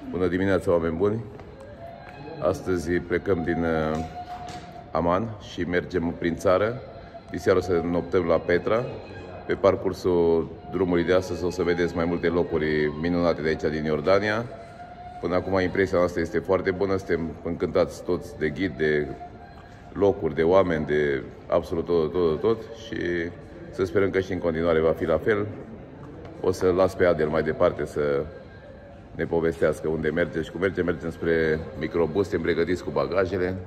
Bună dimineața, oameni buni! Astăzi plecăm din Aman și mergem prin țară. Diseară o să noptăm la Petra. Pe parcursul drumului de astăzi o să vedeți mai multe locuri minunate de aici din Iordania. Până acum impresia noastră este foarte bună, suntem încântați toți de ghid, de locuri, de oameni, de absolut tot și să sperăm că și în continuare va fi la fel. O să las pe Adel mai departe să ne povestească unde merge și cum merge. Mergem spre microbus, suntem pregătiți cu bagajele.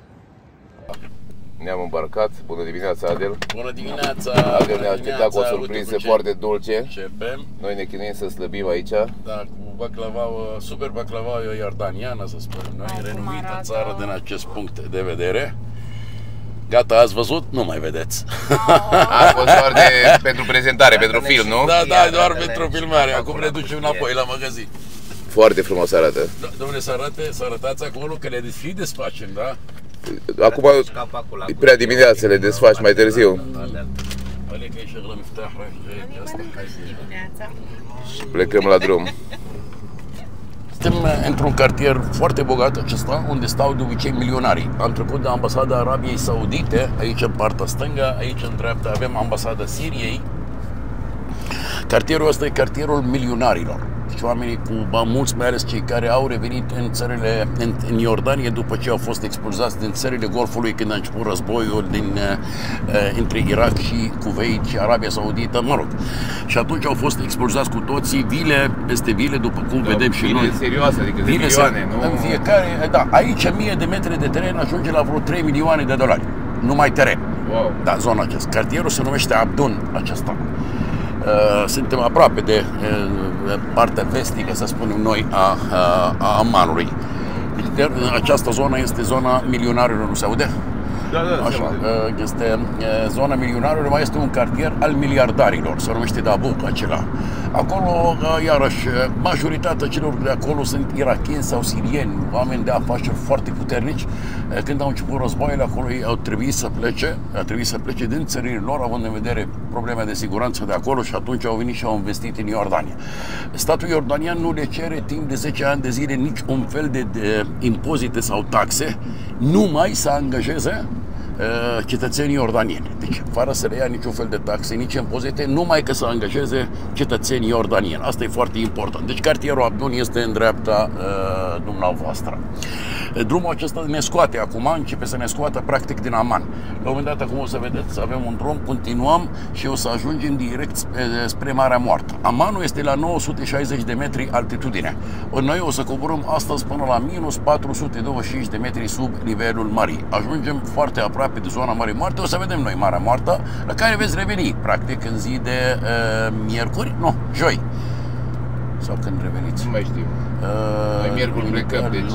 Ne-am îmbarcat. Bună dimineața, Adel! Bună dimineața! Adel ne-a așteptat cu o surpriză foarte dulce. Începem. Noi ne chinuim să slăbim aici. Da, cu baclava, super baclava iordaniană, să spunem noi, renumită țară din acest punct de vedere. Gata, ați văzut? Nu mai vedeți. A fost doar pentru prezentare, pentru film, nu? Da, doar pentru filmare. Acum ne ducem înapoi la magazin. Foarte frumos arată. Da, dom'le, să arătați acolo că le și desfacem, da? Acum e prea dimineață, le desfaci mai târziu. Și plecăm la drum. Suntem într-un cartier foarte bogat acesta, unde stau de obicei milionarii. Am trecut de ambasada Arabiei Saudite, aici în partea stângă, aici în dreapta avem ambasada Siriei. Cartierul ăsta e cartierul milionarilor. Deci oamenii cu bani mulți, mai ales cei care au revenit în țările, în Iordanie, după ce au fost expulzați din țările Golfului când a început războiul între Irak și Kuwait și Arabia Saudită, mă rog. Și atunci au fost expulzați cu toții, vile peste vile, după cum vedem și noi. Vile serioase, adică de milioane, nu? În fiecare, da, aici 1000 de metri de teren ajunge la vreo 3 milioane de dolari. Numai teren. Wow. Da, zona aceasta. Cartierul se numește Abdun acesta. Suntem aproape de partea vestică, să spunem noi, a Amanului. Deci, această zonă este zona milionarilor, nu se aude? Da, așa, este zona milionarilor, mai este un cartier al miliardarilor, se numește Dabuk acela. Acolo, iarăși, majoritatea celor de acolo sunt irakieni sau sirieni, oameni de afaceri foarte puternici. Când au început războaiele, acolo ei au trebuit să plece din țările lor, având în vedere probleme de siguranță de acolo, și atunci au venit și au investit în Iordania. Statul iordanian nu le cere timp de 10 ani de zile nici un fel de impozite sau taxe, numai să angajeze cetățenii iordanieni. Deci, fără să le ia niciun fel de taxe, nici impozite, numai că să angajeze cetățenii iordanieni. Asta e foarte important. Deci, cartierul Abdun este în dreapta dumneavoastră. Drumul acesta ne scoate acum, începe să ne scoată practic din Aman. La un moment dat, acum o să vedeți, avem un drum, continuăm și o să ajungem direct spre Marea Moartă. Amanul este la 960 de metri altitudine. Noi o să coborâm astăzi până la minus 425 de metri sub nivelul mării. Ajungem foarte aproape de zona Mării Moarte, o să vedem noi Marea Moartă, la care veți reveni, practic, în zi de miercuri, nu, joi. Sau când reveniți? Nu mai știu. Noi miercuri plecăm, deci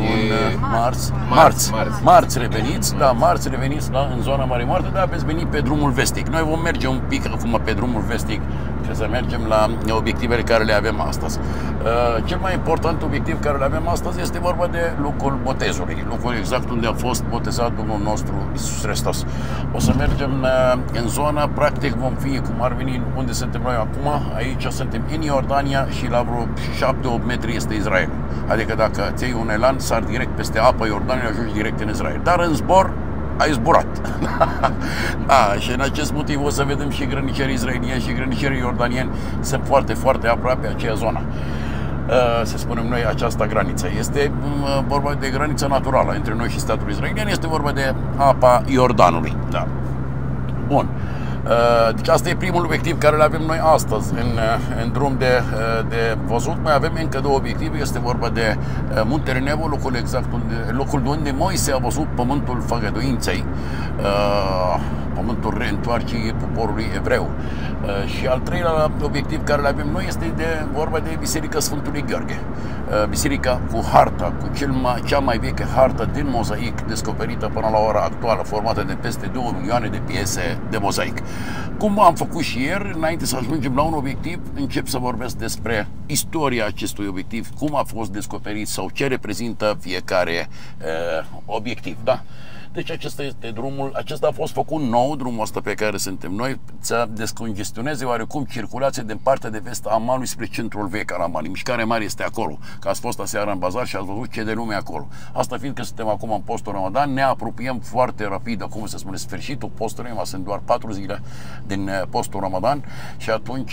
marți reveniți, da, marți reveniți în zona Mării Moarte, dar veți veni pe drumul vestic. Noi vom merge un pic acum pe drumul vestic și să mergem la obiectivele care le avem astăzi. Cel mai important obiectiv care le avem astăzi este vorba de locul botezului, locul exact unde a fost botezat Domnul nostru Iisus Hristos. O să mergem în zona, practic vom fi, cum ar veni, unde suntem noi acum, aici suntem în Iordania și la vreo 7-8 metri este Israel. Adică dacă ți iei un elan, sar direct peste apa Iordaniei, ajungi direct în Israel. Dar în zbor, ai zburat. Da, și în acest motiv o să vedem și grănicerii israelieni și grănicerii iordanieni sunt foarte, foarte aproape aceea zonă. Să spunem noi, această graniță. Este vorba de graniță naturală între noi și statul israelian, este vorba de apa Iordanului. Da. Bun. Deci asta e primul obiectiv care îl avem noi astăzi în drum de văzut. Mai avem încă două obiective. Este vorba de Muntele Nebo, locul unde Moise a văzut pământul făgăduinței, pământul reîntoarcerii poporului evreu. Și al treilea obiectiv care îl avem noi este vorba de Biserica Sfântului Gheorghe. Biserica cu harta, cu cea mai veche hartă din mozaic descoperită până la ora actuală, formată de peste 2 milioane de piese de mozaic. Cum am făcut și ieri, înainte să ajungem la un obiectiv, încep să vorbesc despre istoria acestui obiectiv, cum a fost descoperit sau ce reprezintă fiecare obiectiv. Da? Deci acesta este drumul, acesta a fost făcut nou, drumul ăsta pe care suntem noi, să descongestioneze oarecum circulația din partea de vest a Ammanului spre centrul vechi al Ammanului. Mișcarea mare este acolo, că ați fost aseară în bazar și ați văzut ce de lume acolo. Asta fiindcă suntem acum în postul Ramadan, ne apropiem foarte rapid, acum se spune sfârșitul postului, mai sunt doar 4 zile din postul Ramadan și atunci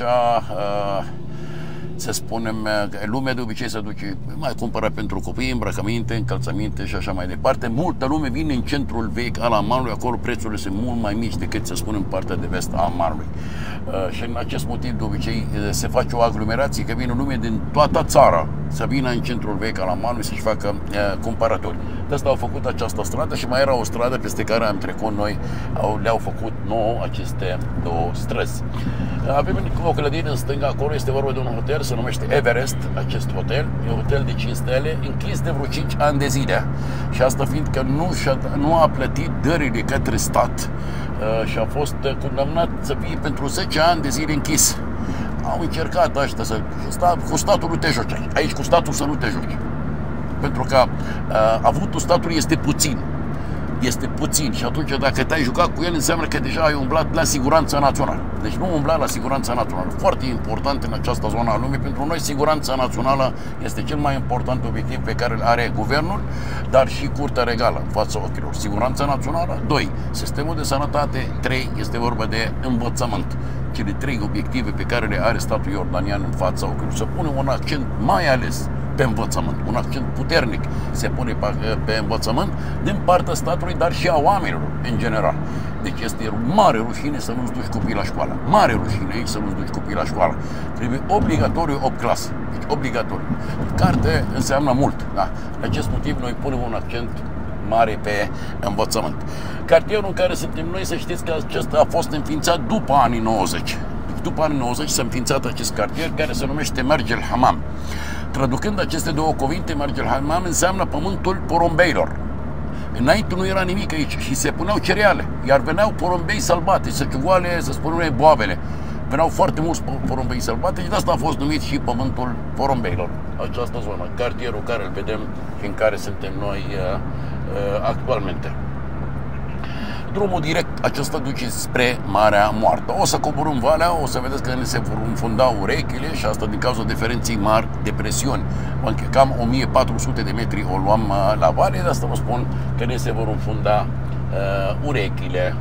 să spunem, lumea de obicei se duce, mai cumpără pentru copii, îmbrăcăminte, încălțăminte și așa mai departe. Multă lume vine în centrul vechi al Ammanului, acolo prețurile sunt mult mai mici decât, să spunem, partea de vest a Ammanului. Și în acest motiv, de obicei, se face o aglomerație, că vine lume din toată țara să vină în centrul vechi al Ammanului să-și facă cumpărături. De asta au făcut această stradă și mai era o stradă peste care am trecut noi, le-au făcut nouă aceste două străzi. Avem o clădire în stânga, acolo este vorba de un hotel, se numește Everest, acest hotel, e un hotel de 5 stele, închis de vreo 5 ani de zile. Și asta fiindcă nu a plătit dările către stat și a fost condamnat să fie pentru 10 ani de zile închis. Au încercat ăștia cu statul nu te joci, aici cu statul să nu te joci. Pentru că avutul statului este puțin. Este puțin și atunci dacă te-ai jucat cu el înseamnă că deja ai umblat la siguranța națională. Deci nu umbla la siguranța națională. Foarte important în această zonă a lumii. Pentru noi siguranța națională este cel mai important obiectiv pe care îl are guvernul, dar și Curtea Regală în fața ochilor. Siguranța națională, 2. Sistemul de sănătate, 3. Este vorba de învățământ. Cele 3 obiective pe care le are statul iordanian în fața ochilor. Să pune un accent mai ales pe învățământ. Un accent puternic se pune pe învățământ din partea statului, dar și a oamenilor în general. Deci este mare rușine să nu-ți duci copiii la școală. Mare rușine aici să nu-ți duci copiii la școală. Trebuie obligatoriu 8 clase. Deci obligatoriu. Carte înseamnă mult. Da? De acest motiv noi punem un accent mare pe învățământ. Cartierul în care suntem noi, să știți că acesta a fost înființat după anii 90. După anii 90 s-a înființat acest cartier care se numește Marj el Hammam. Traducând aceste două cuvinte, Marj el Hammam înseamnă pământul porumbeilor. Înainte nu era nimic aici și se puneau cereale, iar veneau porumbei sălbatici, să ciugoale, să spunem noi, boabele. Veneau foarte mulți porumbei sălbatici și de asta a fost numit și pământul porumbeilor. Această zonă, cartierul care îl vedem și în care suntem noi actualmente. Drumul direct acesta duce spre Marea Moartă. O să coborâm valea, o să vedeți că ne se vor înfunda urechile și asta din cauza diferenței mari de presiuni. Cam 1400 de metri o luăm la vale, de asta vă spun că ne se vor înfunda urechile.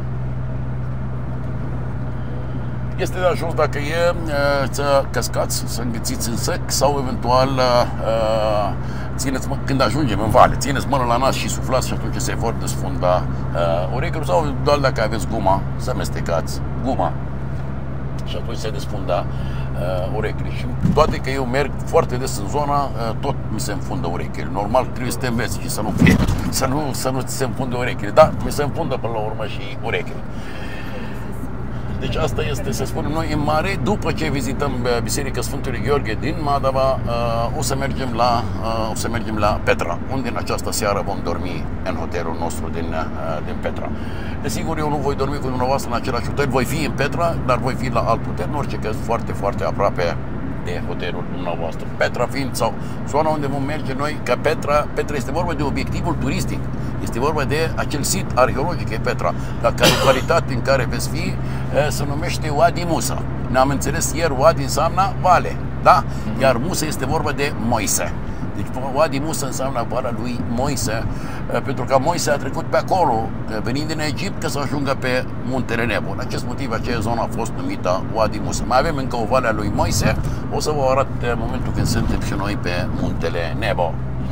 Este de ajuns dacă e să căscați, să înghițiți în sec sau eventual țineți, când ajungem în vale, țineți mâna la nas și suflați și atunci se vor desfunda urechile sau doar dacă aveți guma, să amestecați guma și atunci se desfunda urechile. Și toate că eu merg foarte des în zona, tot mi se înfundă urechile. Normal trebuie să te înveți și să nu ți se înfundă urechile. Da, mi se înfundă până la urmă și urechile. Deci asta este, să spunem noi, în mare. După ce vizităm Biserica Sfântului Gheorghe din Madaba, o să mergem la Petra, unde în această seară vom dormi în hotelul nostru din Petra. Desigur, eu nu voi dormi cu dumneavoastră în același hotel, voi fi în Petra, dar voi fi la alt hotel, în orice caz foarte, foarte aproape de hotelul dumneavoastră. Petra fiind, sau zona unde vom merge noi, că Petra este vorba de obiectivul turistic. Este vorba de acel sit arheologic, e Petra, la care localitatea în care veți fi se numește Wadi Musa. Ne-am înțeles ieri, Wadi înseamnă vale, da? Iar Musa este vorba de Moise. Deci Wadi Musa înseamnă valea lui Moise, pentru că Moise a trecut pe acolo, venind din Egipt, ca să ajungă pe muntele Nebo. În acest motiv, acea zonă a fost numită Wadi Musa. Mai avem încă o vale a lui Moise, o să vă arăt momentul când suntem și noi pe muntele Nebo.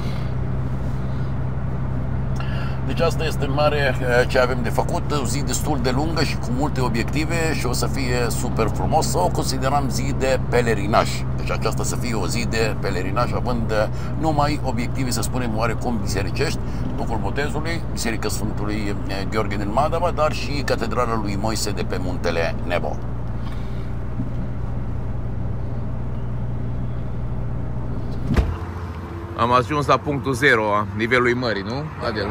Deci asta este în mare ce avem de făcut, o zi destul de lungă și cu multe obiective și o să fie super frumos. Să o considerăm zi de pelerinaj. Deci aceasta să fie o zi de pelerinaj, având numai obiective, să spunem, oarecum bisericești, locul botezului, Biserica Sfântului Gheorghe din Madaba, dar și Catedrala lui Moise de pe muntele Nebo. Am ajuns la punctul 0 a nivelului mării, nu, Adel?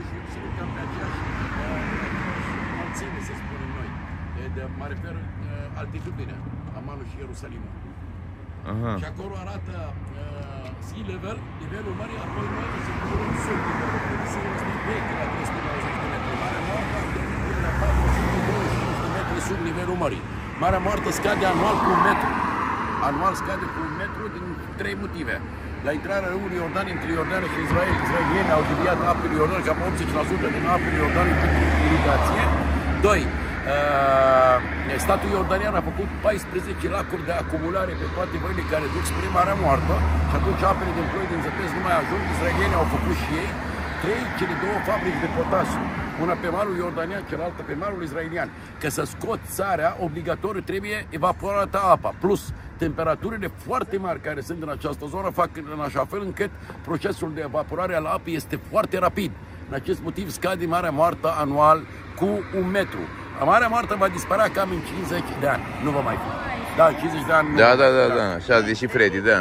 Mă refer altitudine, Amanul și Ierusalimul. Și acolo arată sea level, nivelul mării, apoi noi se coborâm sub nivelul mării. Sea este vechi la 390 de metri. Marea Moartă e la 425 de metri sub nivelul mării. Marea Moartă scade anual cu 1 metru. Anual scade cu 1 metru din 3 motive. La intrarea râului Iordan între Iordan și Israel, israelienii au deviat apele Iordan, cam 80% din apele Iordan pentru irigație. 2. Statul iordanian a făcut 14 lacuri de acumulare pe toate văile care duc spre Marea Moartă și atunci apele din ploi, din zăpezi nu mai ajung. Israelienii au făcut și ei cele două fabrici de potasiu, una pe malul iordanian, cealaltă pe malul israelian. Că să scoți țarea, obligatoriu trebuie evaporată apa, plus temperaturile foarte mari care sunt în această zonă fac în așa fel încât procesul de evaporare al apei este foarte rapid. În acest motiv scade Marea Moartă anual cu 1 metru. Marea Moartă va dispărea cam în 50 de ani. Nu va mai fi. Da, 50 de ani. Da. Așa a zis și Freddy, da.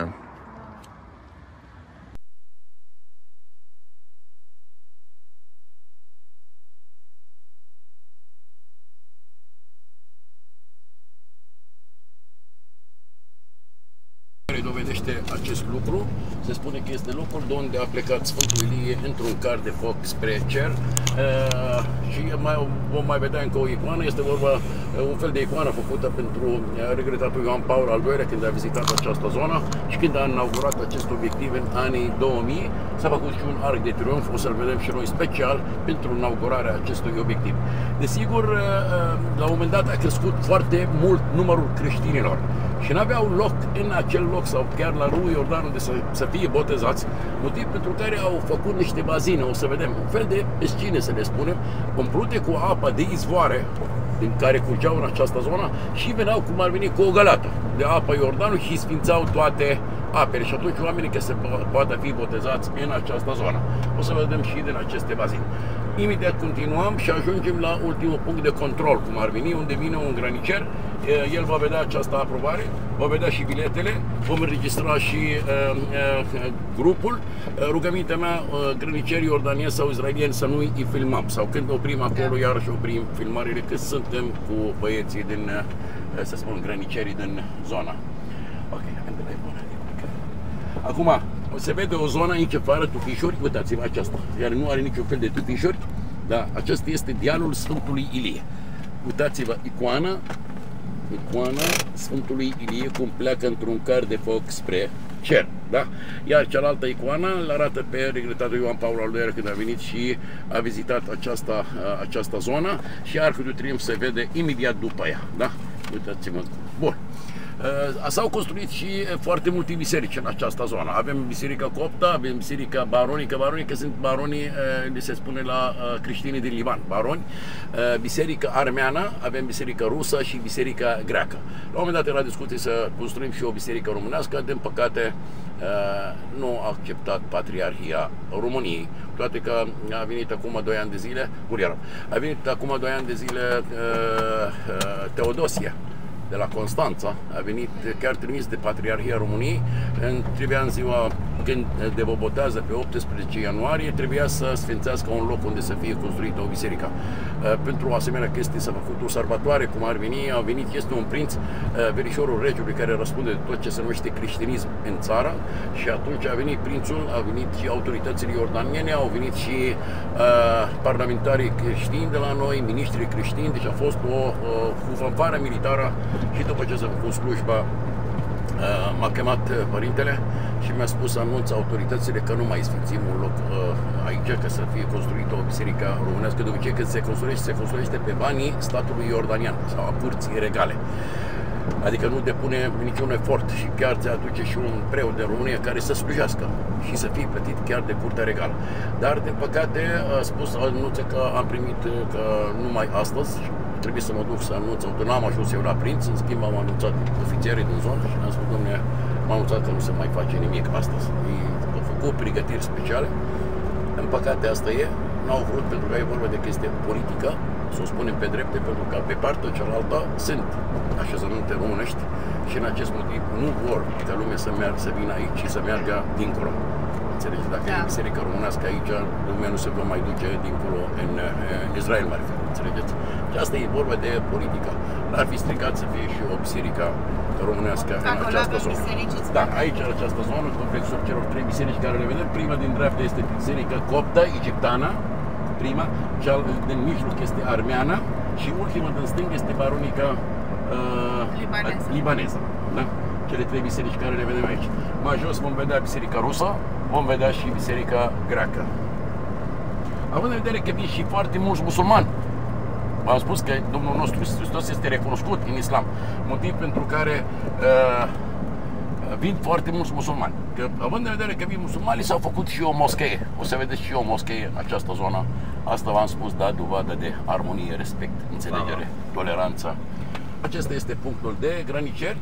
Dovedește acest lucru. Se spune că este locul de unde a plecat Sfântul Ilie într-un car de foc spre cer. Și vom mai vedea încă o icoană. Este vorba un fel de icoană făcută pentru regretatul Ioan Paul al II-lea când a vizitat această zonă și când a inaugurat acest obiectiv în anii 2000. S-a făcut și un arc de triumf, o să-l vedem și noi special pentru inaugurarea acestui obiectiv. Desigur, la un moment dat a crescut foarte mult numărul creștinilor și n-aveau loc în acel loc sau chiar la râul Iordan unde să fie botezați, motiv pentru care au făcut niște bazine, o să vedem, un fel de piscine să le spunem, umplute cu apă de izvoare din care curgeau în această zonă și veneau cum ar veni cu o găleată de apă Iordanului și sfințau toate apele și atunci oamenii că se poate fi botezați în această zonă. O să vedem și din aceste bazine. Imediat continuăm și ajungem la ultimul punct de control, cum ar veni, unde vine un granicer. El va vedea această aprobare, va vedea și biletele, vom înregistra și grupul. Rugămintea mea, granicerii iordanieni sau israelieni să nu îi filmăm, sau când oprim acolo, iarăși oprim filmările, că suntem cu băieții din, să spun, granicerii din zona. Ok, acum, se vede o zonă aici fără tufișuri, uitați-vă aceasta, iar nu are niciun fel de tufișuri, da, acesta este dealul Sfântului Ilie. Uitați-vă icoana Sfântului Ilie cum pleacă într-un car de foc spre cer, da? Iar cealaltă icoană îl arată pe regretatul Ioan Paul al II-lea când a venit și a vizitat această zonă și Arcul de Triumf se vede imediat după ea, da? Uitați-vă. Bun. S-au construit și foarte multe biserici în această zonă. Avem biserica coptă, avem biserica baronică. Baronică sunt baronii, se spune la creștinii din Liban, baroni. Biserica armeană, avem biserica rusă și biserica greacă. La un moment dat era discuție să construim și o biserică românească, din păcate nu a acceptat Patriarhia României, toate că a venit acum 2 ani de zile, a venit acum 2 ani de zile Teodosie de la Constanța, a venit chiar trimis de Patriarhia României, trebuia în ziua când de botează pe 18 ianuarie, trebuia să sfințească un loc unde să fie construită o biserică. Pentru o asemenea chestie s-a făcut o sărbătoare, cum ar veni, a venit, este un prinț, verișorul regiului, care răspunde de tot ce se numește creștinism în țară și atunci a venit prințul, a venit și autoritățile iordaniene, au venit și parlamentarii creștini de la noi, miniștrii creștini, deci a fost o fanfară militară și după ce s-a făcut slujba m-a chemat părintele și mi-a spus să anunț autoritățile că nu mai sfințim un loc aici, că să fie construită o biserică românească. De obicei când se construiește pe banii statului iordanian sau a curții regale. Adică nu depune niciun efort și chiar se aduce și un preot de România care să slujească și să fie plătit chiar de curtea regală. Dar, din păcate, a spus, anunță că am primit că numai astăzi trebuie să mă duc să anunț, n-am ajuns eu la prinț, în schimb am anunțat ofițerii din zonă și am spus, dom'le, m-am anunțat că nu se mai face nimic astăzi. Ei au făcut pregătiri speciale, în păcate asta e, n-au vrut pentru că e vorba de chestie politică, să o spunem pe drepte, pentru că pe partea cealaltă sunt așezăminte românești și în acest motiv nu vor ca lumea să vină aici și să meargă dincolo. Înțelegi? Dacă e biserică românească aici, lumea nu se va mai duce dincolo în Israel, mai fi. Înțelegeți? Și asta e vorba de politică. N-ar fi stricat să fie și o biserică românească în această zonă. Da, aici, în această zonă, complexul celor 3 biserici care le vedem. Prima din dreapta este biserica coptă, egipteană, prima, cea din mijloc este armeană și ultima din stânga este baronica libaneză. Da? Cele 3 biserici care le vedem aici. Mai jos vom vedea biserica rusă, vom vedea și biserica greacă. Având în vedere că vin și foarte mulți musulmani, v-am spus că Domnul nostru Iisus Hristos este recunoscut în islam, motiv pentru care vin foarte mulți musulmani. Că, având în vedere că vin musulmani, s-au făcut și o moschee. O să vedeți și o moschee în această zonă. Asta v-am spus, da, dovadă de armonie, respect, înțelegere, toleranță. Acesta este punctul de graniceri.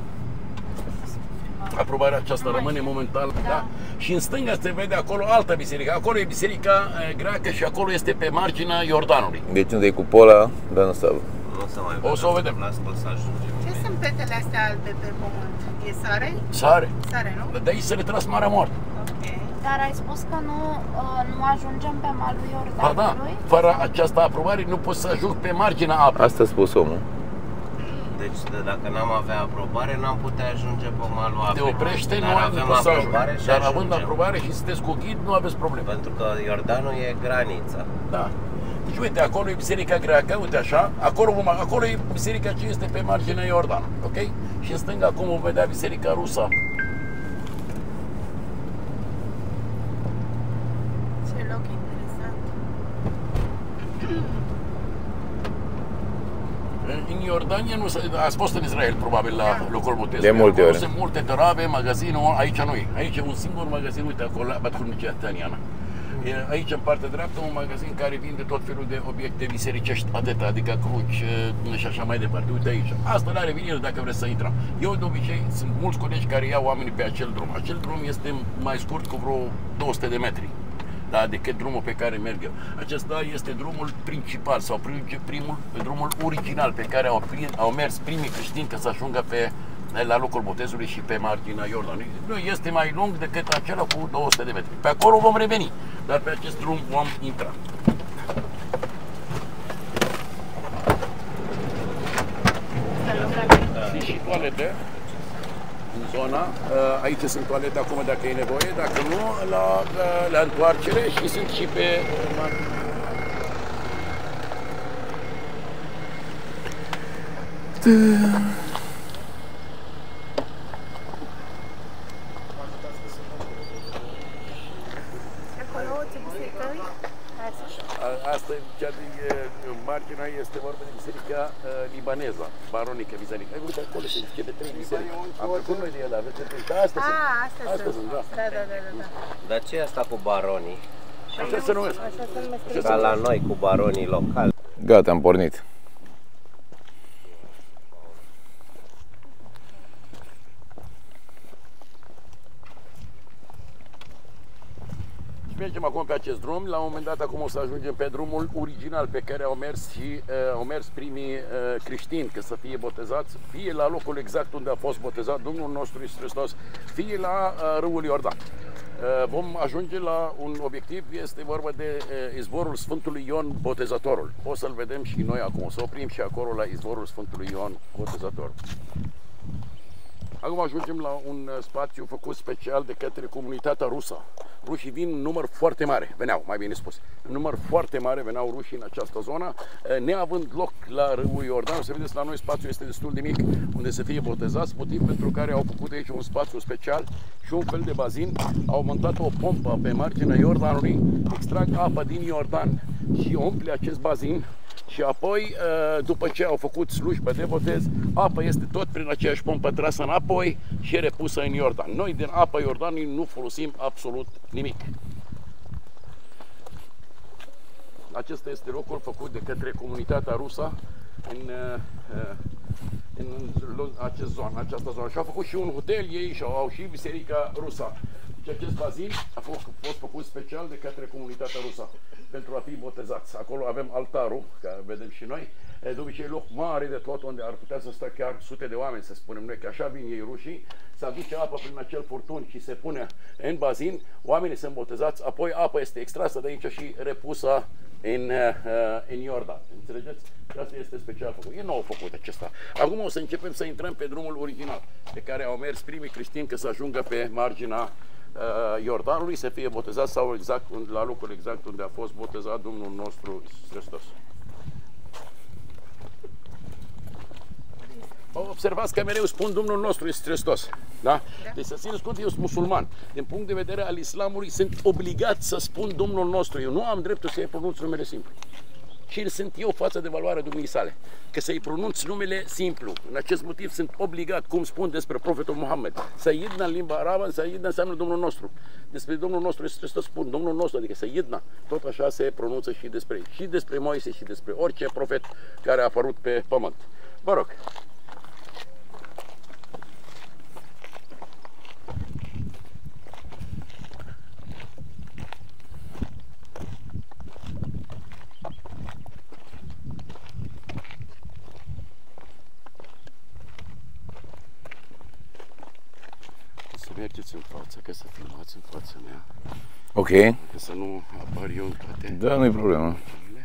Aprobarea aceasta rămâne momentan, da? Și în stânga se vede acolo altă biserică. Acolo e biserica greacă și acolo este pe marginea Iordanului. Deci unde e cupola, dar nu s-a... O să o vedem. Ce sunt petele astea albe pe pământ? E sare? Sare. Sare, nu? De aici se retras Marea Moartă. Ok. Dar ai spus că nu ajungem pe malul Iordanului? Ba da, fără această aprobare nu poți să ajungi pe marginea apei. Asta a spus omul. Deci dacă n-am avea aprobare, n-am putea ajunge pe malul apei. Te oprește, dar nu avem poți să aprobare ajungi. și Dar ajungem. având aprobare și sunteți cu ghid, nu aveți probleme. Pentru că Iordanul e granița. Da. Deci uite, acolo e biserica greacă, uite așa, acolo e biserica ce este pe marginea Iordanului, ok? Și în stânga acum vom vedea biserica rusă. Ce loc interesant. În Iordania nu ați fost în Israel, probabil, la locul botezului. De multe ori. Sunt multe tărabe, magazinul, aici nu e. Aici e un singur magazin, uite acolo, la Batcurnicea Taniana. Aici, în partea dreaptă, un magazin care vinde tot felul de obiecte bisericești, atâta, adică cruci și așa mai departe. Uite aici. Asta n-are vinil dacă vreți să intrăm. Eu, de obicei, sunt mulți colegi care iau oamenii pe acel drum. Acel drum este mai scurt cu vreo 200 de metri. Da, decât drumul pe care merg eu. Acesta este drumul principal sau drumul original pe care au mers primii creștini ca să ajungă la locul botezului și pe marginea Iordanului. Nu este mai lung decât acela cu 200 de metri. Pe acolo vom reveni, dar pe acest drum vom intra. Și toalete în zona. Aici sunt toalete acum dacă e nevoie, dacă nu, la întoarcere și sunt și pe... Asta, cea din marginea, este vorba de biserica libaneză, baronică biserică. Uite, acolo sunt cele 3 biserici. Am trecut noi de ele, aveți întâlnit. Astea sunt, da. Da. Dar ce e asta cu baronii? Așa se numesc. Ca la noi cu baronii locali. Gata, am pornit. Mergem acum pe acest drum, la un moment dat acum o să ajungem pe drumul original pe care au mers primii creștini, că să fie botezați, fie la locul exact unde a fost botezat Domnul nostru Iisus Hristos, fie la râul Iordan. Vom ajunge la un obiectiv, este vorba de izvorul Sfântului Ion Botezatorul. O să-l vedem și noi acum, o să oprim și acolo la izvorul Sfântului Ion Botezatorul. Acum ajungem la un spațiu făcut special de către comunitatea rusă. Rușii vin în număr foarte mare, veneau, mai bine spus. În număr foarte mare veneau rușii în această zonă, neavând loc la râul Iordan. O să vedeți, la noi spațiul este destul de mic, unde să fie botezați, motiv pentru care au făcut aici un spațiu special și un fel de bazin. Au montat o pompă pe marginea Iordanului, extrag apă din Iordan și umple acest bazin. Și apoi, după ce au făcut slujbă de botez, apa este tot prin aceeași pompă trasă înapoi și repusă în Iordan. Noi din apa Iordanului nu folosim absolut nimic. Acesta este locul făcut de către comunitatea rusă în această zonă. Și au făcut și un hotel ei și au și biserica rusă. Deci acest bazin a fost făcut special de către comunitatea rusă pentru a fi botezați. Acolo avem altarul, care vedem și noi. De obicei loc mare de tot unde ar putea să stea chiar sute de oameni, să spunem noi, că așa vin ei rușii, se aduce apă prin acel furtun și se pune în bazin, oamenii sunt botezați, apoi apa este extrasă de aici și repusă în Iordan. Înțelegeți? Și asta este special făcut. Ei nu au făcut acesta. Acum o să începem să intrăm pe drumul original pe care au mers primii creștini că să ajungă pe marginea Iordanului, să fie botezat sau exact la locul exact unde a fost botezat Domnul nostru Iisus Hristos. Observați că mereu spun Domnul nostru Iisus Hristos. Da? Deci să țineți cont, eu sunt musulman. Din punct de vedere al islamului sunt obligat să spun Domnul nostru. Eu nu am dreptul să-i pronunț numele simplu. Și sunt eu față de valoarea Dumnezei sale. Că să-i pronunț numele simplu. În acest motiv sunt obligat, cum spun despre profetul Muhammed. Sayyidna în limba arabă, Sayyidna înseamnă Domnul nostru. Despre Domnul nostru Iisus Hristos spun Domnul nostru, adică Sayyidna. Tot așa se pronunță și despre ei. Și despre Moise și despre orice profet care a apărut pe pământ. Vă rog. Mergeți în față, ca să filmați în fața mea. Ok. Ca să nu apar eu în toate. Da, nu-i problemă.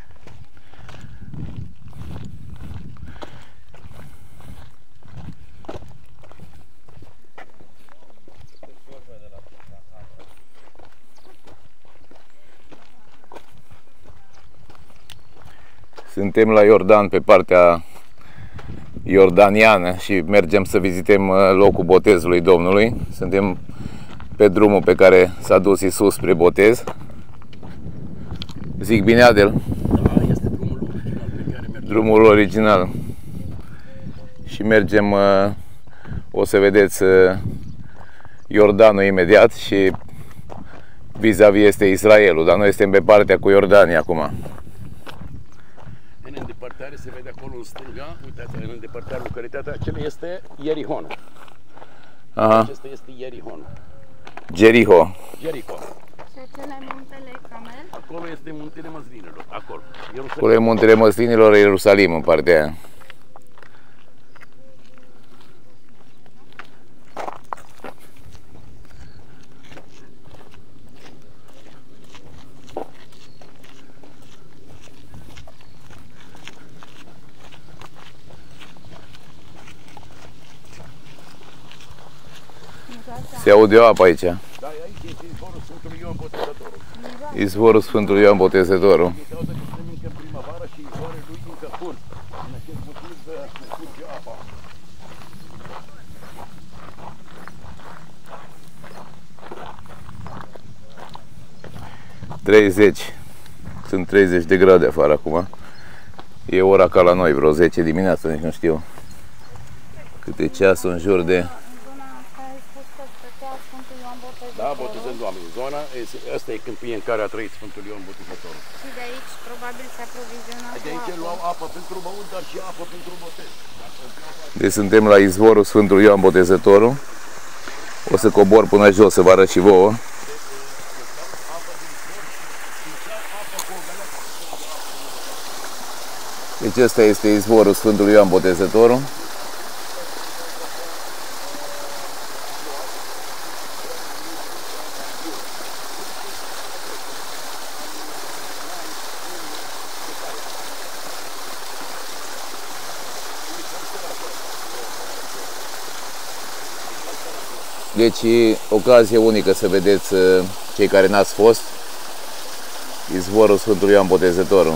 Suntem la Iordan, pe partea iordaniană și mergem să vizităm locul botezului Domnului. Suntem pe drumul pe care s-a dus Iisus spre botez. Zic bine, Adel? Da, este drumul original pe care mergem. Drumul original. Și mergem, o să vedeți Iordanul imediat și vis-a-vis este Israelul, dar noi suntem pe partea cu Iordania acum. În îndepărtare se vede acolo în stânga, uitați, în îndepărtare localitatea, acela este Ierihon. Aha. Acesta este Ierihon. Jericho. Jericho. Și acela e muntele Camel? Acolo este muntele Măslinilor, acolo. Acolo e muntele Măslinilor, Ierusalim, în partea aia. Se aude o apă aici. Da, aici este izvorul Sfântului Ioan Botezătorul. Izvorul Sfântului Ioan Botezătorul. Din cauza că suntem încă în primăvară și izvoarele lui încă curg. În acest motiv curge apa. 30. Sunt 30 de grade afară acum. E ora ca la noi, vreo 10 dimineața, nici nu știu. Câte ceasul în jur de... În zona asta ai spus că stătea Sfântul Ioan Botezătorul. Da, botezând oamenii. Zona, asta e câmpie în care a trăit Sfântul Ioan Botezătorul. Și de aici probabil se aprovizionat De aici cu luau apă. apă pentru băut, dar și apă pentru botez. Deci suntem la izvorul Sfântului Ioan Botezătorul. O să cobor până jos să vă arăt și vouă. Deci ăsta este izvorul Sfântului Ioan Botezătorul. Deci ocazie unică să vedeți, cei care n-ați fost, izvorul Sfântului Ioan Botezătorul.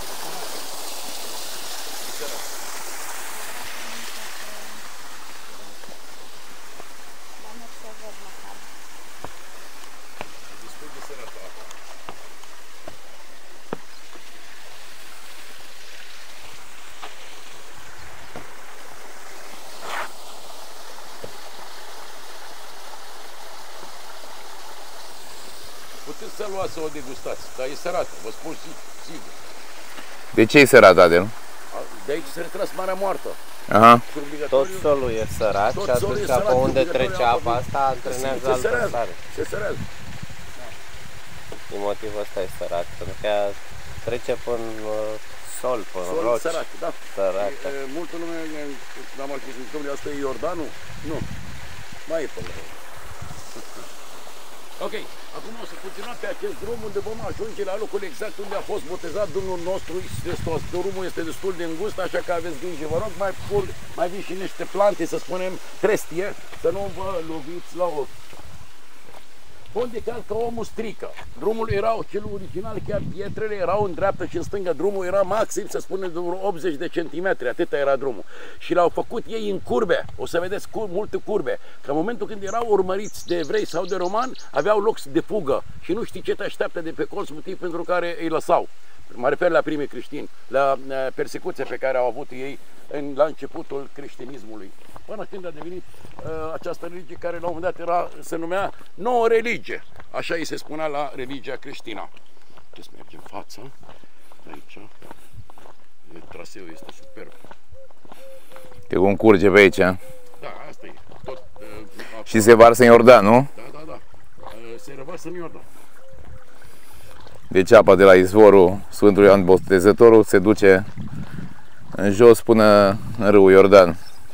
Puteți să luați să o degustați, dar e sărată, vă spun sigur. De ce e sărat, Adel? De aici se retras Marea Moartă. Aha. Tot solul e sărat Tot și solul atunci e sărat, pe unde cu trece apă apa asta antrenează se altă sărează, stare. se sărează. Din motivul ăsta e sărat, pentru că ea trece până sol pe Sol roci. sărac, da. Săracă. Multă lume n-am mai spus, domnule, asta e Iordanul? Nu. Mai e până la urmă. Ok, acum o să continuăm pe acest drum unde vom ajunge la locul exact unde a fost botezat Domnul nostru Iisus Hristos. Drumul este destul de îngust, așa că aveți grijă. Vă rog, mai vin și niște plante, să spunem, trestie, să nu vă loviți la ochi. Bun de caz că omul strică. Drumul era cel original, chiar pietrele erau în dreapta și în stânga. Drumul era maxim, să spunem, de 80 de centimetri, atâta era drumul. Și l-au făcut ei în curbe, o să vedeți multe curbe. Că în momentul când erau urmăriți de evrei sau de romani, aveau loc de fugă și nu știi ce te așteaptă de pe colț, motiv pentru care îi lăsau. Mă refer la primii creștini, la persecuția pe care au avut ei la începutul creștinismului. Până când a devenit această religie care la un moment dat se numea nouă religie. Așa îi se spunea la religia creștină. Trebuie să mergem în față. Aici. Traseul este superb. Te cum curge pe aici. Da, asta e. Tot, Și se varsă în Iordan, nu? Da. Se revarsă în Iordan. Deci apa de la izvorul Sfântului Ioan Botezătorul se duce în jos până în râul Iordan.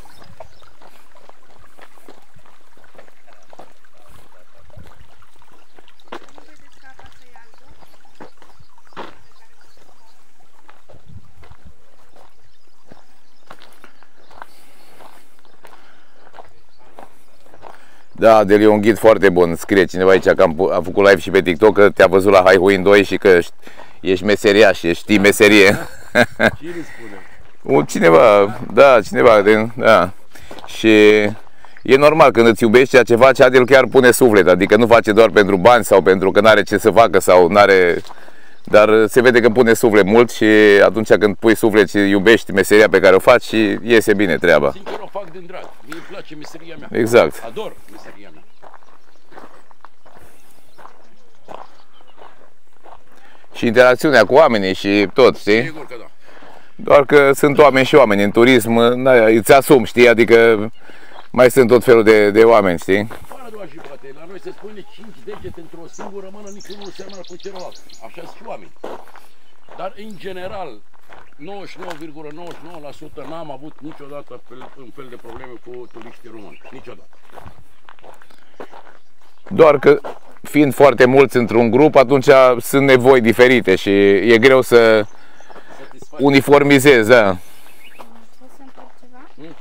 Da, Adel, e un ghid foarte bun. Scrie cineva aici că am făcut live și pe TikTok că te-a văzut la Haihuin 2 și că ești meseriaș, știi meserie. Cine spune? Cineva, da, cineva, da. Și e normal, când îți iubești ceea ce face, Adel chiar pune suflet, adică nu face doar pentru bani sau pentru că n-are ce să facă sau n-are... Dar se vede că pune suflet mult și atunci când pui suflet și iubești meseria pe care o faci, și iese bine treaba. Sincer o fac din drag. Mie îmi place meseria mea. Exact. Ador meseria mea. Și interacțiunea cu oamenii și tot, știi? Sigur că da. Doar că sunt oameni și oameni în turism, îți asumi, știi? Adică mai sunt tot felul de oameni, știi? Fără doar și poate. La noi se spune 5 degete într-o singură mână, niciunul nu seamănă cu celălalt. Așa sunt și oameni. Dar în general, 99,99% n-am avut niciodată un fel de probleme cu turiștii români. Niciodată. Doar că fiind foarte mulți într-un grup, atunci sunt nevoi diferite și e greu să uniformizezi, da. Pot să întreb ceva?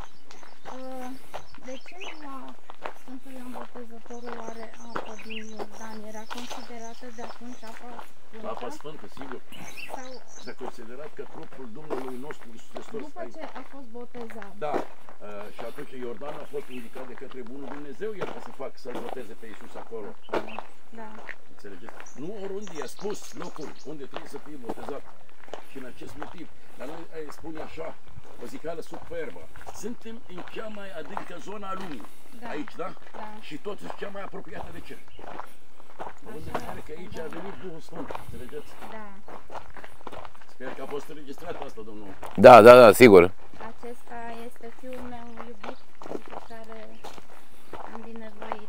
De ce la Sfântul Ioan Botezătorul are apă din Iordan? Era considerată de atunci apa sfântă? Apa sfântă, sigur. Sau S-a considerat că trupul Domnului nostru Iisus Hristos. după ce a fost botezat? Da. Și atunci Iordan a fost indicat de către Bunul Dumnezeu, el ca să-l boteze pe Iisus acolo. Da. Înțelegeți? Nu oriunde i-a spus locul unde trebuie să fie botezat. Și în acest motiv, dar noi spune așa, o zicală superbă. Suntem în cea mai adâncă zona a lumii. Da. Aici, da? Da. Și totuși cea mai apropiată de cer. Având în vedere că aici a venit Duhul Sfânt. Înțelegeți? Da. Sper că a fost înregistrat asta, domnul. Da, sigur. Acesta este fiul meu iubit, pe care am binevoit.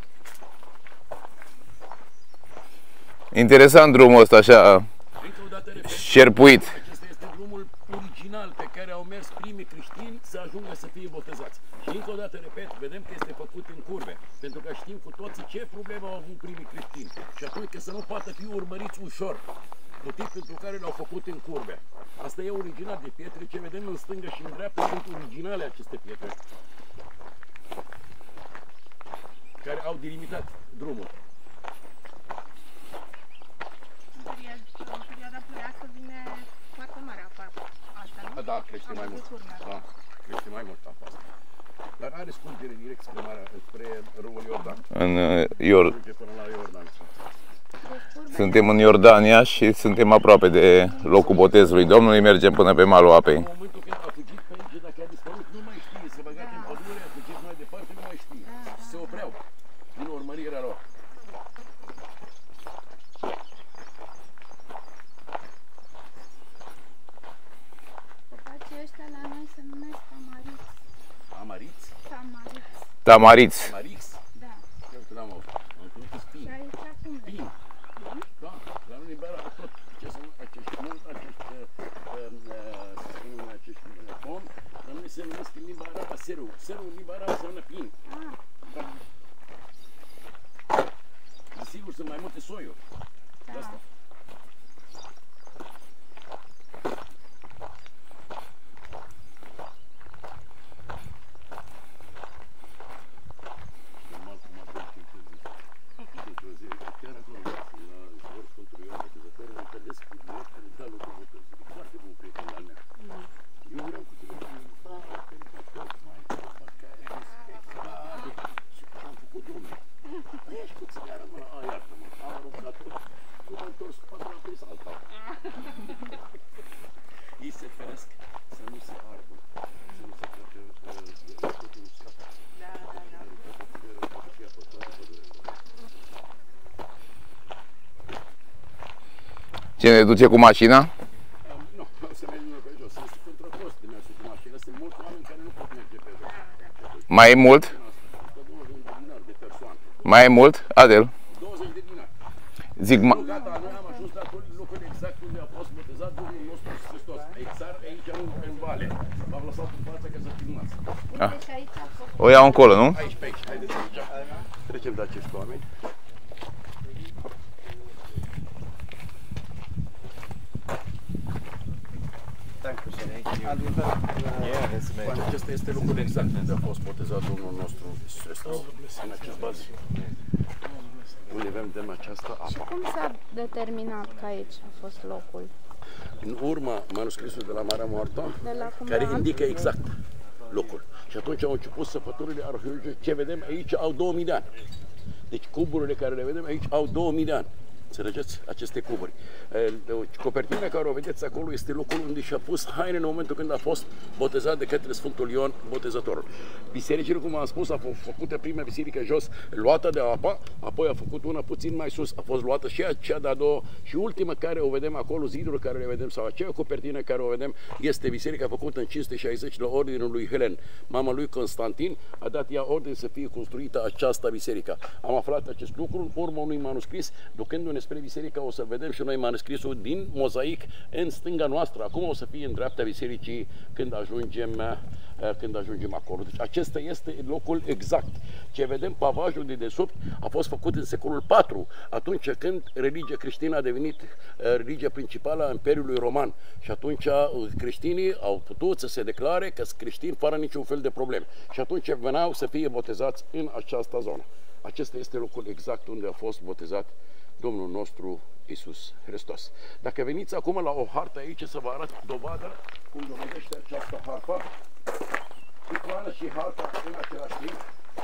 Interesant drumul ăsta, așa, Încă o dată repet, șerpuit. acesta este drumul original pe care au mers primii creștini să ajungă să fie botezați. Și încă o dată repet, vedem că este făcut în curbe, pentru că știm cu toții ce probleme au avut primii creștini. Și atunci că să nu poată fi urmăriți ușor, motiv pentru care le-au făcut în curbe. Asta e original de pietre, ce vedem în stânga și în dreapta sunt originale aceste pietre, care au delimitat drumul. În perioada ploioasă vine foarte mare apa asta, nu? Da, crește Am mai mult. văzut urmele. Da, crește mai mult apa asta. Dar are scurgere direct spre râul Iordan. În Duce până la Iordan. Suntem în Iordania și suntem aproape de locul botezului Domnului, mergem până pe malul apei. În momentul când a fugit pe aici, dacă a dispărut, nu mai știe. Se băgat în pădure, a fugit mai departe, nu mai știe. Se opreau din urmărirea lor. Copacii ăștia la noi se numesc tamariți. Amariți? Tamariți, Tamariți. Amarix? da. Eu că n-am auzit. Am crezut că Și spin. aici acum Pin. Da, la noi în Beara tot. Ce sunt acești serul. Serul în limba arabă înseamnă pin. Desigur, sunt mai multe soiuri. De asta. Ei se feresc să nu se ardă, să nu se facă totul uscat. Cine duce cu mașina? Nu, să mergem pe jos, este contraprost de mersul cu mașina, sunt mulți oameni care nu pot merge pe jos. Mai e mult? 120 de dinari de persoană. Mai e mult? Adel? 20 de dinari. Zic, Nu, gata, noi am ajuns la locul exact unde a fost botezat Domnul nostru Iisus Hristos. Exact aici în vale. V-am lăsat în față ca să filmați. Deci aici a fost. o iau încolo, nu? Aici, pe aici, haideți aici. Trecem de acești oameni. Acesta este locul exact unde a fost botezat Domnul nostru Iisus Hristos. În acest baz. Unde vedem această apă. Cum s-a determinat că aici a fost locul? În urma manuscrisului de la Marea Moartă, De la care Qumran? indică exact locul. Și atunci au început săpăturile arheologice. Ce vedem aici au 2000 de ani. Deci cuburile care le vedem aici au 2000 de ani. Înțelegeți? Aceste cuburi. Copertina care o vedeți acolo este locul unde și-a pus haine în momentul când a fost botezat de către Sfântul Ion Botezătorul. Bisericile, cum am spus, a fost făcută prima biserică jos, luată de apă, apoi a făcut una puțin mai sus, a fost luată și cea de-a doua și ultima care o vedem acolo, zidul care le vedem sau acea copertină care o vedem, este biserica făcută în 560 la ordinul lui Helen. Mama lui Constantin a dat ea ordine să fie construită această biserică. Am aflat acest lucru în urma unui manuscris, ducându-ne spre biserică, o să vedem și noi manuscrisul din mozaic în stânga noastră. Acum o să fie în dreapta bisericii când ajungem acolo. Deci acesta este locul exact. Ce vedem, pavajul de desubt a fost făcut în secolul IV, atunci când religia creștină a devenit religia principală a Imperiului Roman. Și atunci creștinii au putut să se declare că sunt creștini fără niciun fel de probleme. Și atunci veneau să fie botezați în această zonă. Acesta este locul exact unde a fost botezat Domnul nostru Iisus Hristos. Dacă veniți acum la o hartă aici să vă arăt dovadă cum dovedește această hartă, icoană și harta în același timp.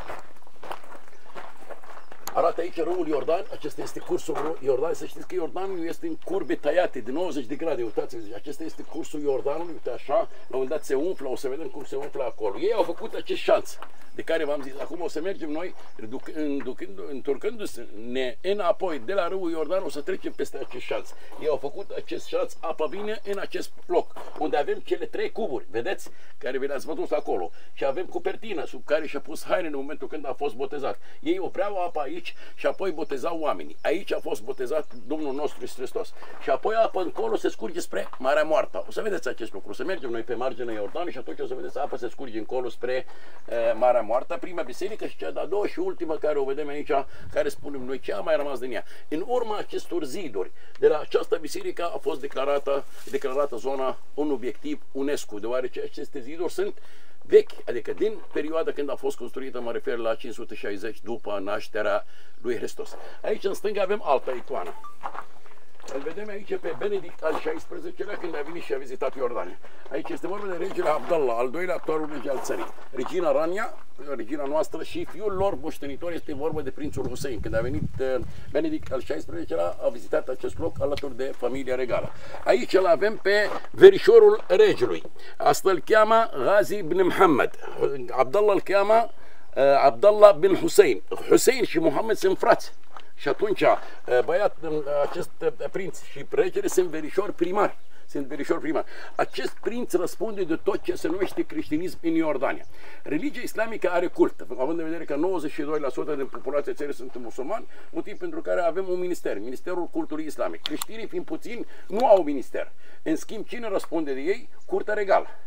Arată aici râul Iordan, acesta este cursul Iordan. Să știți că Iordanul este în curbe tăiate de 90 de grade, uitați-vă, acesta este cursul Iordanului, uite așa, la un moment dat se umflă, o să vedem cum se umflă acolo. Ei au făcut acest șanț de care v-am zis, acum o să mergem noi, întorcându-ne înapoi de la râul Iordan, o să trecem peste acest șanț. Ei au făcut acest șanț, apa vine în acest loc, unde avem cele 3 cuburi, vedeți, care vi le-ați văzut acolo. Și avem copertina sub care și-a pus haine în momentul când a fost botezat. Ei opreau apa aici și apoi botezau oamenii. Aici a fost botezat Domnul nostru Iisus Hristos. Și apoi apa încolo se scurge spre Marea Moartă. O să vedeți acest lucru. O să mergem noi pe marginea Iordanului și atunci o să vedeți apa se scurge încolo spre Marea Moartă. Prima biserică și cea de-a doua și ultima care o vedem aici, care spunem noi ce a mai rămas din ea. În urma acestor ziduri, de la această biserică a fost declarată zona un obiectiv UNESCO, deoarece aceste ziduri sunt vechi, adică din perioada când a fost construită, mă refer la 560 după nașterea lui Hristos. Aici în stânga avem alta icoană. Îl vedem aici pe Benedict al XVI-lea când a venit și a vizitat Iordania. Aici este vorba de regele Abdallah, al doilea actualul rege al țării. Regina Rania, regina noastră, și fiul lor moștenitor este vorba de prințul Hussein. Când a venit Benedict al XVI-lea, a vizitat acest loc alături de familia regală. Aici îl avem pe verișorul regelui. Asta îl cheamă Ghazi ibn Muhammad. Abdallah îl cheamă Abdallah bin Hussein. Hussein și Muhammad sunt frați. Și atunci, acest prinț și regele sunt verișori primari. Acest prinț răspunde de tot ce se numește creștinism în Iordania. Religia islamică are cult, având în vedere că 92% din populația țării sunt musulmani, motiv pentru care avem un minister, Ministerul Cultului Islamic. Creștinii, fiind puțini, nu au minister. În schimb, cine răspunde de ei? Curtea regală.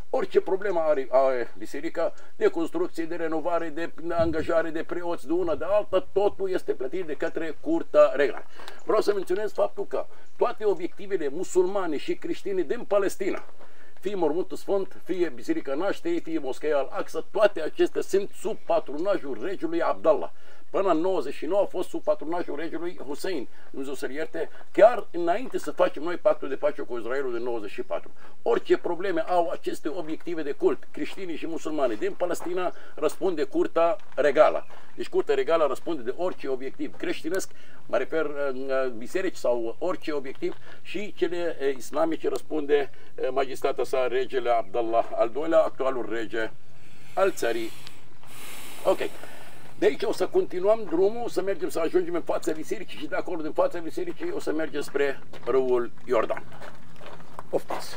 Orice problemă are biserica, de construcție, de renovare, de angajare de preoți, de una, de alta, totul este plătit de către Curtea Regală. Vreau să menționez faptul că toate obiectivele musulmane și creștine din Palestina, fie Mormântul Sfânt, fie Biserica Nașterii, fie Moscheea Al-Aqsa, toate acestea sunt sub patronajul regelui Abdallah. Până în 99 a fost sub patronajul regelui Hussein, Dumnezeu să-l ierte, chiar înainte să facem noi pactul de pace cu Israelul din 94. Orice probleme au aceste obiective de cult, creștini și musulmani din Palestina, răspunde Curtea Regală. Deci Curtea Regală răspunde de orice obiectiv creștinesc, mă refer biserici sau orice obiectiv, și cele islamice răspunde majestatea sa regele Abdallah al II-lea, actualul rege al țării. Ok. De aici o să continuăm drumul, să mergem să ajungem în fața bisericii și de acolo, din fața bisericii, o să mergem spre râul Iordan. Poftiți!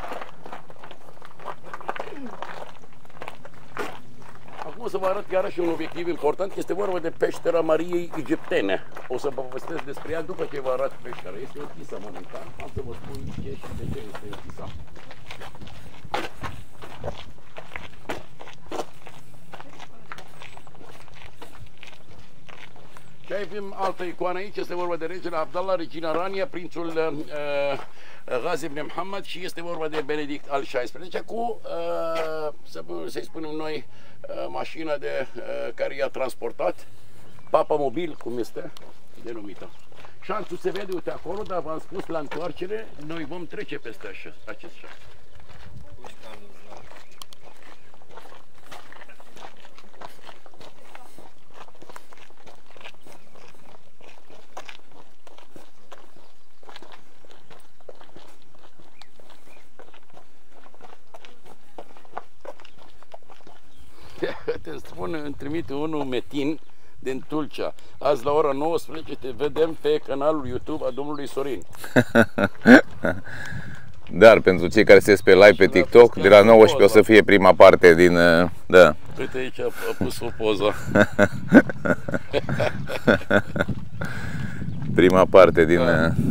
Acum o să vă arăt iarăși un obiectiv important, este vorba de peștera Mariei Egiptene. O să vă povestesc despre ea după ce vă arăt peștera. Este închisă momentan, am să vă spun ce și de ce este închisă. Și avem altă icoană aici, este vorba de regele Abdallah, regina Rania, prințul Ghazi ibn Muhammad și este vorba de Benedict al XVI cu, să-i spunem noi, mașina care i-a transportat, Papa Mobil, cum este denumită. Șanțul se vede, uite acolo, dar v-am spus la întoarcere, noi vom trece peste acest șanț. Te spun, îmi trimite unul Metin din Tulcea. Azi la ora 19 te vedem pe canalul YouTube a domnului Sorin. Dar pentru cei care se pe live pe TikTok, de la 19 o să fie prima parte din... Da. Uite aici a pus o poză. Prima parte din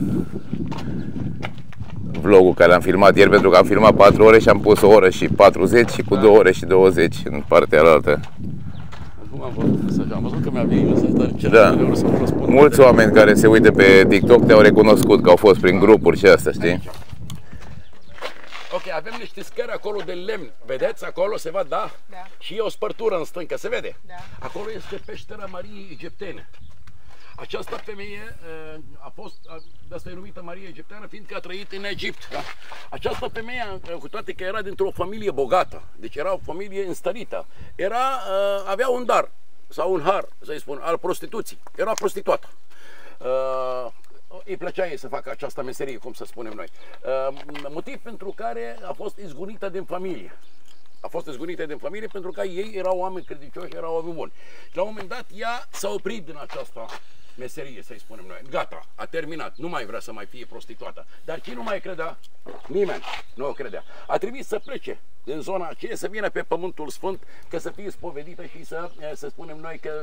vlogul care l-am filmat ieri, pentru că am filmat 4 ore și am pus o oră și 40 și cu 2 ore și 20 în partea alaltă. Acum am văzut mesaj, am văzut că mi-a venit mesaj, dar ce să vă răspund. Mulți oameni care se uită pe TikTok te-au recunoscut că au fost prin grupuri și astea, știi? Ok, avem niște scări acolo de lemn. Vedeți? Acolo se văd, da? Da. Și e o spărtură în stâncă, se vede? Da. Acolo este peștera Mariei Egiptene. Această femeie de asta e numită Maria Egipteană, fiindcă a trăit în Egipt. Da? Această femeie, cu toate că era dintr-o familie bogată, deci era o familie înstărită, avea un dar sau un har, să-i spun, al prostituției. Era prostituată. Îi plăcea ei să facă această meserie, cum să spunem noi. Motiv pentru care a fost izgonită din familie. A fost izgonită din familie pentru că ei erau oameni credincioși, erau oameni buni. Și la un moment dat ea s-a oprit din această meserie, să-i spunem noi. Gata, a terminat, nu mai vrea să mai fie prostituată. Dar cine nu mai credea? Nimeni nu o credea. A trebuit să plece din zona aceea, să vină pe Pământul Sfânt, că să fie spovedită și să spunem noi că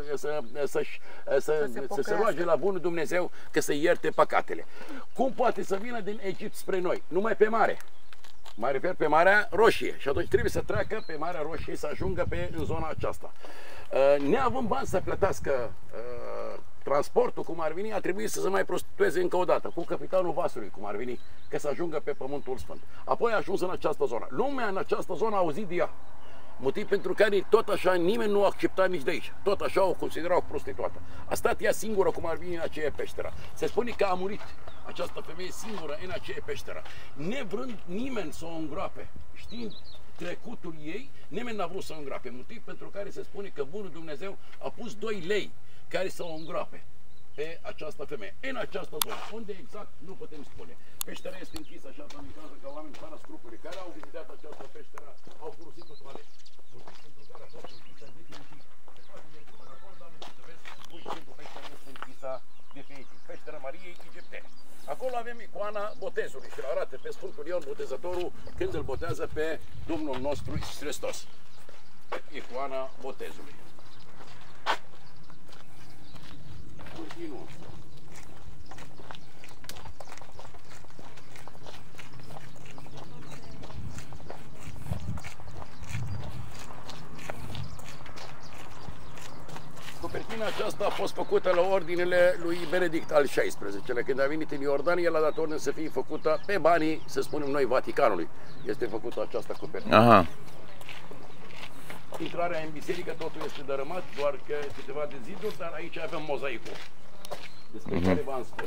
să se roage la bunul Dumnezeu că să ierte păcatele. Cum poate să vină din Egipt spre noi? Numai pe mare. Mă refer pe Marea Roșie și atunci trebuie să treacă pe Marea Roșie, să ajungă în zona aceasta. Neavând bani să plătească transportul, cum ar veni, a trebuit să se mai prostitueze încă o dată, cu capitanul vasului, cum ar veni, că să ajungă pe Pământul Sfânt. Apoi a ajuns în această zonă. Lumea în această zonă a auzit de ea. Motiv pentru care tot așa nimeni nu a acceptat nici de aici. Tot așa o considerau prostituată. A stat ea singură, cum ar veni, în aceea peșteră. Se spune că a murit această femeie singură în aceea peșteră, nevrând nimeni să o îngroape. Știind trecutul ei, nimeni n-a vrut să o îngroape. Motiv pentru care se spune că bunul Dumnezeu a pus 2 lei care să o îngroape pe această femeie. În această zonă, unde exact nu putem spune. Peștera este închisă așa, în cazul că oameni fără scrupule care au vizitat această peșteră au folosit o toaletă. Motiv pentru care a fost închisă definitiv. Se poate merge până acolo, dar nu știu să vezi, pur și simplu peștera este închisă definitiv. Peștera Mariei Egiptene. Acolo avem icoana botezului și arată pe Sfântul Ion Botezătorul când îl botează pe Domnul nostru Iisus Hristos. Icoana botezului. Continuăm. Vremea aceasta a fost făcută la ordinele lui Benedict al XVI-lea. Când a venit în Iordania, el a dat ordine să fie făcută pe banii, să spunem noi, Vaticanului. Este făcută această copertă. Aha. Intrarea în biserică, totul este dărâmat, doar că câteva de ziduri, dar aici avem mozaicul despre care v-am spus.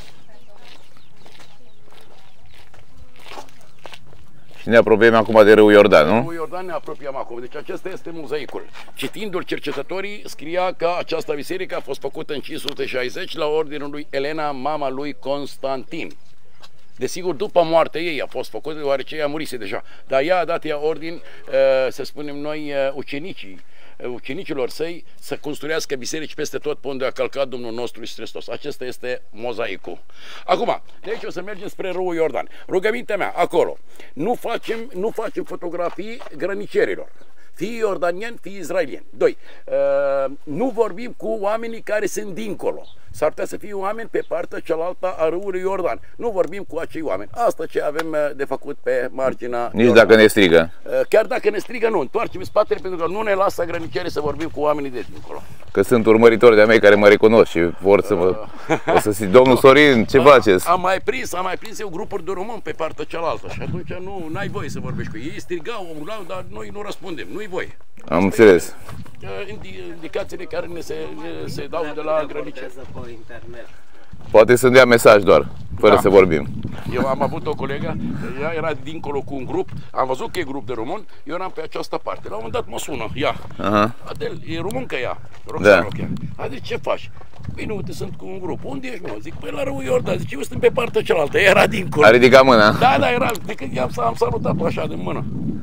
Și ne apropiem acum de râul Iordan, nu? Râul Iordan ne apropiem acum. Deci acesta este mozaicul. Citindu-l, cercetătorii scria că această biserică a fost făcută în 560 la ordinul lui Elena, mama lui Constantin. Desigur, după moartea ei a fost făcută, deoarece ea murise deja. Dar ea a dat ordin, să spunem noi, ucenicilor săi să construiască biserici peste tot pe unde a călcat Domnul nostru Iisus Hristos. Acesta este mozaicul. Acum, de aici o să mergem spre râul Iordan. Rugămintea mea, acolo, nu facem fotografii grănicerilor. Fii iordanieni, fii izraelieni. 2. Nu vorbim cu oamenii care sunt dincolo. S-ar putea să fie oameni pe partea cealaltă a râului Iordan. Nu vorbim cu acei oameni. Asta ce avem de făcut pe marginea Nici Iordan. dacă ne strigă. Chiar dacă ne strigă, nu. Întoarcem spatele pentru că nu ne lasă grănicere să vorbim cu oamenii de dincolo. Că sunt urmăritori de-a mei care mă recunosc și vor să mă... O să zic, domnul Sorin, ce faceți? Am mai prins eu grupuri de români pe partea cealaltă și atunci nu ai voie să vorbești cu ei. Ei strigau, urlau, dar noi nu răspundem. Nu-i voie. Am înțeles. Indicațiile care ne se dau de la grăniceri. Poate să-mi dea mesaj doar, fără să vorbim. Eu am avut o colegă, ea era dincolo cu un grup, am văzut că e grup de români, eu eram pe această parte. La un moment dat mă sună, ea. Adel, e româncă ea, Roxana. Adel, ce faci? Bine, uite, sunt cu un grup. Unde ești, mă? Zic, păi la râul Iordan. Zic, eu sunt pe partea cealaltă, era dincolo. A ridicat mâna? Da, era, de când am salutat-o așa de mână.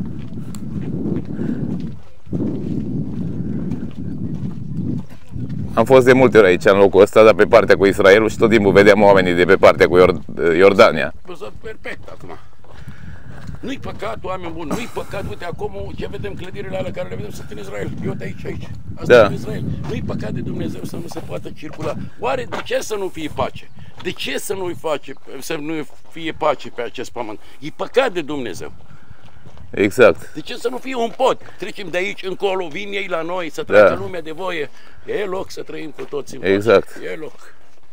Am fost de multe ori aici, în locul ăsta, dar pe partea cu Israelul și tot timpul vedeam oamenii de pe partea cu Iordania. Perfect, acum. Nu-i păcat, oameni buni, nu-i păcat, uite, acum ce vedem, clădirile alea care le vedem sunt în Israel. Eu de aici. Asta e în Israel. Nu-i păcat de Dumnezeu să nu se poată circula. Oare de ce să nu fie pace? De ce să nu fie pace pe acest pământ? E păcat de Dumnezeu. Exact. De ce să nu fie un pod? Trecem de aici încolo, vin ei la noi, să trăiască lumea de voie. E loc să trăim cu toți în pace. Exact. E loc.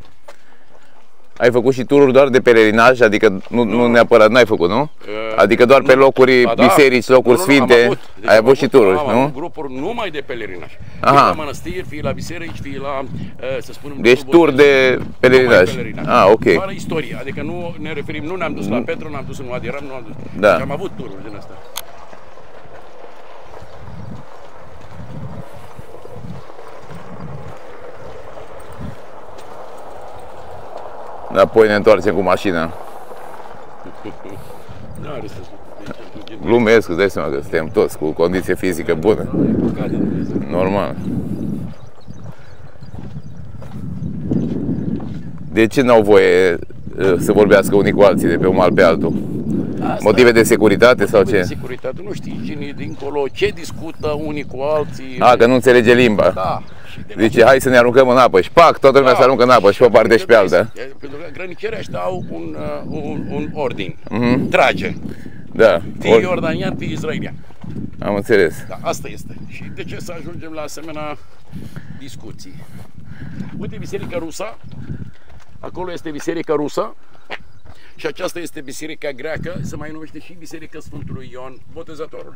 Ai făcut și tururi doar de pelerinaj, adică nu neapărat, n-ai făcut, nu? Adică doar pe locuri, biserici, locuri sfinte, ai avut și tururi, nu? Am avut grupuri numai de pelerinaj. Fie la mănăstiri, fie la biserici, fie la, să spunem... Deci tur de pelerinaj. Ah, ok. Fără istorie, adică nu ne referim, nu ne-am dus la Petra, nu ne-am dus în Wadi Ram, nu am dus. Da. Deci am avut tururi din astea. Apoi ne întoarcem cu mașina. Glumesc, îți dai seama că suntem toți cu condiție fizică bună. Normal. De ce n-au voie să vorbească unii cu alții de pe un mal pe altul? Motive de securitate sau ce? De securitate, nu știi cine e dincolo, ce discută unii cu alții. Că nu înțelege limba. Da. Zice, hai să ne aruncăm în apă și pac, toată lumea se aruncă în apă și pe o parte și pe alta. Pentru că grănicerii ăștia au un ordin. Trage. Da. Fii iordanian, fii izraelian. Am înțeles. Da, asta este. Și de ce să ajungem la asemenea discuții? Uite biserica rusă. Acolo este biserica rusă. Și aceasta este biserica greacă, se mai numește și biserica Sfântului Ioan Botezătorul.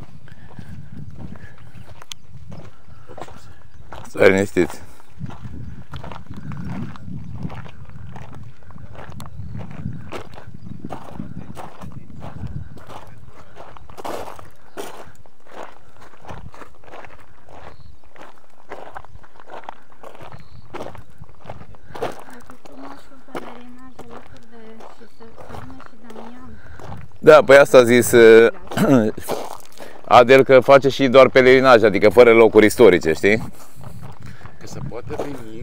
Să liniștiți. Da, păi asta a zis Adel, că face și doar pelerinaj, adică fără locuri istorice, știi? Că se poate veni,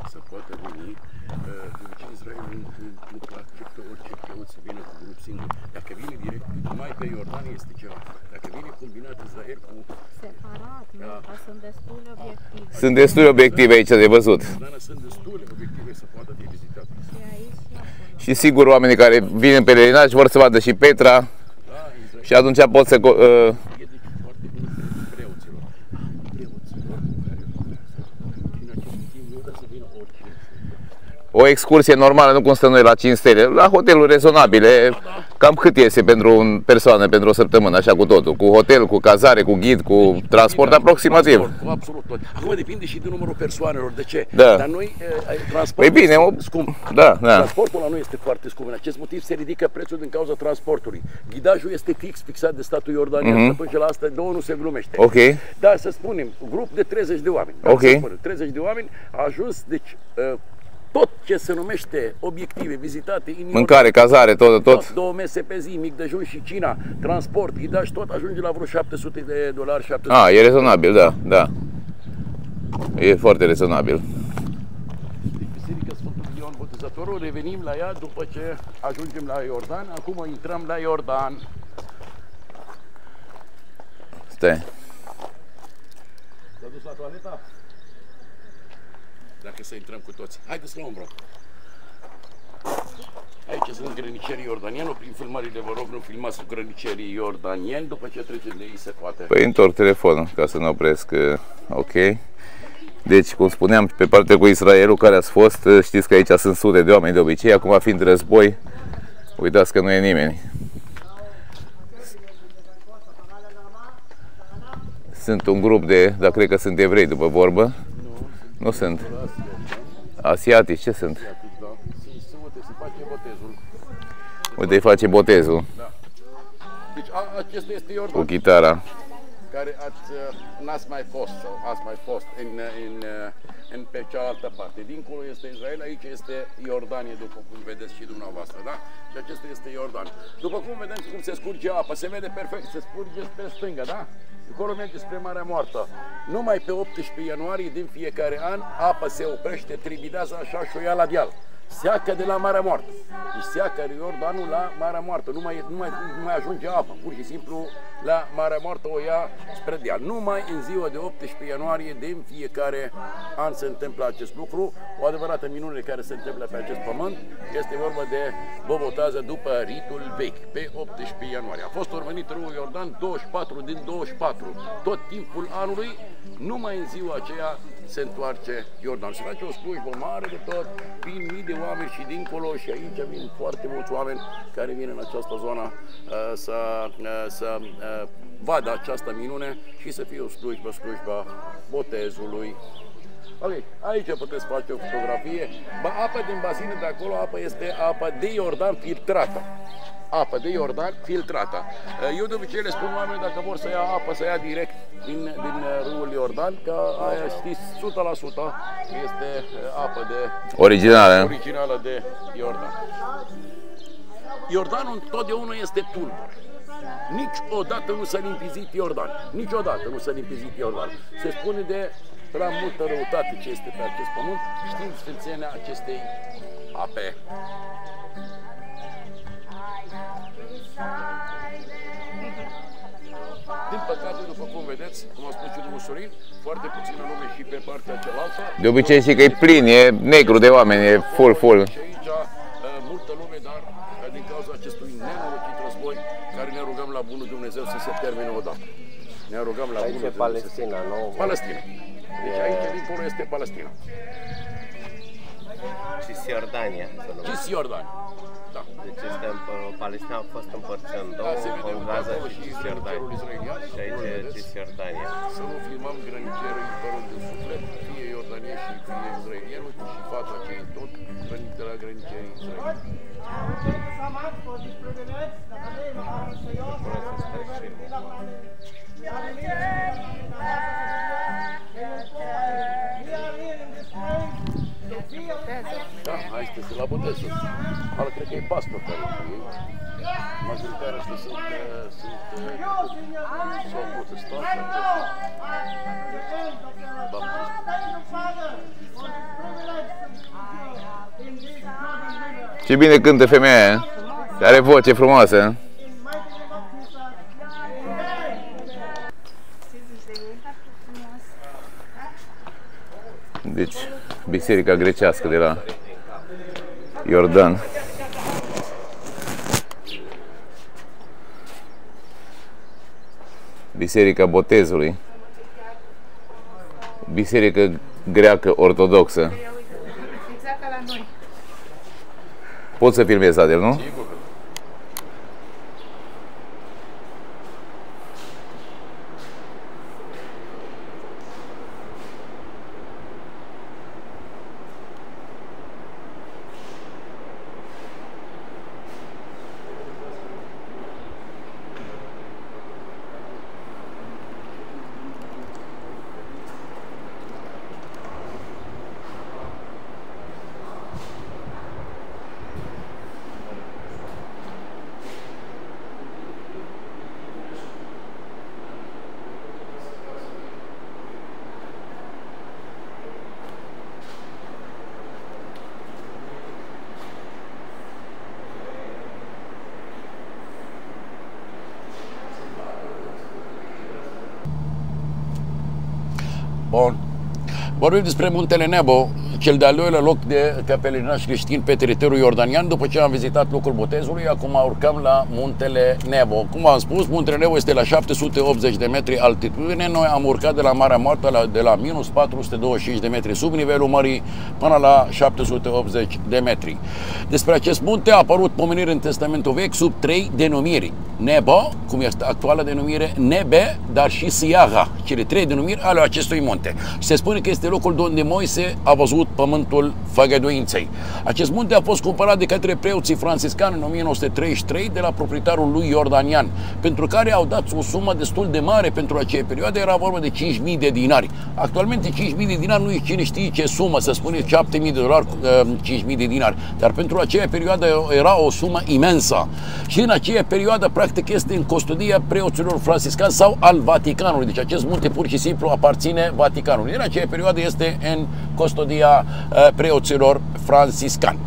de Israel nu acceptă orice preot să vină cu grup singur. Dacă vine direct, numai pe Iordan este ceva. Dacă vine combinat Israel cu... Separat, nu, că sunt destule obiective. Sunt destule obiective aici de văzut. Sunt destule obiective să poată fi vizitate. Și sigur oamenii care vin în pelerinaj vor să vadă și Petra și atunci pot să... preoților cu care în acest timp nu O excursie normală, nu cum stăm noi la 5 stele, la hoteluri rezonabile, cam cât iese pentru o persoană, pentru o săptămână, așa cu totul, cu hotel, cu cazare, cu ghid, cu transport aproximativ. Transport, cu absolut tot. Acum depinde și de numărul persoanelor, de ce? Da. Dar noi, transportul Păi bine, este scump. Da. Transportul la noi este foarte scump. În acest motiv se ridică prețul din cauza transportului. Ghidajul este fixat de statul iordanian, să la asta două nu se glumește. Ok. Dar să spunem, grup de 30 de oameni. Ok. 30 de oameni a ajuns, deci tot ce se numește obiective vizitate, Mâncare, cazare, tot. 2 mese pe zi, mic dejun și cina, transport, ghidaj, tot ajunge la vreo $700, 700. E rezonabil, da. E foarte rezonabil. Biserica Sfântul Ion Botezătorul, revenim la ea după ce ajungem la Iordan. Acum intrăm la Iordan. Stai. S-a dus la toaleta? Dacă să intrăm cu toți. Haideți la umbră. Aici sunt grănicerii iordanieni. Prin filmările, vă rog, nu filmați grănicerii iordanieni. După ce trecem de ei se poate. Păi întorc telefonul ca să nu opresc. Ok. Deci, cum spuneam, pe partea cu Israelul care ați fost, știți că aici sunt sute de oameni de obicei. Acum fiind război, uitați că nu e nimeni. Sunt un grup de, dar cred că sunt evrei după vorbă. Nu sunt. Asiatici, ce sunt? Uite, îi face botezul. Da. Deci acesta este Iordan. Cu chitara. Care n-ați mai fost sau ați mai fost pe cealaltă parte. Dincolo este Israel, aici este Iordanie, după cum vedeți și dumneavoastră, da? Și acesta este Iordan. După cum vedem cum se scurge apa, se vede perfect, se scurge spre stânga, da? Acolo merge spre Marea Moartă. Numai pe 18 ianuarie din fiecare an, apa se oprește, tribidează așa și o ia la deal. Seacă de la Marea Moartă. Deci seacă Iordanul la Marea Moartă. Nu mai ajunge apă. Pur și simplu la Marea Moartă o ia spre deal. Numai în ziua de 18 ianuarie din fiecare an se întâmplă acest lucru. O adevărată minune care se întâmplă pe acest pământ. Este vorba de bobotază după ritul vechi, pe 18 ianuarie. A fost urmărit râul Iordan 24 din 24. Tot timpul anului, numai în ziua aceea se întoarce Iordan. Se face o slujbă mare de tot, vin mii de oameni și dincolo și aici vin foarte mulți oameni care vin în această zonă să vadă această minune și să fie o slujbă botezului. Ok, aici puteți face o fotografie. Apa din bazină de acolo, este apă de Iordan filtrată. Apă de Iordan filtrată. Eu de obicei le spun oamenii dacă vor să ia apă, să ia direct din râul Iordan, că aia știți 100% este apă originală de Iordan. Iordanul întotdeauna este tulbure. Niciodată nu s-a limpezit Iordan. Niciodată nu s-a limpezit Iordan. Se spune de prea multă răutate ce este pe acest pământ, știm sfințenia acestei ape. Din păcate, după cum vedeți, cum a spus și domnul Sorin, foarte puțină lume și pe partea cealaltă. De obicei și că e plin, e negru de oameni, e full. Și aici multă lume, dar din cauza acestui nenorocit război, care ne rugăm la bunul Dumnezeu să se termine odată. Ne rugăm la bunul Dumnezeu. Palestina, nu? Palestina. Deci aici dincolo este Palestina. Cisjordania. Cisjordania. Da. Deci Palestina a fost împărțită în două, în Gaza și Cisjordania. Și aici e Cisjordania. Să nu filmăm grănicerul părul de suflet, fie iordanieni și fie izraelienul, și fața cei tot de la grănicerii izraelieni. Da, aici este la botezul. Ala cred că e pastor care e. Majoritatea ăștia sunt sau protestanți, Ce bine cântă femeia aia, are voce frumoasă. Deci, biserica grecească de la Iordan. Biserica Botezului. Biserică greacă ortodoxă. Exact ca la noi. Pot să filmez, Adel, nu? Sigur. Bun. Vorbim despre Muntele Nebo, cel de-al doilea loc de pelerinaj creștin pe teritoriul iordanian. După ce am vizitat locul botezului, acum urcăm la Muntele Nebo. Cum am spus, Muntele Nebo este la 780 de metri altitudine. Noi am urcat de la Marea Moartă, de la minus 425 de metri sub nivelul mării până la 780 de metri. Despre acest munte a apărut pomenire în Testamentul Vechi sub 3 denumiri. Nebo, cum este actuala denumire, Nebe, dar și Siaga, cele 3 denumiri ale acestui munte. Și se spune că este locul unde Moise a văzut pământul făgăduinței. Acest munte a fost cumpărat de către preoții franciscani în 1933 de la proprietarul lui iordanian, pentru care au dat o sumă destul de mare pentru acea perioadă, era vorba de 5.000 de dinari. Actualmente 5.000 de dinari nu e cine știe ce sumă, să spune $7.000, 5.000 de dinari, dar pentru aceea perioadă era o sumă imensă. Și în aceea perioadă practic este în custodia preoților franciscani sau al Vaticanului. Deci acest munte pur și simplu aparține Vaticanului. În aceea perioadă este în custodia preoților franciscani.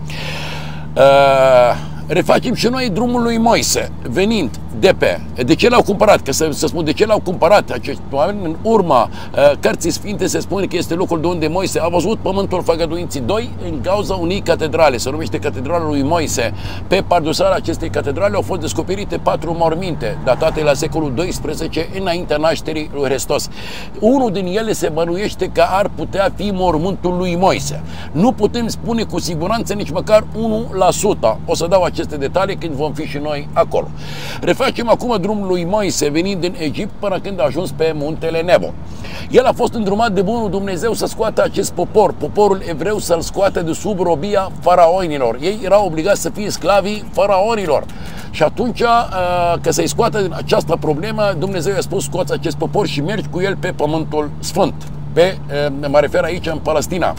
Refacem și noi drumul lui Moise, venind de ce l-au cumpărat? Că să spun de ce l-au cumpărat acești oameni. În urma Cărții Sfinte se spune că este locul de unde Moise a văzut pământul făgăduinții. 2, în cauza unei catedrale, se numește Catedrala lui Moise. Pe pardusala acestei catedrale au fost descoperite 4 morminte, datate la secolul XII, înaintea nașterii lui Hristos. Unul din ele se bănuiește că ar putea fi mormântul lui Moise. Nu putem spune cu siguranță nici măcar 1%. O să dau aceste detalii când vom fi și noi acolo. Refacem acum drumul lui Moise venind din Egipt până când a ajuns pe Muntele Nebo. El a fost îndrumat de bunul Dumnezeu să scoată acest popor, poporul evreu, să-l scoată de sub robia faraonilor. Ei erau obligați să fie sclavii faraonilor. Și atunci, că să-i scoată din această problemă, Dumnezeu i-a spus: scoți acest popor și mergi cu el pe pământul sfânt. Mă refer aici în Palestina.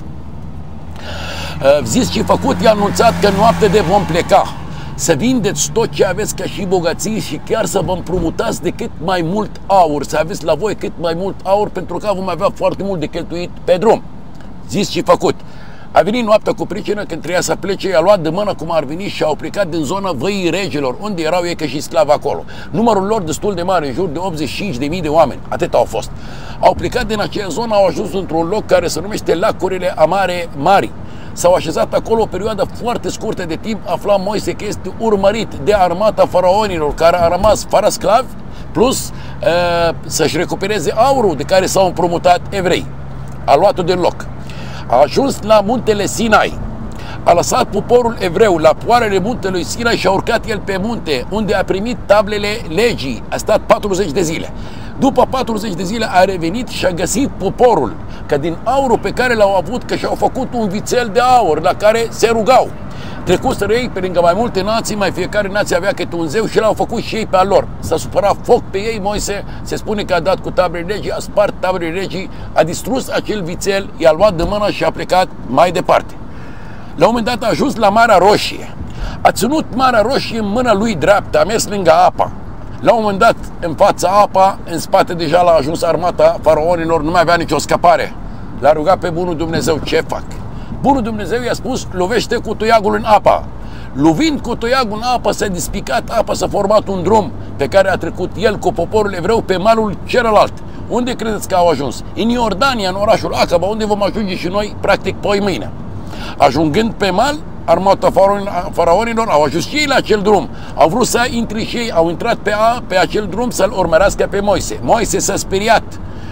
Zis și făcut, i-a anunțat că noapte de vom pleca. Să vindeți tot ce aveți ca și bogății și chiar să vă împrumutați de cât mai mult aur, să aveți la voi cât mai mult aur, pentru că vom avea foarte mult de cheltuit pe drum. Zis și făcut. A venit noaptea cu pricină când trebuia să plece, i-a luat de mână cum ar veni și au plecat din zona Văii Regilor, unde erau ei ca și sclavi acolo. Numărul lor destul de mare, în jur de 85.000 de oameni, atât au fost. Au plecat din acea zonă, au ajuns într-un loc care se numește Lacurile Amare Mari. S-au așezat acolo o perioadă foarte scurtă de timp. Afla Moise că este urmărit de armata faraonilor care a rămas fără sclavi, plus să-și recupereze aurul de care s-au împrumutat evrei. A luat-o din loc. A ajuns la muntele Sinai. A lăsat poporul evreu la poarele muntelui Sinai și a urcat el pe munte, unde a primit tablele legii. A stat 40 de zile. După 40 de zile a revenit și a găsit poporul că din aurul pe care l-au avut, că și-au făcut un vițel de aur la care se rugau. Trecuseră ei pe lângă mai multe nații, mai fiecare nație avea câte un zeu și l-au făcut și ei pe al lor. S-a supărat foc pe ei, Moise se spune că a dat cu tablele legii, a spart tablele legii, a distrus acel vițel, i-a luat de mână și a plecat mai departe. La un moment dat a ajuns la Marea Roșie. A ținut Marea Roșie în mâna lui dreaptă, a mers lângă apa. La un moment dat, în fața apa, în spate deja l-a ajuns armata faraonilor, nu mai avea nicio scăpare. L-a rugat pe bunul Dumnezeu: ce fac? Bunul Dumnezeu i-a spus: lovește cu toiagul în apă. Lovind cu toiagul în apă, s-a despicat apa, s-a format un drum pe care a trecut el cu poporul evreu pe malul celălalt. Unde credeți că au ajuns? În Iordania, în orașul Acaba, unde vom ajunge și noi, practic, poi mâine. Ajungând pe mal, armata faraonilor au ajuns și ei la acel drum. Au vrut să intre și ei, au intrat pe acel drum să-l urmărească pe Moise. Moise s-a speriat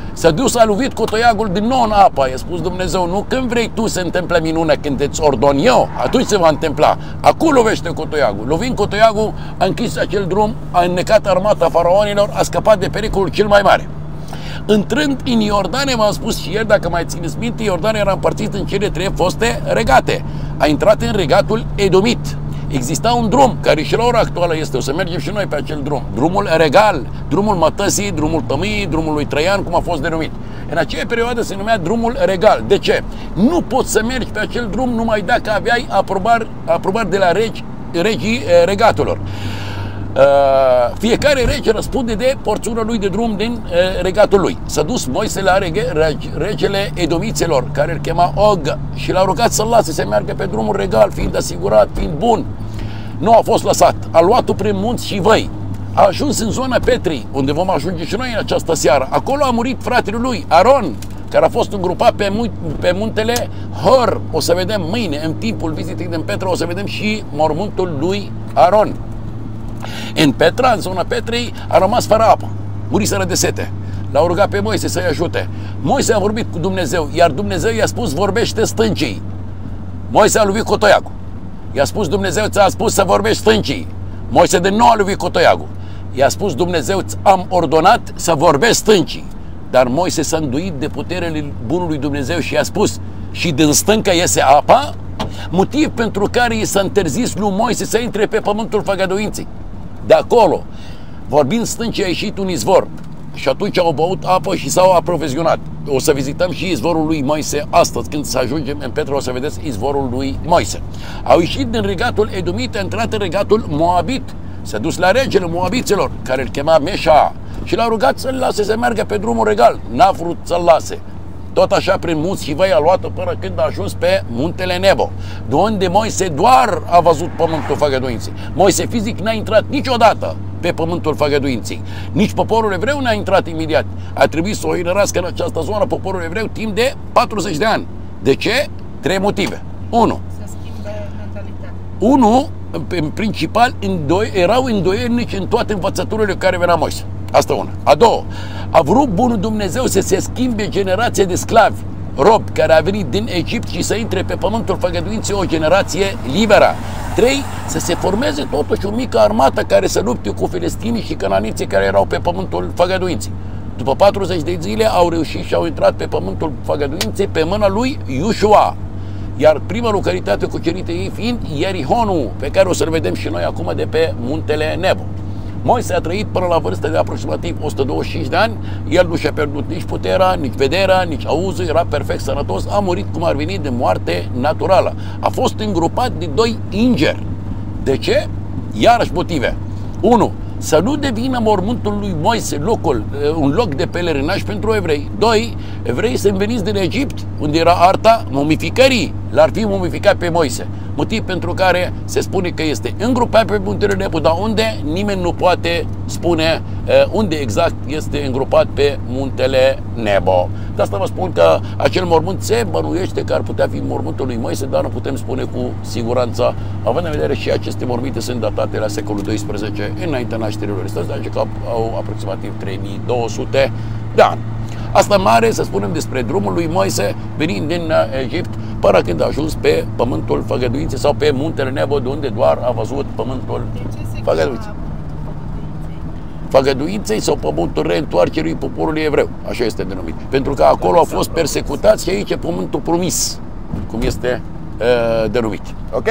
S-a dus, a lovit cotoiagul din nou în apă. I-a spus Dumnezeu, nu când vrei tu se întâmplă minune, când îți ordon eu, atunci se va întâmpla. Acum lovește cotoiagul. Lovind cotoiagul, a închis acel drum, a înnecat armata faraonilor, a scăpat de pericolul cel mai mare. Intrând în Iordania, m-am spus și ieri, dacă mai țineți minte, Iordania era împărțit în cele 3 foste regate. A intrat în regatul Edomit. Exista un drum care și la ora actuală este, o să mergem și noi pe acel drum. Drumul regal, drumul Mătăsii, drumul Tămâii, drumul lui Traian, cum a fost denumit. În aceea perioadă se numea drumul regal. De ce? Nu poți să mergi pe acel drum numai dacă aveai aprobări de la regii regatelor. Fiecare rege răspunde de porțiunea lui de drum din regatul lui. S-a dus Moise la regele edomiților, care îl chema Og, și l-a rugat să-l lase să meargă pe drumul regal, fiind asigurat, fiind bun. Nu a fost lăsat. A luat-o prin munți și văi. A ajuns în zona Petrii, unde vom ajunge și noi în această seară. Acolo a murit fratele lui, Aron, care a fost îngropat pe muntele Hor. O să vedem mâine, în timpul vizitei din Petra, o să vedem și mormântul lui Aron. În Petra, în zona Petrei, a rămas fără apă. Muriseră de sete. L-au rugat pe Moise să-i ajute. Moise a vorbit cu Dumnezeu, iar Dumnezeu i-a spus, vorbește stâncii. Moise a lovit cotoiagul. I-a spus Dumnezeu, ți-a spus să vorbești stâncii. Moise de nou a lovit cotoiagul. I-a spus Dumnezeu, ți-am ordonat să vorbești stâncii. Dar Moise s-a înduit de puterele bunului Dumnezeu și i-a spus, și din stâncă iese apa? Motiv pentru care i s-a interzis lui Moise să intre pe pământul făgăduinței. De acolo, vorbind stâncii, a ieșit un izvor și atunci au băut apă și s-au aprovizionat. O să vizităm și izvorul lui Moise astăzi, când să ajungem în Petra, o să vedeți izvorul lui Moise. Au ieșit din regatul Edomit, a intrat în regatul Moabit, s-a dus la regele Moabiților, care îl chema Meșa, și l-a rugat să-l lase să meargă pe drumul regal. N-a vrut să-l lase. Tot așa prin munți și văi a luat-o până când a ajuns pe muntele Nebo, de unde Moise doar a văzut pământul făgăduinței. Moise fizic n-a intrat niciodată pe pământul făgăduinței. Nici poporul evreu n-a intrat imediat. A trebuit să o inerască în această zonă poporul evreu timp de 40 de ani. De ce? 3 motive. 1. Să schimbe mentalitatea. 1. În principal, erau îndoielnici în toate învățăturile care venea Moise. Asta una. A doua, a vrut bunul Dumnezeu să se schimbe generația de sclavi, robi, care a venit din Egipt și să intre pe pământul făgăduinței o generație liberă. 3. Să se formeze totuși o mică armată care să lupte cu filestinii și cananiții care erau pe pământul făgăduinței. După 40 de zile au reușit și au intrat pe pământul făgăduinței pe mâna lui Iușua. Iar prima localitate cucerită ei fiind Ierihonul, pe care o să-l vedem și noi acum de pe muntele Nebo. Moise a trăit până la vârstă de aproximativ 125 de ani, el nu și-a pierdut nici puterea, nici vederea, nici auzul, era perfect sănătos, a murit cum ar veni de moarte naturală. A fost îngropat de 2 îngeri. De ce? Iarăși motive. 1. Să nu devină mormântul lui Moise un loc de pelerinaj pentru evrei. 2. Evreii sunt veniți din Egipt, unde era arta mumificării. L-ar fi mumificat pe Moise. Motiv pentru care se spune că este îngropat pe muntele Nebo, dar unde? Nimeni nu poate spune unde exact este îngropat pe muntele Nebo. De asta vă spun că acel mormânt se bănuiește că ar putea fi mormântul lui Moise, dar nu putem spune cu siguranță, având în vedere și aceste morminte sunt datate la secolul XII, înaintea nașterii lor. Este că au aproximativ 3200 de ani. Asta mare, să spunem, despre drumul lui Moise venind din Egipt până când a ajuns pe pământul făgăduinței sau pe muntele Nebo, de unde doar a văzut pământul făgăduinței. Făgăduinței sau pământul reîntoarcerii poporului evreu, așa este denumit. Pentru că acolo au fost persecutați și aici e pământul promis, cum este denumit. Ok?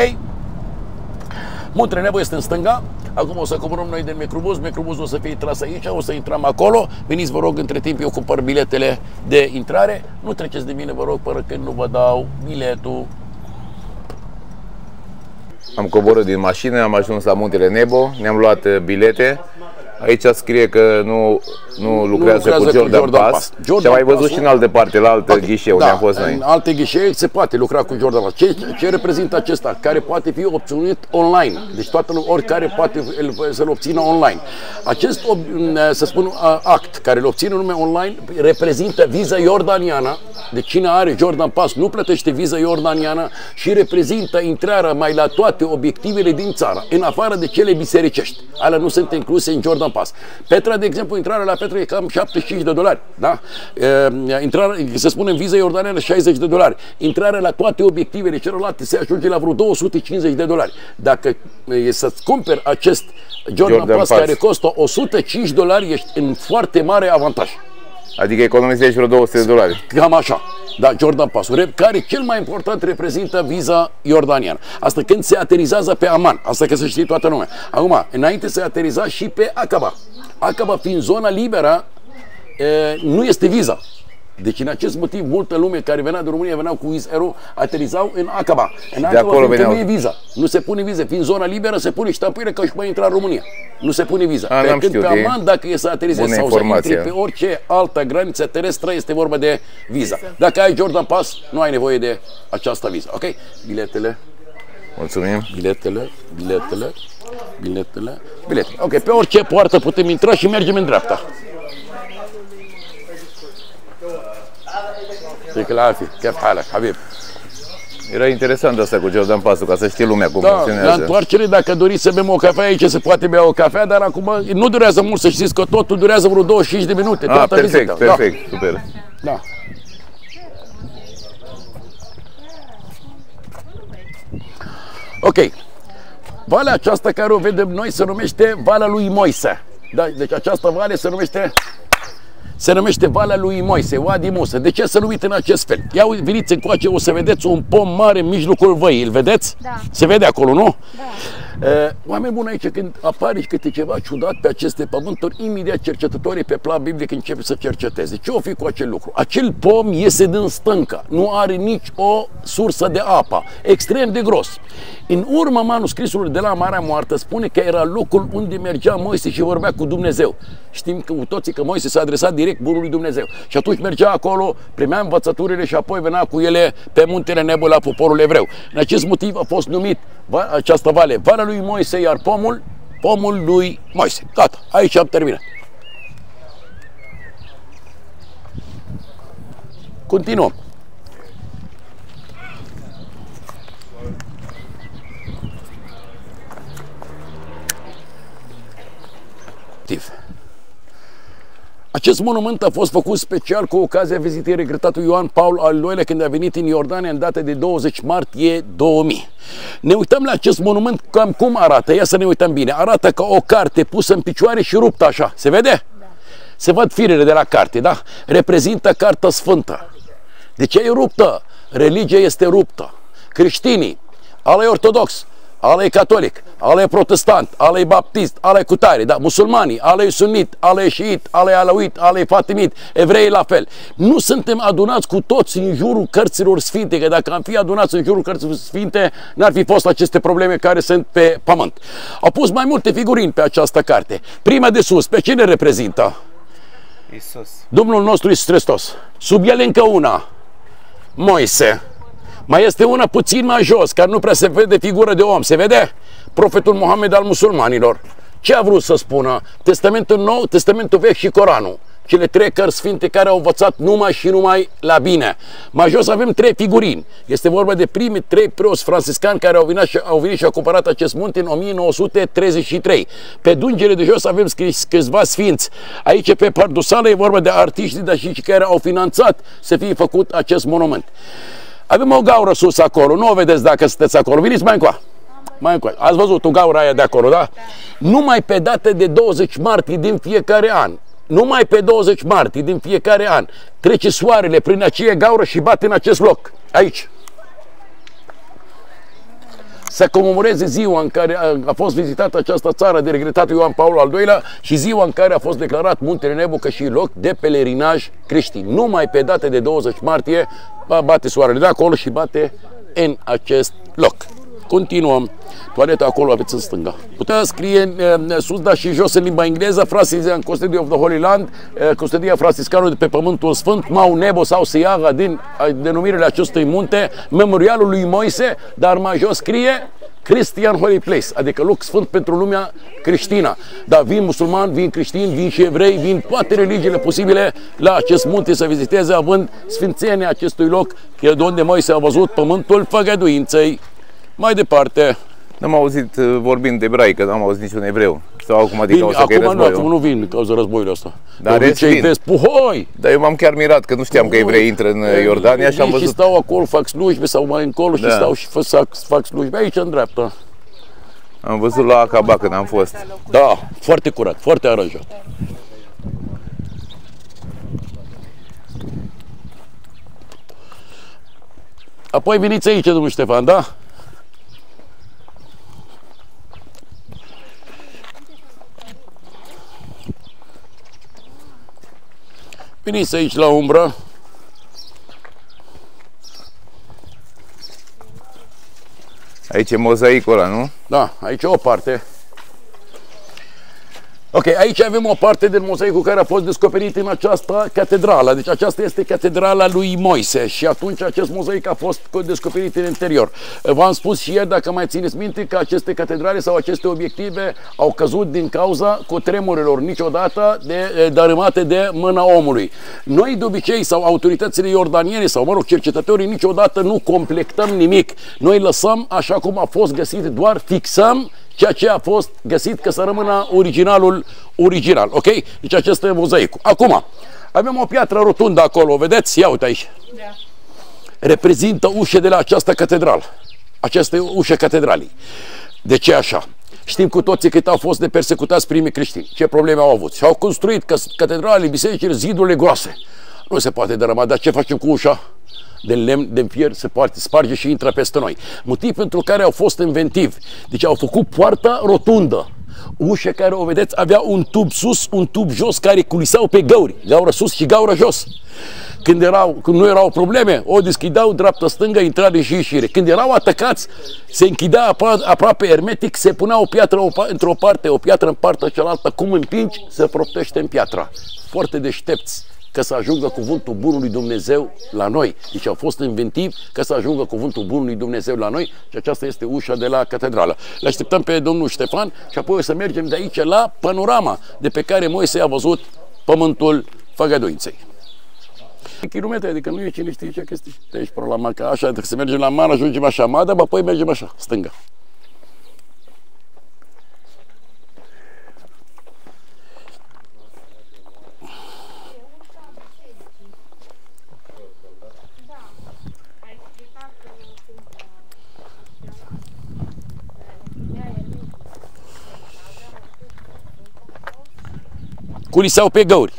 Muntele Nebo este în stânga. Acum o să coborăm noi din microbuzul o să fie tras aici, o să intrăm acolo. Veniți, vă rog, între timp eu cumpăr biletele de intrare. Nu treceți de mine, vă rog, până când nu vă dau biletul. Am coborât din mașină, am ajuns la muntele Nebo, ne-am luat bilete. Aici scrie că nu lucrează cu Jordan Pass. Și am mai văzut și în altă parte, la altă ghișeu, unde am fost noi. În alte ghișee se poate lucra cu Jordan Pass. Ce reprezintă acesta? Care poate fi obținut online. Deci oricare poate să-l obțină online. Acest, să spun, act care îl obține nume online reprezintă viza iordaniană. Deci cine are Jordan Pass nu plătește viza iordaniană și reprezintă intrarea mai la toate obiectivele din țară, în afară de cele bisericești. Alea nu sunt incluse în Jordan Jordan Pass. Petra, de exemplu, intrarea la Petra e cam $75, da? Intrarea, se spune în viză iordaniană $60. Intrarea la toate obiectivele celelalte se ajunge la vreo $250. Dacă e să-ți cumperi acest Jordan Pass care costă $105, ești în foarte mare avantaj. Adică economisești vreo $200. Cam așa. Da, Jordan Pass-ul, care cel mai important reprezintă viza iordaniană. Asta când se aterizează pe Amman. Asta că să știe toată lumea. Acum, înainte se ateriza și pe Aqaba. Aqaba fiind zona liberă, nu este viza. Deci, în acest motiv, multă lume care venea din România, veneau cu Wizz Air, aterizau în Aqaba. În Aqaba nu e viza. Nu se pune viză. Fiind zona liberă, se pune ștampuire că își mai intra în România. Nu se pune viza. Pe când pe Amman, dacă e să aterizezi sau să intri pe orice altă graniță terestră, este vorba de viza. Dacă ai Jordan Pass, nu ai nevoie de această viză. Ok? Biletele. Mulțumim. Biletele. Ok, pe orice poartă putem intra și mergem în dreapta. كيف حالك حبيب؟ Era interesant asta cu Jordan Pass-ul, ca să știe lumea cum funcționează. La întoarcere, dacă doriți să bem o cafea, aici se poate bea o cafea, dar acum nu durează mult, să știți că totul durează vreo 25 de minute. Perfect, super. Da. Ok. Valea aceasta care o vedem noi se numește Valea lui Moise. Da, deci această vale se numește Valea lui Moise, Wadi Musa. De ce s-a numit în acest fel? Ia veniți încoace, o să vedeți un pom mare în mijlocul văii. Îl vedeți? Da. Se vede acolo, nu? Da. Oameni buni, aici când apare câte ceva ciudat pe aceste pământuri, imediat cercetătorii pe plan biblic încep să cerceteze. Ce o fi cu acel lucru? Acel pom iese din stâncă, nu are nici o sursă de apă, extrem de gros. În urma manuscrisului de la Marea Moartă spune că era locul unde mergea Moise și vorbea cu Dumnezeu. Știm cu toții că Moise s-a adresat direct bunului Dumnezeu. Și atunci mergea acolo, primea învățăturile și apoi venea cu ele pe muntele Nebo la poporul evreu. În acest motiv a fost numit această vale Valea lui Moise, iar pomul lui Moise. Gata, aici am terminat. Continuăm. Acest monument a fost făcut special cu ocazia vizitei regretatului Ioan Paul al II-lea când a venit în Iordania în data de 20 martie 2000. Ne uităm la acest monument cam cum arată. Ia să ne uităm bine. Arată ca o carte pusă în picioare și ruptă așa. Se vede? Da. Se văd firele de la carte, da? Reprezintă Cartea Sfântă. De ce e ruptă? Religia este ruptă. Creștinii, ala e ortodox, ala e catolic, ala e protestant, ala e baptist, ala e cutare, da, musulmanii, ala e sunnit, ala e șiit, ala e alauit, ala e fatimit, evreii la fel. Nu suntem adunați cu toți în jurul cărților sfinte, că dacă am fi adunați în jurul cărților sfinte, n-ar fi fost aceste probleme care sunt pe pământ. Au pus mai multe figurini pe această carte. Prima de sus, pe cine reprezintă? Iisus. Domnul nostru Iisus Hristos. Sub el încă una, Moise. Mai este una puțin mai jos, care nu prea se vede figură de om. Se vede? Profetul Mohamed al musulmanilor. Ce a vrut să spună? Testamentul Nou, Testamentul Vechi și Coranul. Cele trei cărți sfinte care au învățat numai și numai la bine. Mai jos avem trei figurini. Este vorba de primii trei preoți franciscani care au venit și au cumpărat acest munte în 1933. Pe dungele de jos avem scris câțiva sfinți. Aici pe pardusală e vorba de artiști, dar și care au finanțat să fie făcut acest monument. Avem o gaură sus acolo, nu o vedeți dacă sunteți acolo. Veniți mai încoa. Mai încoa. Ați văzut o gaură aia de acolo, da? Numai pe data de 20 martie din fiecare an, numai pe 20 martie din fiecare an, trece soarele prin aceea gaură și bate în acest loc, aici. Să comemoreze ziua în care a fost vizitată această țară de regretatul Ioan Paul al II-lea și ziua în care a fost declarat Muntele Nebo ca și loc de pelerinaj creștin. Numai pe data de 20 martie bate soarele de acolo și bate în acest loc. Continuăm. Toaleta acolo aveți în stânga. Putea scrie sus, dar și jos în limba engleză, Franciscan Custody of the Holy Land, custodia franciscanului de pe Pământul Sfânt, Mount Nebo sau Siaga din denumirile acestui munte, memorialul lui Moise, dar mai jos scrie Christian Holy Place, adică loc sfânt pentru lumea creștină. Dar vin musulmani, vin creștini, vin și evrei, vin toate religiile posibile la acest munte să viziteze, având sfințenia acestui loc, de unde Moise a văzut pământul făgăduinței. Mai departe, N-am auzit vorbind ebraică, n-am auzit niciun evreu. Sau acum din cauza că e acum nu, războiul. acum nu vin din cauza războiului ăsta. Dar obicei vezi, puhoi! Dar eu m-am chiar mirat că nu știam că evrei intră în Iordania și am văzut. Și stau acolo, fac slujbe sau mai încolo și stau și fac slujbe aici în dreapta. Am văzut la Acaba când am fost. Da, foarte curat, foarte aranjat. Apoi veniți aici, domnul Ștefan, da? Veniți aici la umbră. Aici e mozaicul ăla, nu? Da, aici o parte. Ok, aici avem o parte din mozaicul care a fost descoperit în această catedrală. Deci aceasta este catedrala lui Moise și atunci acest mozaic a fost descoperit în interior. V-am spus și ieri, dacă mai țineți minte, că aceste catedrale sau aceste obiective au căzut din cauza cutremurilor niciodată dărâmate de mâna omului. Noi de obicei sau autoritățile iordaniene sau mă rog cercetătorii niciodată nu completăm nimic. Noi lăsăm așa cum a fost găsit, doar fixăm ceea ce a fost găsit ca să rămână original, ok? Deci acesta e mozaicul. Acum, avem o piatră rotundă acolo, vedeți? Ia uite aici. Da. Reprezintă ușa de la această catedrală. Aceasta e ușa catedralei. De ce așa? Știm cu toții cât au fost de persecutați primii creștini, ce probleme au avut. Și au construit catedrale, bisericile, zidurile groase. Nu se poate dărâma, dar ce facem cu ușa? De lemn, de fier, se poate sparge și intră peste noi. Motiv pentru care au fost inventivi. Deci au făcut poarta rotundă. Ușa care o vedeți avea un tub sus, un tub jos care culisau pe gauri. Gaură sus și gaură jos. Când nu erau probleme, o deschideau dreapta-stângă, intrare și ieșire. Când erau atacați, se închidea aproape hermetic, se punea o piatră într-o parte, o piatră în partea cealaltă. Cum împingi, se proptește în piatra. Foarte deștepți ca să ajungă cuvântul bunului Dumnezeu la noi. Deci au fost inventivi ca să ajungă cuvântul bunului Dumnezeu la noi și aceasta este ușa de la catedrală. Le așteptăm pe domnul Ștefan și apoi o să mergem de aici la panorama de pe care Moise a văzut pământul făgăduinței. Kilometri, adică nu e cine știe ce chestii. De aici până la Maca, așa, să mergem la Man, ajungem așa, Mada, apoi mergem așa, stânga. Culisau pe găuri.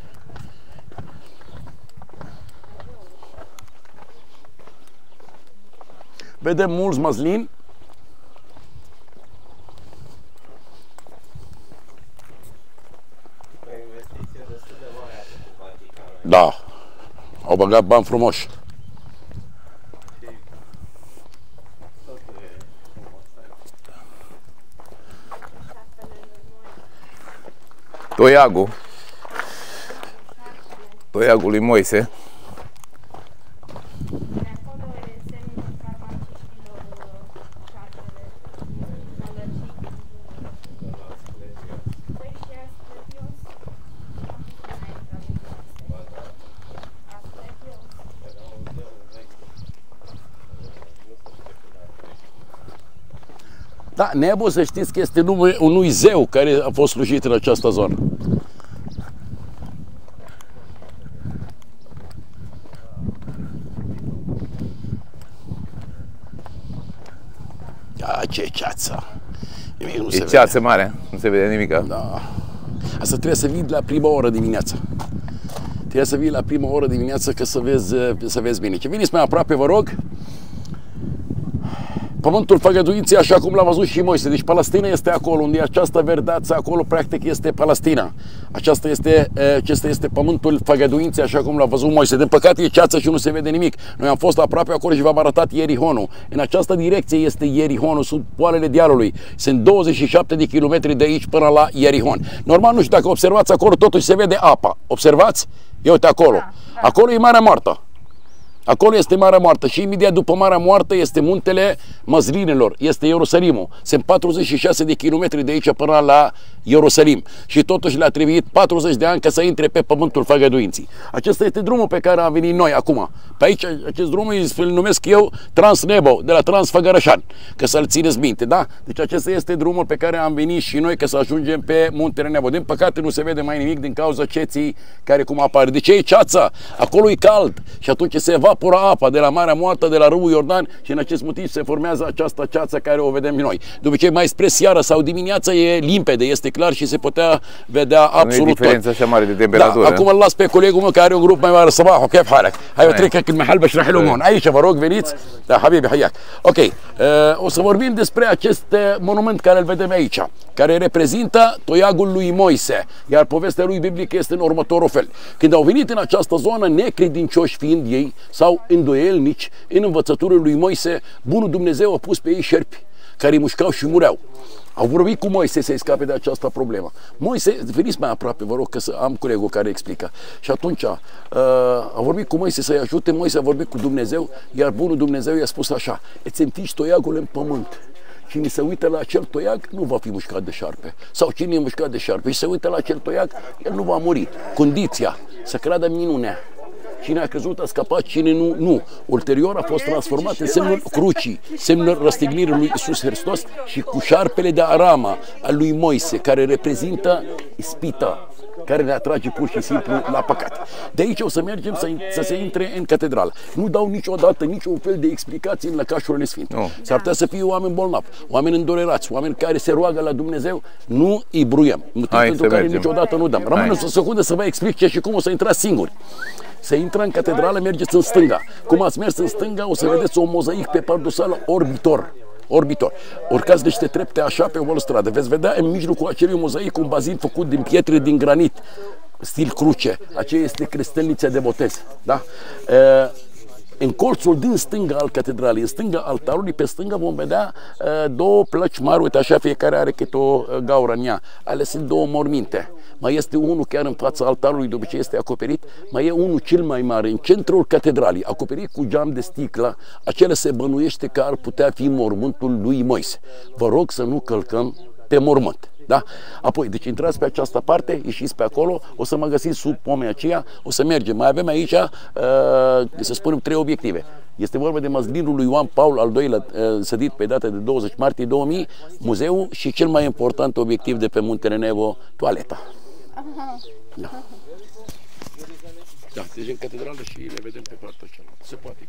Vedem mulți măslini. Da, au băgat bani frumoși. Toiagul lui Moise. Da, Nebo, să știți că este numele unui zeu care a fost slujit în această zonă. Da, ce ceață! E ceață mare, nu se vede nimic. Da. Asta trebuie să vii la prima oră dimineața. Trebuie să vii la prima oră dimineața ca să vezi bine. Ce veniți mai aproape, vă rog? Pământul făgăduinței, așa cum l-a văzut și Moise. Deci Palestina este acolo, unde această verdeață acolo, practic, este Palestina. Acesta este pământul făgăduinței, așa cum l-a văzut Moise. Din păcate e ceață și nu se vede nimic. Noi am fost aproape acolo și v-am arătat Ierihonul. În această direcție este Ierihonul, sub poalele dealului. Sunt 27 de kilometri de aici până la Ierihon. Normal, nu știu dacă observați acolo, totuși se vede apa. Observați? Ia uite acolo. Da, da. Acolo e Marea Moartă. Acolo este Marea Moartă și imediat după Marea Moartă este muntele Măslinelor, este Ierusalimul. Sunt 46 de kilometri de aici până la Ierusalim și totuși le-a trebuit 40 de ani ca să intre pe pământul făgăduinții. Acesta este drumul pe care am venit noi acum. Pe aici, acest drum îl numesc eu Transnebo, de la Transfăgărășan, că să-l țineți minte, da? Deci acesta este drumul pe care am venit și noi ca să ajungem pe muntele Nebo. Din păcate nu se vede mai nimic din cauza ceții care cum apare. De ce e ceața? Acolo e cald și atunci se evaporă apa de la Marea Moartă, de la râul Iordan și în acest motiv se formează această ceață care o vedem noi. După ce mai spre seara sau dimineața e limpede, este clar și se putea vedea absolut tot. Nu e diferență așa mare de temperatură. Da, acum îl las pe colegul meu care are un grup mai mare. Sabah, كيف حالك؟ هاي بتركك المحل بشرح لهم هون. Aici vă rog, veniți. Da, habibi, hayak. Ok. O să vorbim despre acest monument care îl vedem aici, care reprezintă toiagul lui Moise, iar povestea lui biblică este în următorul fel. Când au venit în această zonă, necredincioși fiind ei, sau îndoielnici, în învățăturile lui Moise, bunul Dumnezeu a pus pe ei șerpi, care îi mușcau și mureau. Au vorbit cu Moise să-i scape de această problemă. Moise, veniți mai aproape, vă rog, că să am colegul care explică. Și atunci a vorbit cu Moise să-i ajute, Moise a vorbit cu Dumnezeu, iar bunul Dumnezeu i-a spus așa: îți înfici toiagul în pământ. Cine se uită la acel toiag nu va fi mușcat de șarpe. Sau cine e mușcat de șarpe și se uită la acel toiag, el nu va muri. Condiția, să creadă minunea. Cine a crezut a scăpat, cine nu, nu. Ulterior a fost transformat în semnul crucii, semnul răstignirii lui Iisus Hristos și cu șarpele de arama al lui Moise, care reprezintă ispita, care ne atrage pur și simplu la păcat. De aici o să mergem să se intre în catedrală. Nu dau niciodată niciun fel de explicații în lăcașurile sfinte. S-ar putea să fie oameni bolnavi, oameni îndurerați, oameni care se roagă la Dumnezeu, nu îi bruiem. Motiv pentru care niciodată nu dăm. Rămâneți o secundă să vă explic ce și cum o să intrați singuri. Să intră în catedrală, mergeți în stânga. Cum ați mers în stânga, o să vedeți o mozaic pe pardosală orbitor. Urcați niște trepte așa pe o balustradă. Veți vedea în mijlocul acelui mozaic un bazin făcut din pietre din granit, stil cruce. Aceea este crestelnița de botez. Da? În colțul din stânga al catedralei, în stânga altarului, pe stânga vom vedea două plăci mari, uite așa, fiecare are câte o gaură în ea. Ale sunt două morminte. Mai este unul chiar în fața altarului, după ce este acoperit, mai e unul cel mai mare, în centrul catedralei, acoperit cu geam de sticlă. Acela se bănuiește că ar putea fi mormântul lui Moise. Vă rog să nu călcăm pe mormânt. Da? Apoi, deci intrați pe această parte, ieșiți pe acolo, o să mă găsiți sub pomea aceea, o să mergem. Mai avem aici, să spunem, 3 obiective. Este vorba de măslinul lui Ioan Paul al II-lea, sădit pe data de 20 martie 2000, muzeul și cel mai important obiectiv de pe muntele Nebo, toaleta. Da. Da, deci în catedrală și le vedem pe partea cealaltă. Se poate.